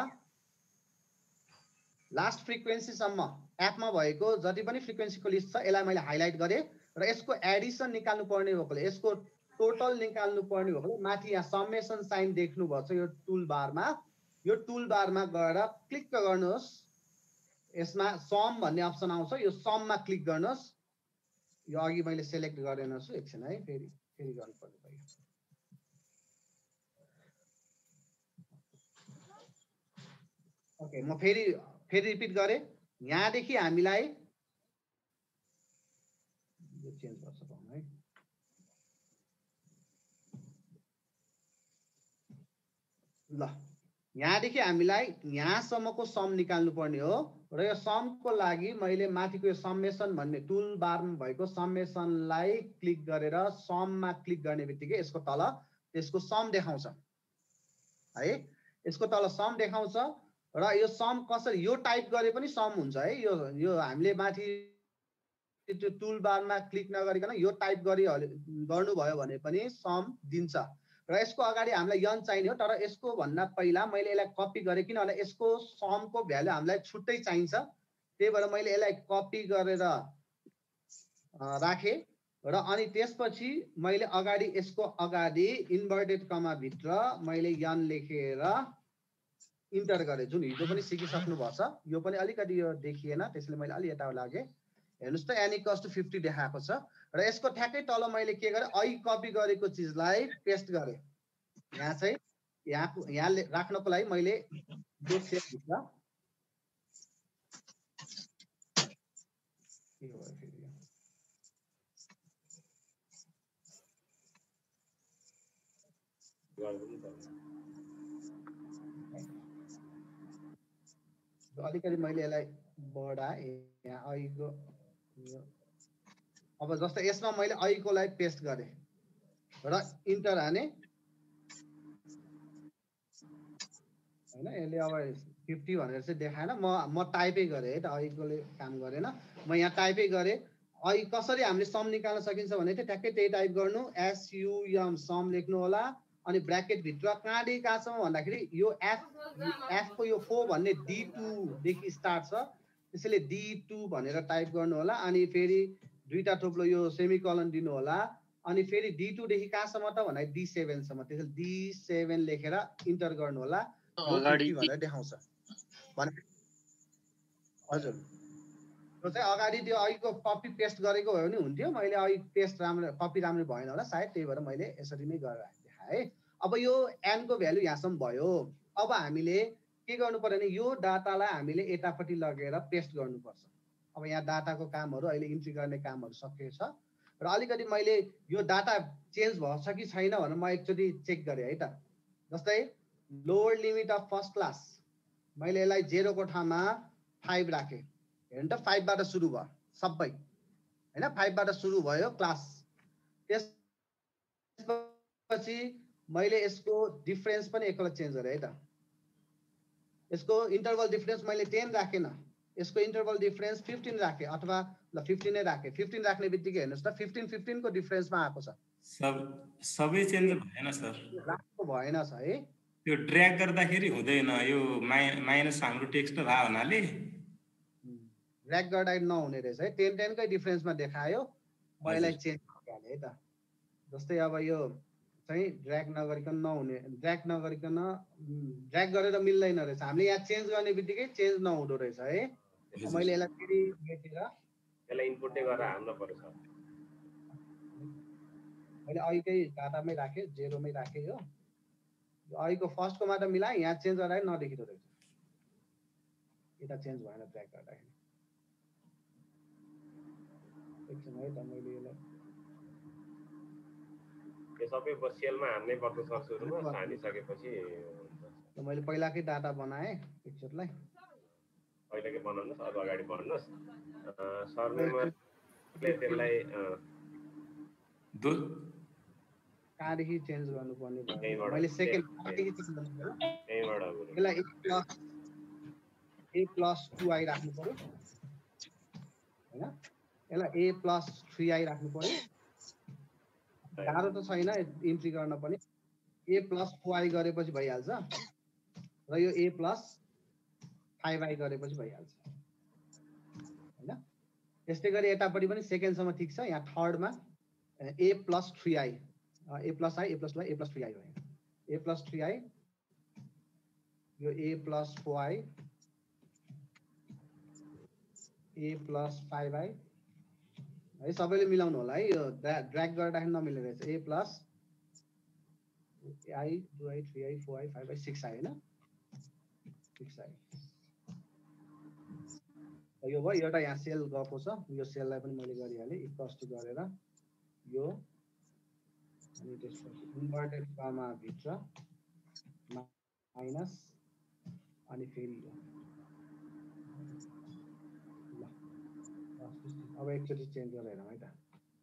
लास्ट फ्रिक्वेन्सीसम्म एपमा भएको जति पनि फ्रिक्वेन्सीको लिस्ट छ यसलाई मैले हाइलाइट गरेँ र यसको एडिसन निकाल्नु पर्ने भएकोले, यसको टोटल निकाल्नु पर्ने भएकोले माथि यहाँ समेसन साइन देख्नुभएको छ यो टुल बारमा, यो टुल बारमा गएर क्लिक गर्नुहोस्, यसमा सम भन्ने अप्सन आउँछ, यो सममा क्लिक गर्नुहोस्, यो अघि मैले सेलेक्ट गरेन छु, एकछिन है, फेरि फेरि गर्नुपर्ने भयो। ओके, म फेरि फेरि रिपिट गरेँ, यहाँदेखि हामीलाई चेन्ज गर्छ है, ल यहाँदेखि हामीलाई यहाँसम्मको सम निकाल्नु पर्ने हो र यो समको लागि मैले माथिको यो समेसन भन्ने टुल बारमा भएको समेसनलाई क्लिक गरेर सममा क्लिक गर्ने बित्तिकै यसको तल त्यसको सम देखाउँछ है, यसको तल सम देखाउँछ र यो सम कसरी यो टाइप गरे पनि सम हुन्छ है, यो यो हामीले माथि त्यो टुल बारमा क्लिक नगरिकन यो टाइप गरी गर्नुभयो भने पनि सम दिन्छ र यसको अगाडि हामीलाई यन चाहिने हो, तर यसको भन्दा पहिला मैले यसलाई कपी गरेँ किनभने यसको समको भ्यालु हामीलाई छुट्टै चाहिन्छ, त्यही भएर मैले यसलाई कपी गरेर राखेँ र अनि त्यसपछि मैले अगाडि यसको अगाडि इन्भर्टेड कमा भित्र मैले यन लेखेर इन्टर गरेँ, जुन हिजो पनि सिकिसक्नु भएको छ, यो पनि अलिकति यो देखिएन त्यसले मैले अलि यता लागेँ, हेर्नुहोस् त एन इक्वल्स टु फिफ्टी देखाएको छ र यसको ठ्याक्कै तल मैले के गरेँ, अघि कपी गरेको चिजलाई पेस्ट गरेँ, यहाँ चाहिँ यहाँ यहाँ राख्नको लागि मैले यो सेलभित्र अलिकति मैले यसलाई बढाएँ यहाँ अहिको अब जस्तै यसमा मैले अहिको लागि पेस्ट गरेँ र इन्टर हाने हैन यसले अब फिफ्टी भनेर चाहिँ देखाएन म म टाइपै गरेँ है त अहिकोले काम गरेन म यहाँ टाइपै गरेँ अहि कसरी हामीले सम निकाल्न सकिन्छ भने चाहिँ ट्याक्कै त्यही टाइप गर्नु एसयुएम सम लेख्नु होला अनि ब्र्याकेट भित्र कहाँदेखि कहाँसम्म भन्दाखेरि यो एफ एफ को यो फोर भन्ने डी टू देखि स्टार्ट छ त्यसैले डी टू भनेर टाइप गर्नु होला अनि फेरि दुईटा थोप्लो यो सेमिकोलन दिनु होला अनि फेरि डी टू देखि कहाँसम्म त भन्दा डी सेभेन सम्म त्यसैले डी सेभेन लेखेर इन्टर गर्नु होला अगाडि भनेर देखाउँछ भने हजुर त्यो चाहिँ अगाडि त्यो अहिलेको कपी पेस्ट गरेको भयो भने हुन्थ्यो मैले अहिले पेस्ट राम्रो कपी राम्रो भएन होला सायद त्यही भएर मैले यसरी नै गरेर देखाएँ अब यो एन को भ्यालु यहाँसम्म भयो अब हामीले के गर्नु पर्यो भने यो डाटालाई हामीले यतापट्टि लगेर पेस्ट गर्नुपर्छ अब यहाँ डाटाको कामहरू अहिले इन्ट्री गर्ने कामहरू सकिएको छ र अलिकति मैले यो डाटा चेन्ज भएछ कि छैन भनेर म एकचोटि चेक गरेँ है त जस्तै lower limit of first class मैले यसलाई जेरोको ठाउँमा फाइभ राखेँ हेर्नु त फाइभबाट सुरु भयो सबै होइन फाइभबाट सुरु भयो क्लास त्यसपछि मैले यसको डिफरेन्स पनि एकपल्ट चेन्ज गरेँ है त यसको इन्टरभल डिफरेन्स मैले टेन राखेन यसको इन्टरभल डिफरेन्स फिफ्टिन राखेँ अथवा ल फिफ्टिन नै राखेँ फिफ्टिन राख्ने बित्तिकै हेर्नुहोस् त फिफ्टिन फिफ्टिनको डिफरेन्समा आएको छ सब सबै चेन्ज भएन सर राम्रो भएन छ है त्यो ड्र्याग गर्दाखेरि हुँदैन यो माइ माइनस हाम्रो टेक्स्ट भए हुनाले ड्र्याग गर्दा नहुने रहेछ है टेन टेनकै डिफरेन्समा देखायो म यसलाई चेन्ज गरिहालेँ है त जस्तै अब यो चाहिँ ड्र्याग नगरिकन नहुने ड्र्याग नगरिकन ड्र्याग गरेर मिल्दैन रहेछ हामीले यहाँ चेन्ज गर्ने बित्तिकै चेन्ज नहुँदो रहेछ है मैले यसलाई फेरि मेटेर यसलाई इनपुटै गरेर हाल्नु पर्छ मैले अहिकै डाटामै राखेँ जेरोमै राखेँ यो अहिको फर्स्टकोमा त मिलाएँ यहाँ चेन्ज गर्दा नदेखिँदो रहेछ यता चेन्ज भएन ड्र्याग गर्दाखेरि एकछिन है त मैले यसलाई यो सबै सेलमा हाल्नै पर्छ सर सुरुमा हालिसकेपछि मैले पहिलाकै डाटा बनाएँ पिक्चरलाई पहिलाकै बनाउनुहोस् अब अगाडि बढ्नुहोस् सर मेमरले त्यसलाई कहाँदेखि चेन्ज गर्नुपर्ने भयो मैले सेकेन्ड कहाँदेखि चेन्ज गर्नु यसलाई A plus A plus two I राख्नु पर्यो होइन यसलाई ए प्लस थ्री आई राख्नु पर्यो गाह्रो त छैन इन्ट्री गर्न पनि ए प्लस फोर आई गरेपछि भइहाल्छ र यो ए प्लस फाइभ आई गरेपछि भइहाल्छ होइन त्यस्तै गरी यतापट्टि पनि सेकेन्डसम्म ठिक छ यहाँ थर्डमा A plus three I A plus I A plus two I A plus three I भयो ए प्लस थ्री आई यो A plus four I A plus five I है सबैले मिलाउनु होला है यो ड्र्याग गर्दाखेरि नमिल्ने रहेछ A plus I two I three I four I five I six I होइन सिक्स आई यो भयो एउटा यहाँ सेल गएको छ यो सेललाई पनि मैले गरिहालेँ इक्वल्स टु गरेर यो अनि त्यसपछि इन्भर्टेड कमा भित्र माइनस अनि फेरि यो अब एकचोटि चेन्ज गरेर हेरौँ है त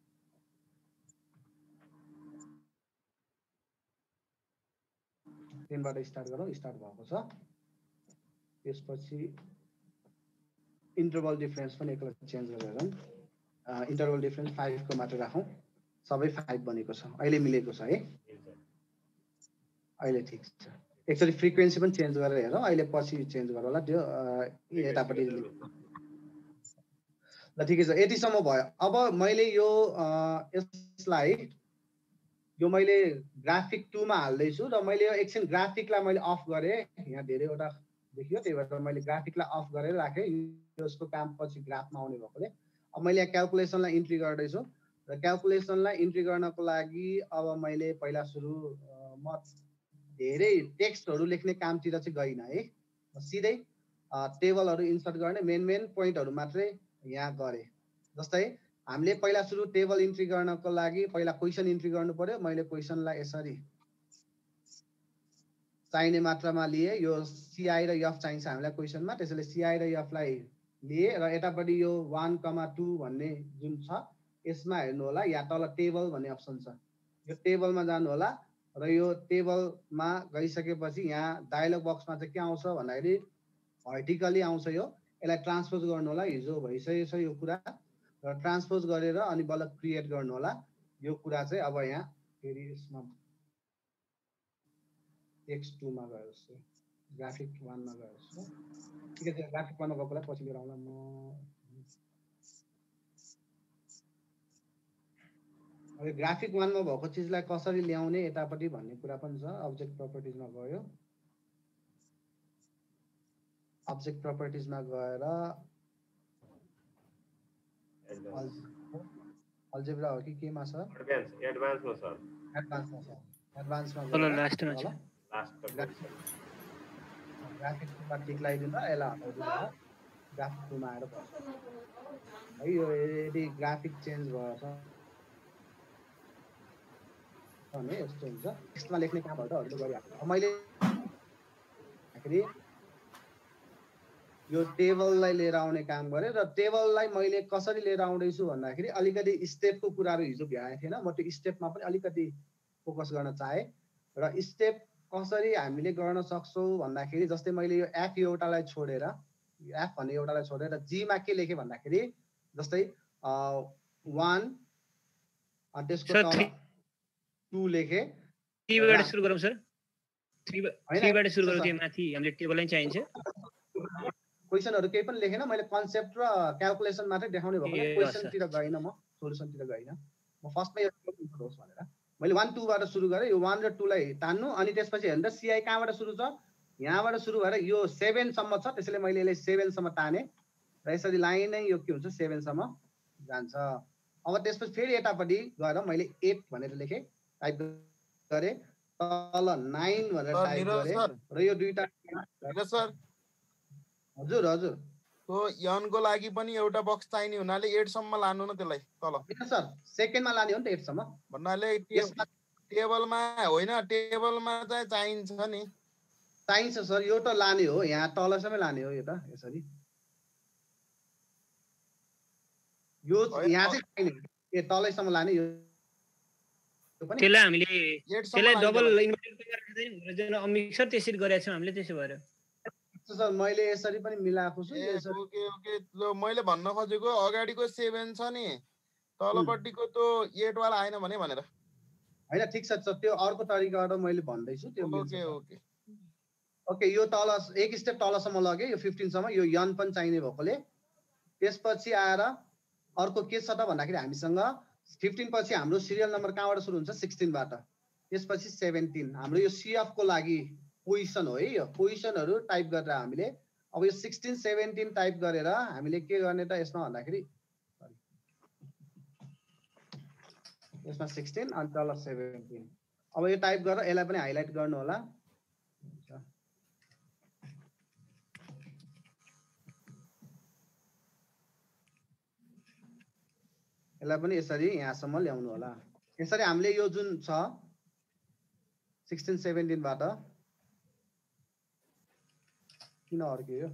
टेनबाट स्टार्ट गरौँ स्टार्ट भएको छ त्यसपछि इन्टरभल डिफरेन्स पनि एकपल्ट चेन्ज गरेर हेरौँ इन्टरभल डिफरेन्स फाइभको मात्र राखौँ सबै फाइभ बनेको छ अहिले मिलेको छ है अहिले ठिक छ एकचोटि फ्रिक्वेन्सी पनि चेन्ज गरेर हेरौँ अहिले पछि चेन्ज गरौँ होला त्यो यतापट्टि ल ठिकै छ यतिसम्म भयो अब मैले यो यसलाई यो मैले ग्राफिक टूमा हाल्दैछु र मैले यो एकछिन ग्राफिकलाई मैले अफ गरेँ यहाँ धेरैवटा देखियो त्यही भएर मैले ग्राफिकलाई अफ गरेर राखेँ यसको काम पछि ग्राफमा आउने भएकोले अब मैले यहाँ क्यालकुलेसनलाई इन्ट्री गर्दैछु र क्यालकुलेसनलाई इन्ट्री गर्नको लागि अब मैले पहिला सुरु म धेरै टेक्स्टहरू लेख्ने कामतिर चाहिँ गइनँ है सिधै टेबलहरू इन्सर्ट गर्ने मेन मेन पोइन्टहरू मात्रै यहाँ गरेँ जस्तै हामीले पहिला सुरु टेबल इन्ट्री गर्नको लागि पहिला क्वेसन इन्ट्री गर्नु पर्यो मैले क्वेसनलाई यसरी चाहिने मात्रामा लिए यो सीआई र एफ चाहिन्छ हामीलाई क्वेसनमा त्यसैले सीआई र एफलाई लिए र यतापट्टि यो one two भन्ने जुन छ यसमा हेर्नु होला या तल टेबल भन्ने अप्सन छ यो टेबलमा जानु होला र यो टेबलमा गइसकेपछि यहाँ डायलग बक्समा चाहिँ के आउँछ भन्दाखेरि भर्टिकली आउँछ यो यसलाई ट्रान्सपोज गर्नु होला हिजो भइसकेको छ यो कुरा र ट्रान्सपोज गरेर अनि बल्ल क्रिएट गर्नु होला यो कुरा चाहिँ अब यहाँ फेरि यसमा टेक्स्ट टू मा गयो जस्तो ग्राफिक one मा गयो जस्तो ठीक छ ग्राफिक one मा गएकोलाई पछि लिएर आउँला म अब ग्राफिक one मा भएको चीजलाई कसरी ल्याउने यतापट्टि भन्ने कुरा पनि छ अब्जेक्ट प्रोपर्टिज मा गयो अब्जेक्ट प्रोपर्टिज मा गएर अल्जेब्रा हो कि केमा छ एडभान्स एडभान्स मा सर एडभान्स मा छ एडभान्स मा तल लास्ट मा छ लास्ट ग्राफिक मा टिक लगाइदिनु यसलाई हटाइदिनु ग्राफिक टुमा आएर पर्छ है यो यदि ग्राफिक चेन्ज भएछ भने यस्तो हुन्छ टेक्स्टमा लेख्ने कामहरु त हजुरले गरिहाल्नु मैले आखिरी यो टेबललाई लिएर आउने काम गरे र टेबललाई मैले कसरी लिएर आउँदै छु भन्दाखेरि अलिकति स्टेपको कुराहरु हिजो भ्याएको थिएन म त्यो स्टेपमा पनि अलिकति फोकस गर्न चाहे र स्टेप कसरी हामीले गर्न सक्छौं भन्दाखेरि जस्तै मैले यो एफ एउटालाई छोडेर एफ भन्ने एउटालाई छोडेर जी मा के लेखे भन्दाखेरि जस्तै one अनि त्यसको तल two लेखे three बाट सुरु गरौँ सर three बाट सुरु गरौँ त्यो माथि हामीले टेबल लाइन चाहिन्छ क्वेशनहरु केही पनि लेखेन मैले कन्सेप्ट र क्याल्कुलेसन मात्रै देखाउने भएको क्वेशन तिर गइन म सोलुसन तिर गइन म फर्स्टमै यो होस् भनेर मैले one two बाट सुरु गरे यो one र two लाई तान्नु अनि त्यसपछि हेर्दा सीआई कहाँबाट सुरु छ यहाँबाट सुरु भएर यो seven सम्म छ त्यसैले मैले यसलाई seven सम्म ताने र यसरी लाइन नै यो के हुन्छ seven सम्म जान्छ अब त्यसपछि फेरि यतापट्टि गएर मैले eight भनेर लेखे टाइप गरे तल nine भनेर टाइप गरे र यो दुईटा सर हजुर हजुर तो यन को लागि पनि एउटा बक्स चाहिने हुनाले eight सम्म लानु न त्यसलाई तल सर सेकेन्डमा लाने हो नि त eight सम्म भन्नाले टेबलमा होइन टेबलमा चाहिँ चाहिन्छ नि चाहिन्छ सर यो त लाने हो यहाँ तलसम्म लाने हो यो त यसरी यो यहाँ चाहिँ चाहिने ए तलैसम्म लाने यो त्यसलाई हामीले त्यसलाई डबल इन्भर्टेड गरेर अमिक सर त्यसरी गरेका छौं हामीले त्यसो भएर सर मैले यसरी पनि मिलाएको छु यसरी ओके ओके ल मैले भन्न खोजेको अगाडिको seven छ नि तलपट्टिको त्यो eight वाला आएन भने भनेर हैन ठीक छ त्यो अर्को तरिकाबाट मैले भन्दै छु त्यो ओके ओके ओके यो तल एक स्टेप तलसम्म लगे यो fifteen सम्म यो यन पनि चाहिने भएकोले त्यसपछि आएर अर्को के छ त भन्दाखेरि हामीसँग fifteen पछि हाम्रो सिरियल नम्बर कहाँबाट सुरु हुन्छ sixteen बाट त्यसपछि seventeen हाम्रो यो सीएफ को लागि पोजिसन हो है यो पोजिसनहरु टाइप गरेर हामीले अब यो sixteen seventeen टाइप गरेर हामीले के गर्ने त यसमा भन्दाखेरि यसमा sixteen अनि तल seventeen अब यो टाइप गरेर यसलाई पनि हाइलाइट गर्नु होला यसलाई पनि यसरी यहाँसम्म ल्याउनु होला यसरी हामीले यो जुन छ sixteen seventeen बाट किन अर्क्यो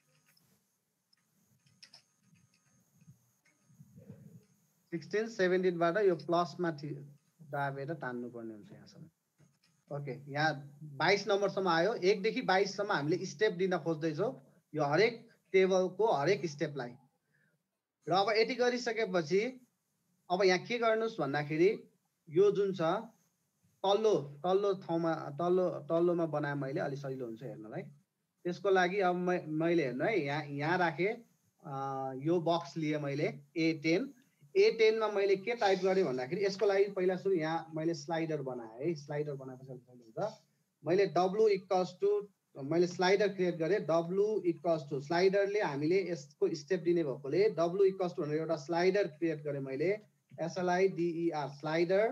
sixteen seventeen बाट यो प्लस मा दाबेर तान्नु पर्ने हुन्छ यहाँसम्म ओके यहाँ बाइस नम्बर सम्म आयो एक देखि बाइस सम्म हामीले स्टेप दिन खोज्दै छौ यो हरेक टेबलको हरेक स्टेपलाई र अब यति गरिसकेपछि अब यहाँ के गर्नुस् भन्दाखेरि यो जुन छ तल्लो तल्लो ठाउँमा तल्लो तल्लोमा बनाए मैले अलि सजिलो हुन्छ हेर्नलाई त्यसको लागि अब मैले हेर्नु है यहाँ यहाँ राखे यो बक्स लिए मैले A ten A ten मा मैले के टाइप गरे भन्दाखेरि यसको लागि पहिला सुरु यहाँ मैले स्लाइडर बनाए है स्लाइडर बनाएपछि हुन्छ मैले W इक्वल्स टु मैले स्लाइडर क्रिएट गरे W इक्वल्स टु स्लाइडरले हामीले यसको स्टेप दिने भएकोले W इक्वल्स टु भनेर एउटा स्लाइडर क्रिएट गरे मैले S L I D E R slider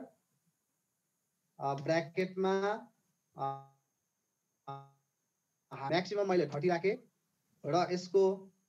ब्रैकेटमा मैक्सिमम मैले thirty राखे र यसको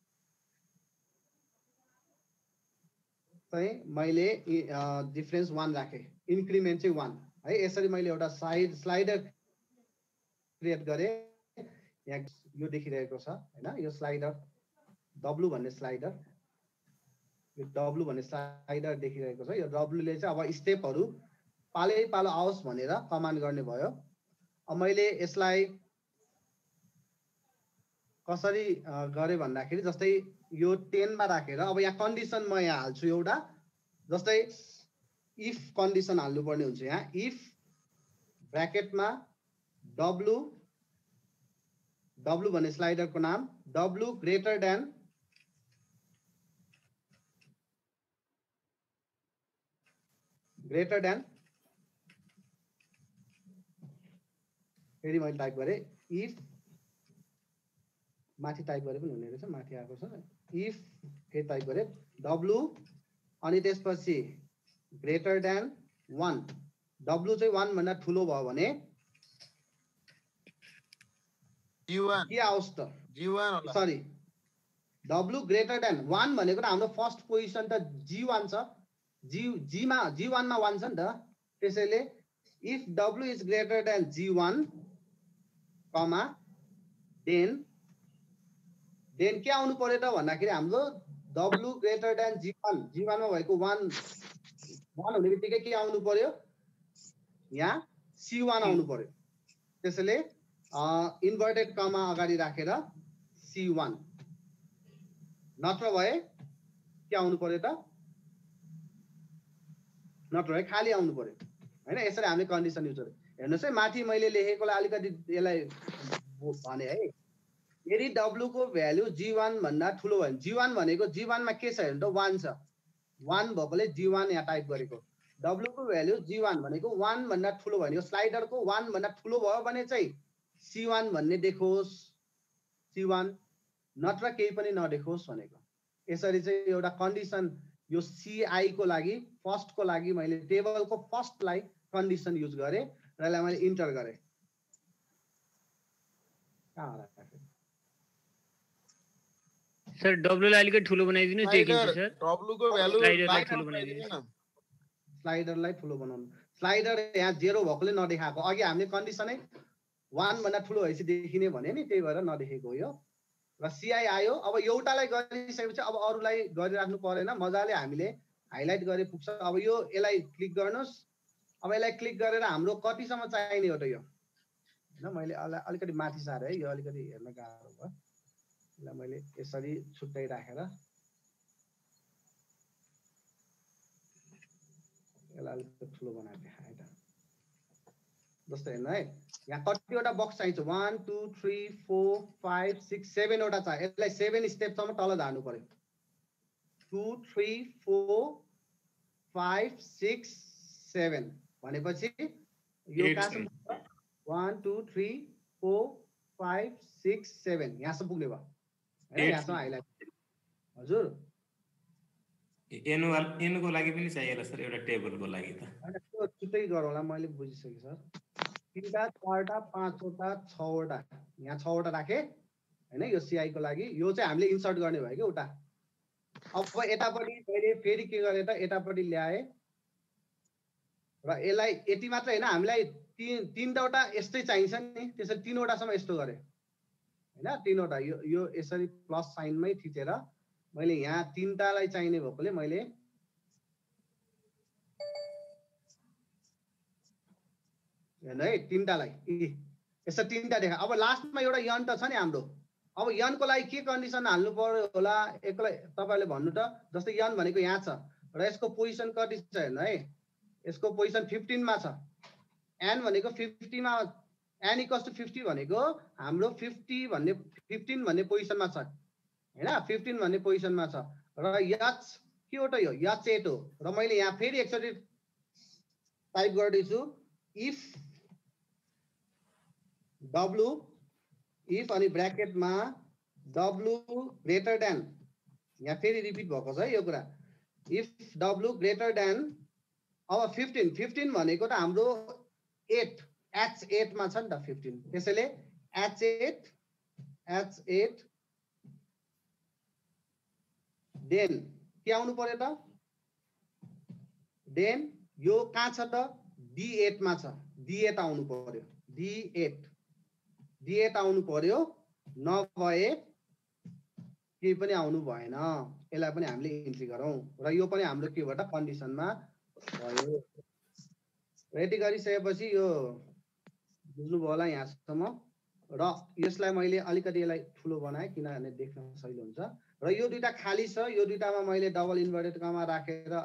चाहिँ मैले डिफरेन्स one राखे इन्क्रिमेन्ट चाहिँ one है यसरी मैले एउटा साइड स्लाइडर क्रिएट गरे यहाँ यो देखिरहेको छ हैन यो स्लाइडर W भन्ने स्लाइडर यो W भन्ने स्लाइडर देखिरहेको छ यो W ले चाहिँ अब स्टेपहरु पालै पालो आओस् भनेर कमान्ड गर्ने भयो अब मैले यसलाई कसरी गरे भन्दाखेरि जस्तै यो टेन मा राखेर अब यहाँ कन्डिसन म यहाँ हाल्छु एउटा जस्तै इफ कन्डिसन हाल्नु पर्ने हुन्छ यहाँ इफ ब्र्याकेटमा W W भन्ने स्लाइडरको नाम W greater than greater than फेरि मैले टाइप गरे इफ माथि टाइप गरे पनि हुने रहेछ माथि आएको छ इफ फेरि टाइप गरे W अनि त्यसपछि ग्रेटर देन one W चाहिँ one भन्दा ठुलो भयो भने G one के आओस् त G one होला sorry W greater than one भनेको त हाम्रो फर्स्ट पोजिसन त G one छ G G मा G one मा one छ नि त त्यसैले if W is greater than G one comma then then के आउनु पर्यो त भन्दाखेरि हाम्रो W greater than G one G one मा भएको one one हुने बित्तिकै के आउनु पर्यो यहाँ C one आउनु पर्यो त्यसैले इन्भर्टेड कमा अगाडि राखेर C one नत्र भए के आउनु पर्यो त नत्र भए खाली आउनु पर्यो हैन यसरी हामीले कन्डिसन युज गर्छौं हेर्नुस् है माथि मैले लेखेकोलाई अलिकति यसलाई भने है यदि W को भ्यालु G one भन्दा ठुलो भयो G one भनेको G one मा के छ हेर्नु त one छ one भएकोले G one यहाँ टाइप गरेको W को भ्यालु G one भनेको one भन्दा ठुलो भयो स्लाइडरको one भन्दा ठुलो भयो भने चाहिँ C one भन्ने देखोस् C one नत्र केही पनि नदेखोस् भनेको यसरी चाहिँ एउटा कन्डिसन यो C I को लागि फर्स्ट को लागि मैले टेबलको फर्स्ट लाई कन्डिसन युज गरे र यसलाई मैले इन्टर गरे कहाँ राखे सर W लाई अलिकति ठुलो बनाइदिनु देखिन्छ सर W को भ्यालु स्लाइडरलाई ठुलो बनाइदिनु स्लाइडरलाई ठुलो बनाउनु स्लाइडर यहाँ जेरो भएकोले नदेखाएको अघि हामीले कन्डिसनै one भन्दा ठुलो भएपछि देखिने भने नि त्यही भएर नदेखेको हो यो र C I आयो अब एउटालाई गरिसकेपछि अब अरूलाई गरिराख्नु परेन मजाले हामीले हाइलाइट गरे पुग्छ अब यो यसलाई क्लिक गर्नुस् अब यसलाई क्लिक गरेर हाम्रो कतिसम्म चाहिने हो त यो हैन मैले अलिकति माथि सारे है यो अलिकति हेर्न गाह्रो भयो यसलाई मैले यसरी छुट्टै राखेर यसलाई अलिकति ठुलो बनाएर देखाएँ त जस्तो हेर्नु है यहाँ कतिवटा बक्स चाहिन्छ one two three four five six seven वटा छ यसलाई seven स्टेप सम्म तल झार्नु पर्यो two three four five six seven भनेपछि यो कहाँसम्म one two three four five six seven यहाँसम्म पुग्ने भयो हैन यहाँसम्म हाइलाइट हजुर एनुअल एनको लागि पनि चाहिएला सर एउटा टेबलको लागि त हैन त्यो छुट्टै गरौँला मैले बुझिसके सर तीनटा चारटा पाँचवटा छवटा यहाँ छवटा राखे हैन यो C I को लागि यो चाहिँ हामीले इन्सर्ट गर्ने भयो के उता अब यतापट्टि मैले फेरि के गरे त यतापट्टि ल्याए र यसलाई यति मात्र हैन हामीलाई तीन तीनवटा यस्तै चाहिन्छ नि त्यसैले तीनवटा सम्म यस्तो गरे हैन तीनवटा यो यो यसरी प्लस साइनमै थिचेर मैले यहाँ तीनटालाई चाहिने भएकोले मैले हेर्नु है तीनटालाई यसो तीनटा देखा अब लास्टमा एउटा यन त छ नि हाम्रो अब यनको लागि के कन्डिसन हाल्नु पर्यो होला एकलाई तपाईले भन्नु त जस्तै यन भनेको यहाँ छ र यसको पोजिसन कति छ हेर्नु है यसको पोजिसन fifteen मा छ n भनेको fifty मा n इक्वल्स टु fifty भनेको हाम्रो fifty भन्ने fifteen भन्ने पोजिसनमा छ हैन fifteen भन्ने पोजिसनमा छ र h के हो त यो h eight हो र मैले यहाँ फेरि एकचोटी टाइप गर्दै छु if W if अनि ब्र्याकेटमा W ग्रेटर देन यहाँ फेरि रिपिट भएको छ है यो कुरा if W ग्रेटर देन अब fifteen fifteen भनेको त हाम्रो eight H eight मा छ नि त fifteen त्यसैले H eight H eight then के आउनु पर्यो त then यो कहाँ छ त D eight मा छ D eight आउनु पर्यो D eight डिएट आउनु पर्यो, नभए केही पनि आउनु भएन। यसलाई पनि हामीले इन्ट्री गरौँ र यो पनि हाम्रो केबाट कन्डिसनमा भयो। रेडी गरिसकेपछि यो बुझ्नुभयो होला यहाँसम्म र यसलाई मैले अलिकति यसलाई ठुलो बनाएँ किनभने देख्न सजिलो हुन्छ र यो दुईटा खाली छ, यो दुईटामा मैले डबल इन्भर्टेड कमा राखेर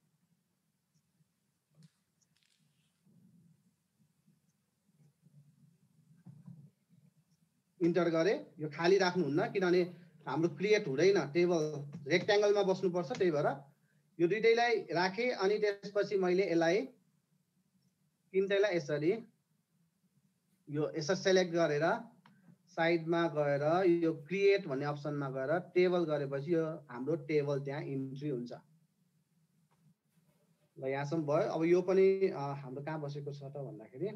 इन्टर गरेँ। यो खाली राख्नुहुन्न किनभने हाम्रो क्रिएट हुँदैन, टेबल रेक्ट्याङ्गलमा बस्नुपर्छ, त्यही भएर यो दुईटैलाई राखेँ। अनि त्यसपछि मैले यसलाई तिनटैलाई यसरी यो यसरी सेलेक्ट गरेर साइडमा गएर यो क्रिएट भन्ने अप्सनमा गएर टेबल गरेपछि यो हाम्रो टेबल त्यहाँ इन्ट्री हुन्छ। ल यहाँसम्म भयो। अब यो पनि हाम्रो कहाँ बसेको छ त भन्दाखेरि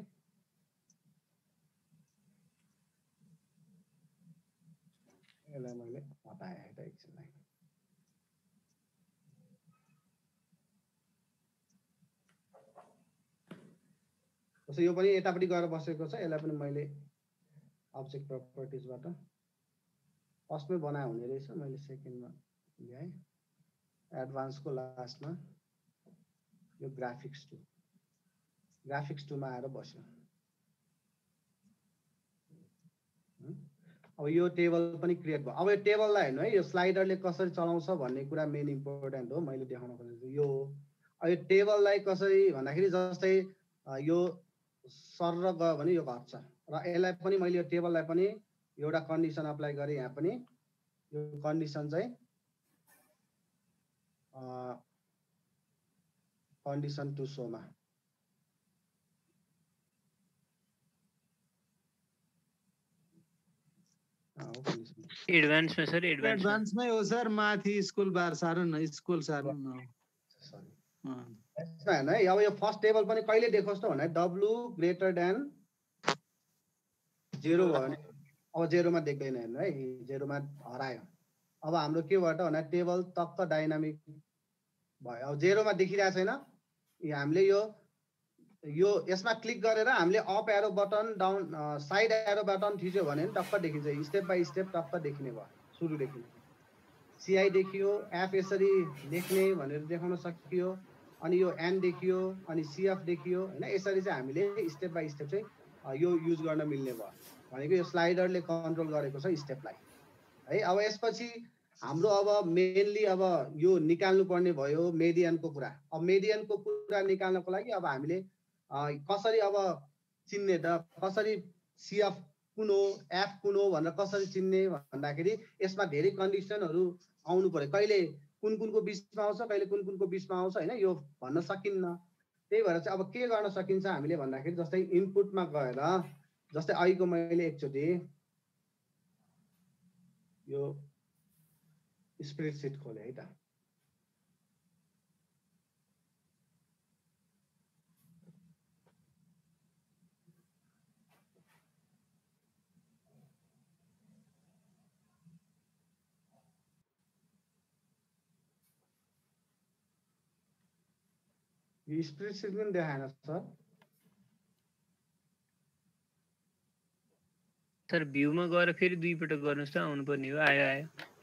यसलाई मैले हटाएँ है त एकछिनलाई। जस्तो यो पनि यतापट्टि गएर बसेको छ, यसलाई पनि मैले अब्जेक्ट प्रपर्टिजबाट फर्स्टमै बनाए हुने रहेछ, मैले सेकेन्डमा ल्याएँ। एडभान्सको लास्टमा यो ग्राफिक्स टू ग्राफिक्स टूमा आएर बस्यो। अब यो टेबल पनि क्रिएट भयो। अब यो टेबललाई हेर्नु है, यो स्लाइडरले कसरी चलाउँछ भन्ने कुरा मेन इम्पोर्टेन्ट हो, मैले देखाउन खोजेको यो। अब यो टेबललाई कसरी भन्दाखेरि जस्तै यो सर गयो भने यो घट्छ र यसलाई पनि मैले यो टेबललाई पनि एउटा कन्डिसन अप्लाई गरेँ। यहाँ पनि यो कन्डिसन चाहिँ कन्डिसन टु सोमा एडभान्समा सर एडभान्स एडभान्समै हो सर, माथि स्कुल बार सार्नु न, स्कुल सार्नु न। सरी यसमा हेर्नु है, अब यो फर्स्ट टेबल पनि कहिले देखोस् त भने डब्लु ग्रेटर देन जेरो भयो भने अब जेरोमा देख्दैन। हेर्नु है, जेरोमा हरायो। अब हाम्रो के भयो त भने टेबल टक्क डाइनामिक भयो। अब जेरोमा देखिरहेको छैन, हामीले यो यो यसमा क्लिक गरेर हामीले up arrow button down side arrow button थिच्यो भने टक्क देखिन्छ। स्टेप बाई स्टेप टक्क देखिने भयो, सुरुदेखि सिआई देखियो, एफ यसरी लेख्ने भनेर देखाउन सकियो, अनि यो एन देखियो, अनि सिएफ देखियो होइन। यसरी चाहिँ हामीले स्टेप बाई स्टेप चाहिँ यो युज गर्न मिल्ने भयो भनेको यो स्लाइडरले कन्ट्रोल गरेको छ स्टेपलाई है। अब यसपछि हाम्रो अब मेनली अब यो निकाल्नु पर्ने भयो मेडियनको कुरा। अब मेडियनको कुरा निकाल्नको लागि अब हामीले कसरी अब चिन्ने त, कसरी सिएफ कुन हो, एफ कुन हो भनेर कसरी चिन्ने भन्दाखेरि यसमा धेरै कन्डिसनहरू आउनु पर्यो। कहिले कुन कुनको बिचमा आउँछ, कहिले कुन कुनको बिचमा आउँछ होइन, यो भन्न सकिन्न। त्यही भएर चाहिँ अब के गर्न सकिन्छ हामीले भन्दाखेरि जस्तै इनपुटमा गएर जस्तै अहिलेको मैले एकचोटि यो स्प्रेडसिट खोलेँ है त। यो स्प्रेडसिट पनि देखाएन सर। सर भ्यूमा गएर फेरि दुई पटक गर्नुहोस् त, आउनु पर्ने हो। आयो आयो।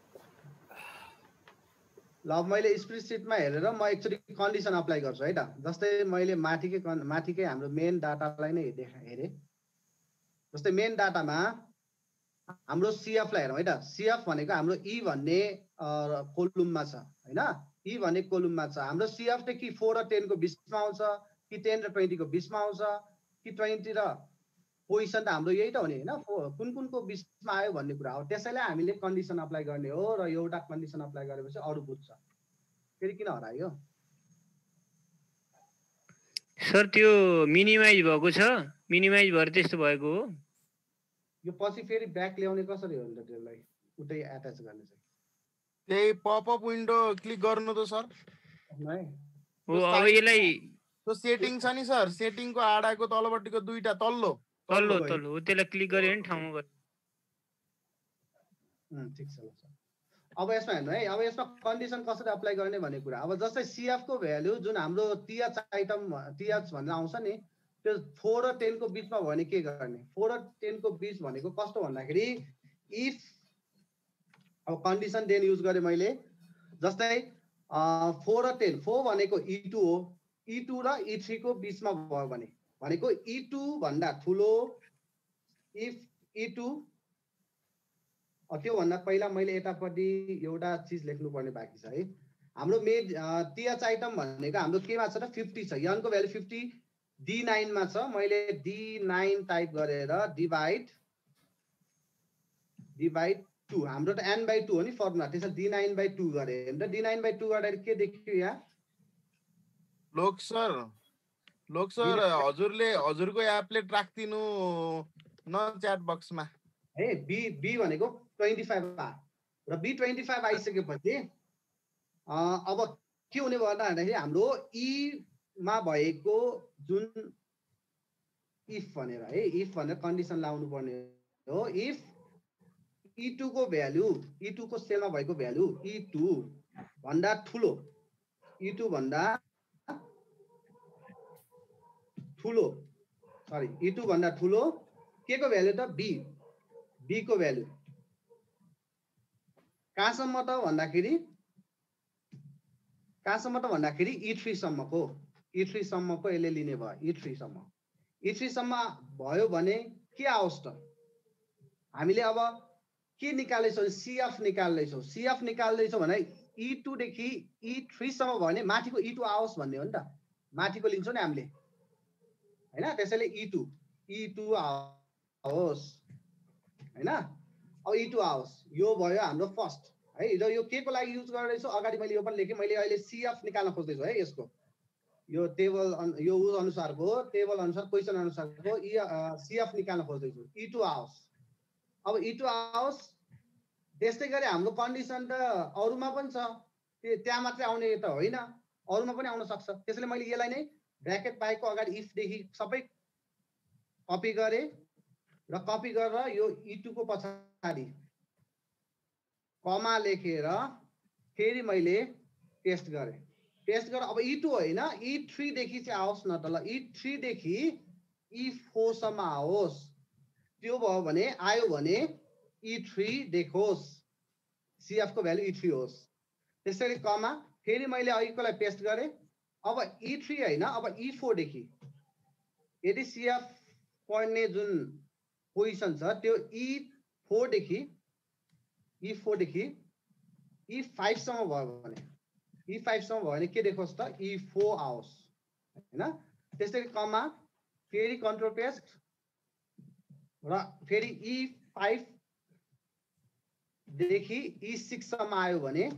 ल अब मैले स्प्रेडसिटमा हेरेर म एकचोटि कन्डिसन अप्लाई गर्छु है त। जस्तै मैले माथिकै माथिकै हाम्रो मेन डाटालाई नै देखा हेरेँ। जस्तै मेन डाटामा हाम्रो सिएफलाई हेरौँ है त। सिएफ भनेको हाम्रो ई भन्ने कोलुममा छ होइन, ई भन्ने कोलुममा छ। हाम्रो सिएफ चाहिँ कि फोर र टेनको बिचमा आउँछ, कि टेन र ट्वेन्टीको बिचमा आउँछ, कि ट्वेन्टी र पोजिसन त हाम्रो यही त हो नि होइन, कुन कुनको बिचमा आयो भन्ने कुरा हो। त्यसैलाई हामीले कन्डिसन अप्लाई गर्ने हो र एउटा कन्डिसन अप्लाई गरेपछि अरू बुझ्छ। फेरि किन हरायो सर? त्यो मिनिमाइज भएको छ, मिनिमाइज भएर त्यस्तो भएको हो। यो पछि फेरि ब्याक ल्याउने कसरी हो नि त, त्यसलाई उतै एट्याच गर्ने चाहिँ त्यही पपअप विन्डो क्लिक गर्नु त सर। हो अब यसलाई त्यो सेटिङ छ नि सर, सेटिङको आडाको तलपट्टिको दुईटा तल्लो तल्लो तल्लो हो, त्यसलाई क्लिक गरे नि ठाउँमा गयो। ठिक छ ल सर। अब यसमा हेर्नु है, अब यसमा कन्डिसन कसरी अप्लाई गर्ने भन्ने कुरा। अब जस्तै सिएफ को भ्यालु जुन हाम्रो टिएच आइटम टिएच भनेर आउँछ नि, त्यो फोर र टेन को बिचमा भयो भने के गर्ने फोर र टेन को बिच भनेको कस्तो भन्दाखेरि इफ अब कन्डिसन देन युज गरेँ मैले जस्तै फोर र टेन फोर भनेको ई टू हो ई टू र ई थ्री को बिचमा भयो भने भनेको ई टू भन्दा ठुलो इफ ई टू त्योभन्दा पहिला मैले यतापट्टि एउटा चिज लेख्नुपर्ने बाँकी छ है हाम्रो मेड टीएच आइटम भनेको हाम्रो केमा छ त फिफ्टी छ यनको भ्यालु फिफ्टी डी नाइन मा छ मैले डी नाइन टाइप गरेर डिभाइड डिभाइड टू हाम्रो त एन बाई टू हो नि फर्मुला त्यसमा डी नाइन बाई टू गरेँ अन्त डी नाइन बाई टू गर्दाखेरि के देखियो यहाँ लोक सर लोक सर हजुरले हजुरको एप्लेट राख्दिनु न च्याट बक्समा है बी बी भनेको ट्वेन्टी फाइभ आ र बी ट्वेन्टी फाइभ आइसकेपछि अब के हुने भयो भन्दाखेरि हाम्रो ई मा भएको जुन इफ भनेर है इफ भनेर कन्डिसन लाउनु पर्ने हो इफ ई टू को भ्यालु ई टू को सेलमा भएको भ्यालु ई टू भन्दा ठुलो ई टू भन्दा ठुलो सरी ई टू भन्दा ठुलो के को भ्यालु त बी बी को भ्यालु कहाँसम्म त भन्दाखेरि कहाँसम्म त भन्दाखेरि ई थ्री सम्मको ई थ्री सम्मको यसले लिने भयो ई थ्री सम्म ई थ्री सम्म भयो भने के आओस् त हामीले अब के निकाल्दैछौँ सीएफ निकाल्दैछौँ सीएफ निकाल्दैछौँ भने ई टू देखि ई थ्री सम्म भयो भने माथिको ई टू आओस् भन्ने हो नि त माथिको लिन्छौँ नि हामीले हैन त्यसैले ई टू ई टू आओस् हैन अब ई टू आओस् यो भयो हाम्रो फर्स्ट है र यो के को लागि युज गर्दैछु अगाडि मैले यो पनि लेखेँ मैले अहिले सीएफ निकाल्न खोज्दैछु है यसको यो टेबल यो उस अनुसारको टेबल अनुसार क्वेशन अनुसारको ई सीएफ निकाल्न खोज्दैछु ई टू आओस् अब ई टू आओस् त्यस्तै गरी हाम्रो कन्डिसन त अरूमा पनि छ त्यहाँ मात्रै आउने त होइन अरूमा पनि आउन सक्छ त्यसैले मैले यसलाई नै ब्र्याकेट बाहेकको अगाडि इफ देखि सबै कपी गरेँ र कपी गरेर यो ई टू को पछाडि कमा लेखेर फेरि मैले पेस्ट गरेँ पेस्ट गरेर अब ई टू होइन ई थ्री देखि चाहिँ आओस् न त ल ई थ्री देखि ई फोर सम्म आओस् त्यो भयो भने आयो भने ई थ्री देखोस् सीएफ को भ्यालु ई थ्री होस् त्यसरी कमा फेरि मैले अघिकोलाई पेस्ट गरेँ अब ई थ्री होइन अब ई फोर देखि यदि सीएफ पढ्ने जुन पोजिसन छ त्यो ई फोर देखि ई फोर देखि ई फाइभ सम्म भयो भने ई फाइभ सम्म भयो भने के देखोस् त ई फोर आओस् हैन त्यसरी कमा फेरि कन्ट्रोल पेस्ट र फेरि ई फाइभ देखि ई सिक्स सम्म आयो भने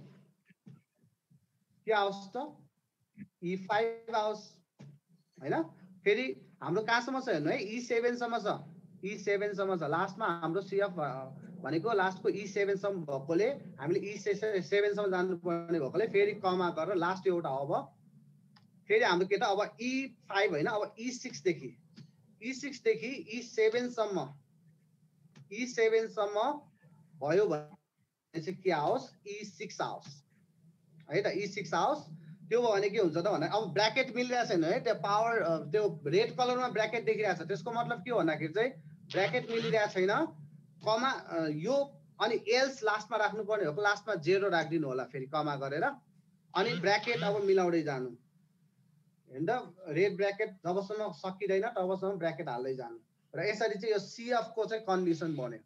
के आओस् त ई फाइभ आओस् हैन फेरि हाम्रो कहाँसम्म छ हेर्नु है ई सेभेन सम्म छ ई सेभेन सम्म छ लास्टमा हाम्रो सीएफ भनेको लास्टको ई सेभेन सम्म भएकोले हामीले ई सेभेन सम्म जानुपर्ने भएकोले फेरि कमा गरेर लास्ट एउटा अब फेरि हाम्रो के त अब ई फाइभ होइन अब ई सिक्स देखि ई सिक्स देखि ई सेभेन सम्म ई सेभेन सम्म भयो भने चाहिँ के आओस् ई सिक्स आओस् है त ई सिक्स आओस् त्यो भयो भने के हुन्छ त भन्दा अब ब्र्याकेट मिलिरहेको छैन है त्यो पावर त्यो रेड कलरमा ब्र्याकेट देखिरहेको छ त्यसको मतलब के हो भन्दाखेरि चाहिँ ब्र्याकेट मिलिरहेको छैन कमा यो अनि एल्स लास्टमा राख्नुपर्ने हो लास्टमा जेरो राखिदिनु होला फेरि कमा गरेर अनि ब्र्याकेट अब मिलाउँदै जानु हैन रेड ब्र्याकेट जबसम्म सकिँदैन तबसम्म ब्र्याकेट हाल्दै जानु र यसरी चाहिँ यो सीएफ को चाहिँ कन्डिसन बन्यो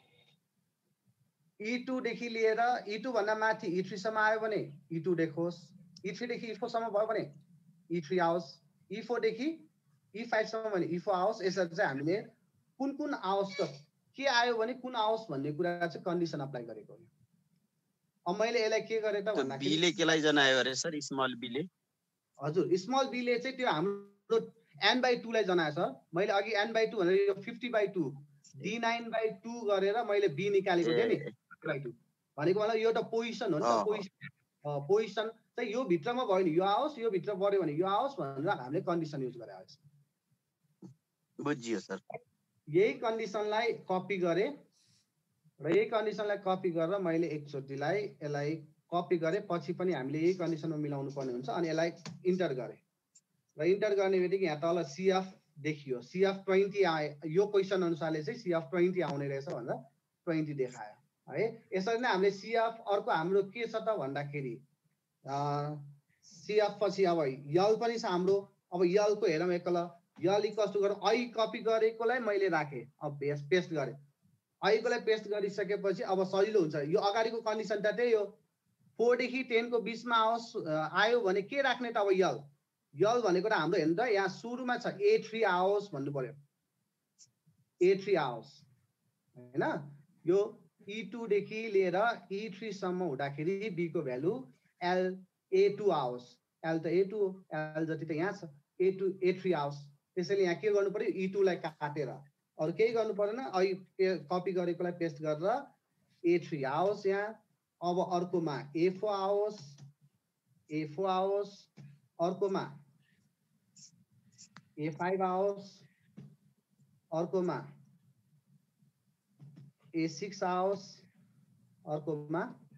ई टू देखि लिएर ई टू भन्दा माथि ई थ्री सम्म आयो भने ई टू देखोस् ई थ्री देखि ई फोर सम्म भयो भने ई थ्री आओस् ई फोर देखि ई फाइभ सम्म भने ई फोर आओस् यसरी चाहिँ हामीले कुन कुन आओस् त के आयो भने कुन आओस् भन्ने कुरा चाहिँ कन्डिसन अप्लाई गरेको हो अब मैले यसलाई के गरेँ त भन्दाखेरि बीले केलाई जनायो अरे सर स्मल बीले हजुर स्मल बीले चाहिँ त्यो हाम्रो an by to lie जनायो sir मैले अघि एन बाई टू भनेर यो fifty by two D nine by two गरेर मैले बी निकालेको थिएँ नि बाई टू भनेको मतलब यो त पोजिसन हो नि त पोजिसन पोजिसन चाहिँ यो भित्रमा भयो नि यो आओस् यो भित्र बढ्यो भने यो आओस् भनेर हामीले कन्डिसन युज गरेको छ बुझियो सर यही कन्डिसनलाई कपी गरेँ र यही कन्डिसनलाई कपी गरेर मैले एकचोटिलाई यसलाई कपी गरेँ पछि पनि हामीले यही कन्डिसनमा मिलाउनु पर्ने हुन्छ अनि यसलाई इन्टर गरेँ र इन्टर गर्ने बित्तिकै यहाँ तल सीएफ देखियो सिएफ ट्वेन्टी आए यो क्वेसन अनुसारले चाहिँ सिएफ ट्वेन्टी आउने रहेछ भनेर ट्वेन्टी देखायो है। यसरी नै हामीले सिएफ अर्को हाम्रो के छ त भन्दाखेरि सिएफ पछि अब यल पनि छ हाम्रो। अब यलको हेरौँ एकल यल इक्वल्स टु गरेर आई कपी गरेकोलाई मैले राखेँ, अब पेस्ट पेस्ट गरेँ। आईकोलाई पेस्ट गरिसकेपछि अब सजिलो हुन्छ। यो अगाडिको कन्डिसन त त्यही हो, फोरदेखि टेनको बिचमा आओस् आयो भने के राख्ने त अब यल यल भनेको त हाम्रो हेर्नु त यहाँ सुरुमा छ ए थ्री आओस् भन्नु पर्यो, ए थ्री आओस् होइन। यो ई टू देखि लिएर ई थ्री सम्म हुँदाखेरि बी को भ्यालु एल ए टू आओस्, एल त ए टू हो, एल जति त यहाँ छ ए टू ए थ्री आओस्। त्यसैले यहाँ के गर्नु पर्यो ई टू लाई काटेर अरू केही गर्नु परेन, अहिले कपी गरेकोलाई पेस्ट गरेर ए थ्री आओस् यहाँ। अब अर्कोमा ए फोर आओस्, ए फोर आओस्, अर्कोमा ए फाइभ आओस्, अर्कोमा ए सिक्स आओस्, अर्कोमा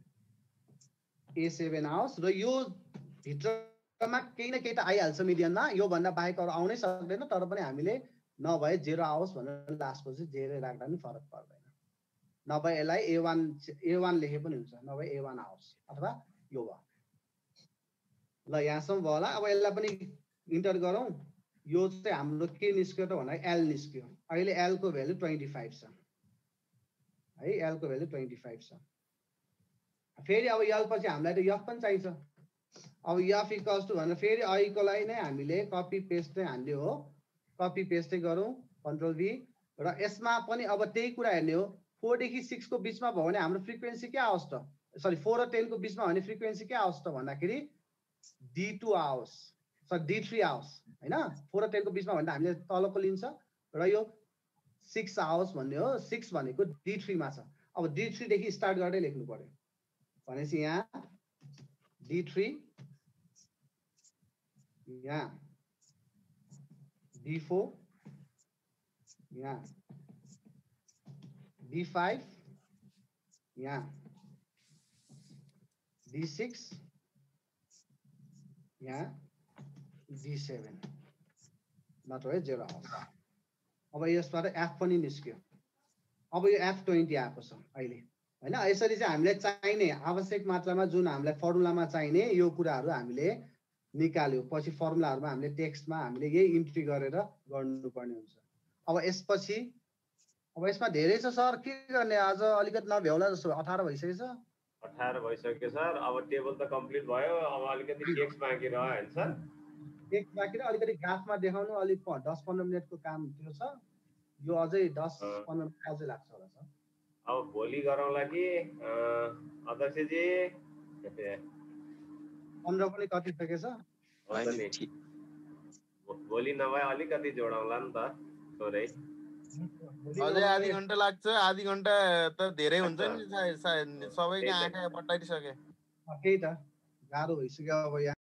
ए सेभेन आओस्। र यो भित्रमा केही न केही त आइहाल्छ मिडियनमा, यो भन्दा बाहेक अरू आउनै सक्दैन। तर पनि हामीले नभए जेरो आओस् भनेर लास्टको चाहिँ जेरो राख्दा पनि फरक पर्दैन। नभए यसलाई ए वान ए वान लेखे पनि हुन्छ, नभए ए वान आओस् अथवा यो भयो। ल यहाँसम्म भयो होला। अब यसलाई पनि इन्टर गरौँ। यो चाहिँ हाम्रो के निस्क्यो त भन्दा एल निस्क्यो। अहिले एल को भ्यालु ट्वेन्टी फाइभ छ है, एल को भ्यालु ट्वेन्टी फाइभ छ। फेरि अब यल पछि हामीलाई त यफ पनि चाहिन्छ। अब यफ इक्वल्स टु भनेर फेरि अहिको लागि नै हामीले कपी पेस्ट नै हान्ने हो, कपी पेस्टै गरौँ कन्ट्रोल भी। र यसमा पनि अब त्यही कुरा हेर्ने हो, फोरदेखि सिक्सको बिचमा भयो भने हाम्रो फ्रिक्वेन्सी के आओस् त, सरी फोर र टेनको बिचमा भने फ्रिक्वेन्सी के आओस् त भन्दाखेरि डी टू आओस्, सरी डी थ्री आओस् होइन। फोर र टेनको बिचमा भन्दा हामीले तलको लिन्छ र यो सिक्स आओस् भन्ने हो। सिक्स भनेको डी थ्रीमा छ। अब डी थ्रीदेखि स्टार्ट गर्दै लेख्नु पर्यो भनेपछि यहाँ डी थ्री, यहाँ डी फोर, यहाँ डी फाइभ, यहाँ डी सिक्स, यहाँ डी सेभेन, नत्र जेरो आउँछ। अब यसबाट एफ पनि निस्क्यो। अब यो एफ ट्वेन्टी आएको छ अहिले होइन। यसरी चाहिँ हामीलाई चाहिने आवश्यक मात्रामा जुन हामीलाई फर्मुलामा चाहिने यो कुराहरू हामीले निकाल्यो। पछि फर्मुलाहरूमा हामीले टेक्स्टमा हामीले यही इन्ट्री गरेर गर्नुपर्ने हुन्छ। अब यसपछि अब यसमा धेरै छ सर, के गर्ने आज अलिकति नभ्याउला जस्तो। अठार भइसकेको छ, अठार भइसक्यो सर। अब टेबल त कम्प्लिट भयो, अब अलिकति टेक्स्ट बाँकी रह्यो होइन सर। टेक्स्ट बाँकी र अलिकति ग्राफमा देखाउनु अलिक दस पन्ध्र मिनटको काम त्यो छ। यो अझै दस पन्ध्र मिनट अझै लाग्छ होला सर। अब भोलि गरौँला कि अध्यक्षजी? पन्ध्र पनि कति सकेछ भोलि नभए अलिकति जोडाउँला नि त थोरै। अझै आधी घन्टा लाग्छ। आधी घन्टा त धेरै हुन्छ नि, सबैको आँखा पट्टाइसके। त्यही त गाह्रो भइसक्यो अब यहाँ।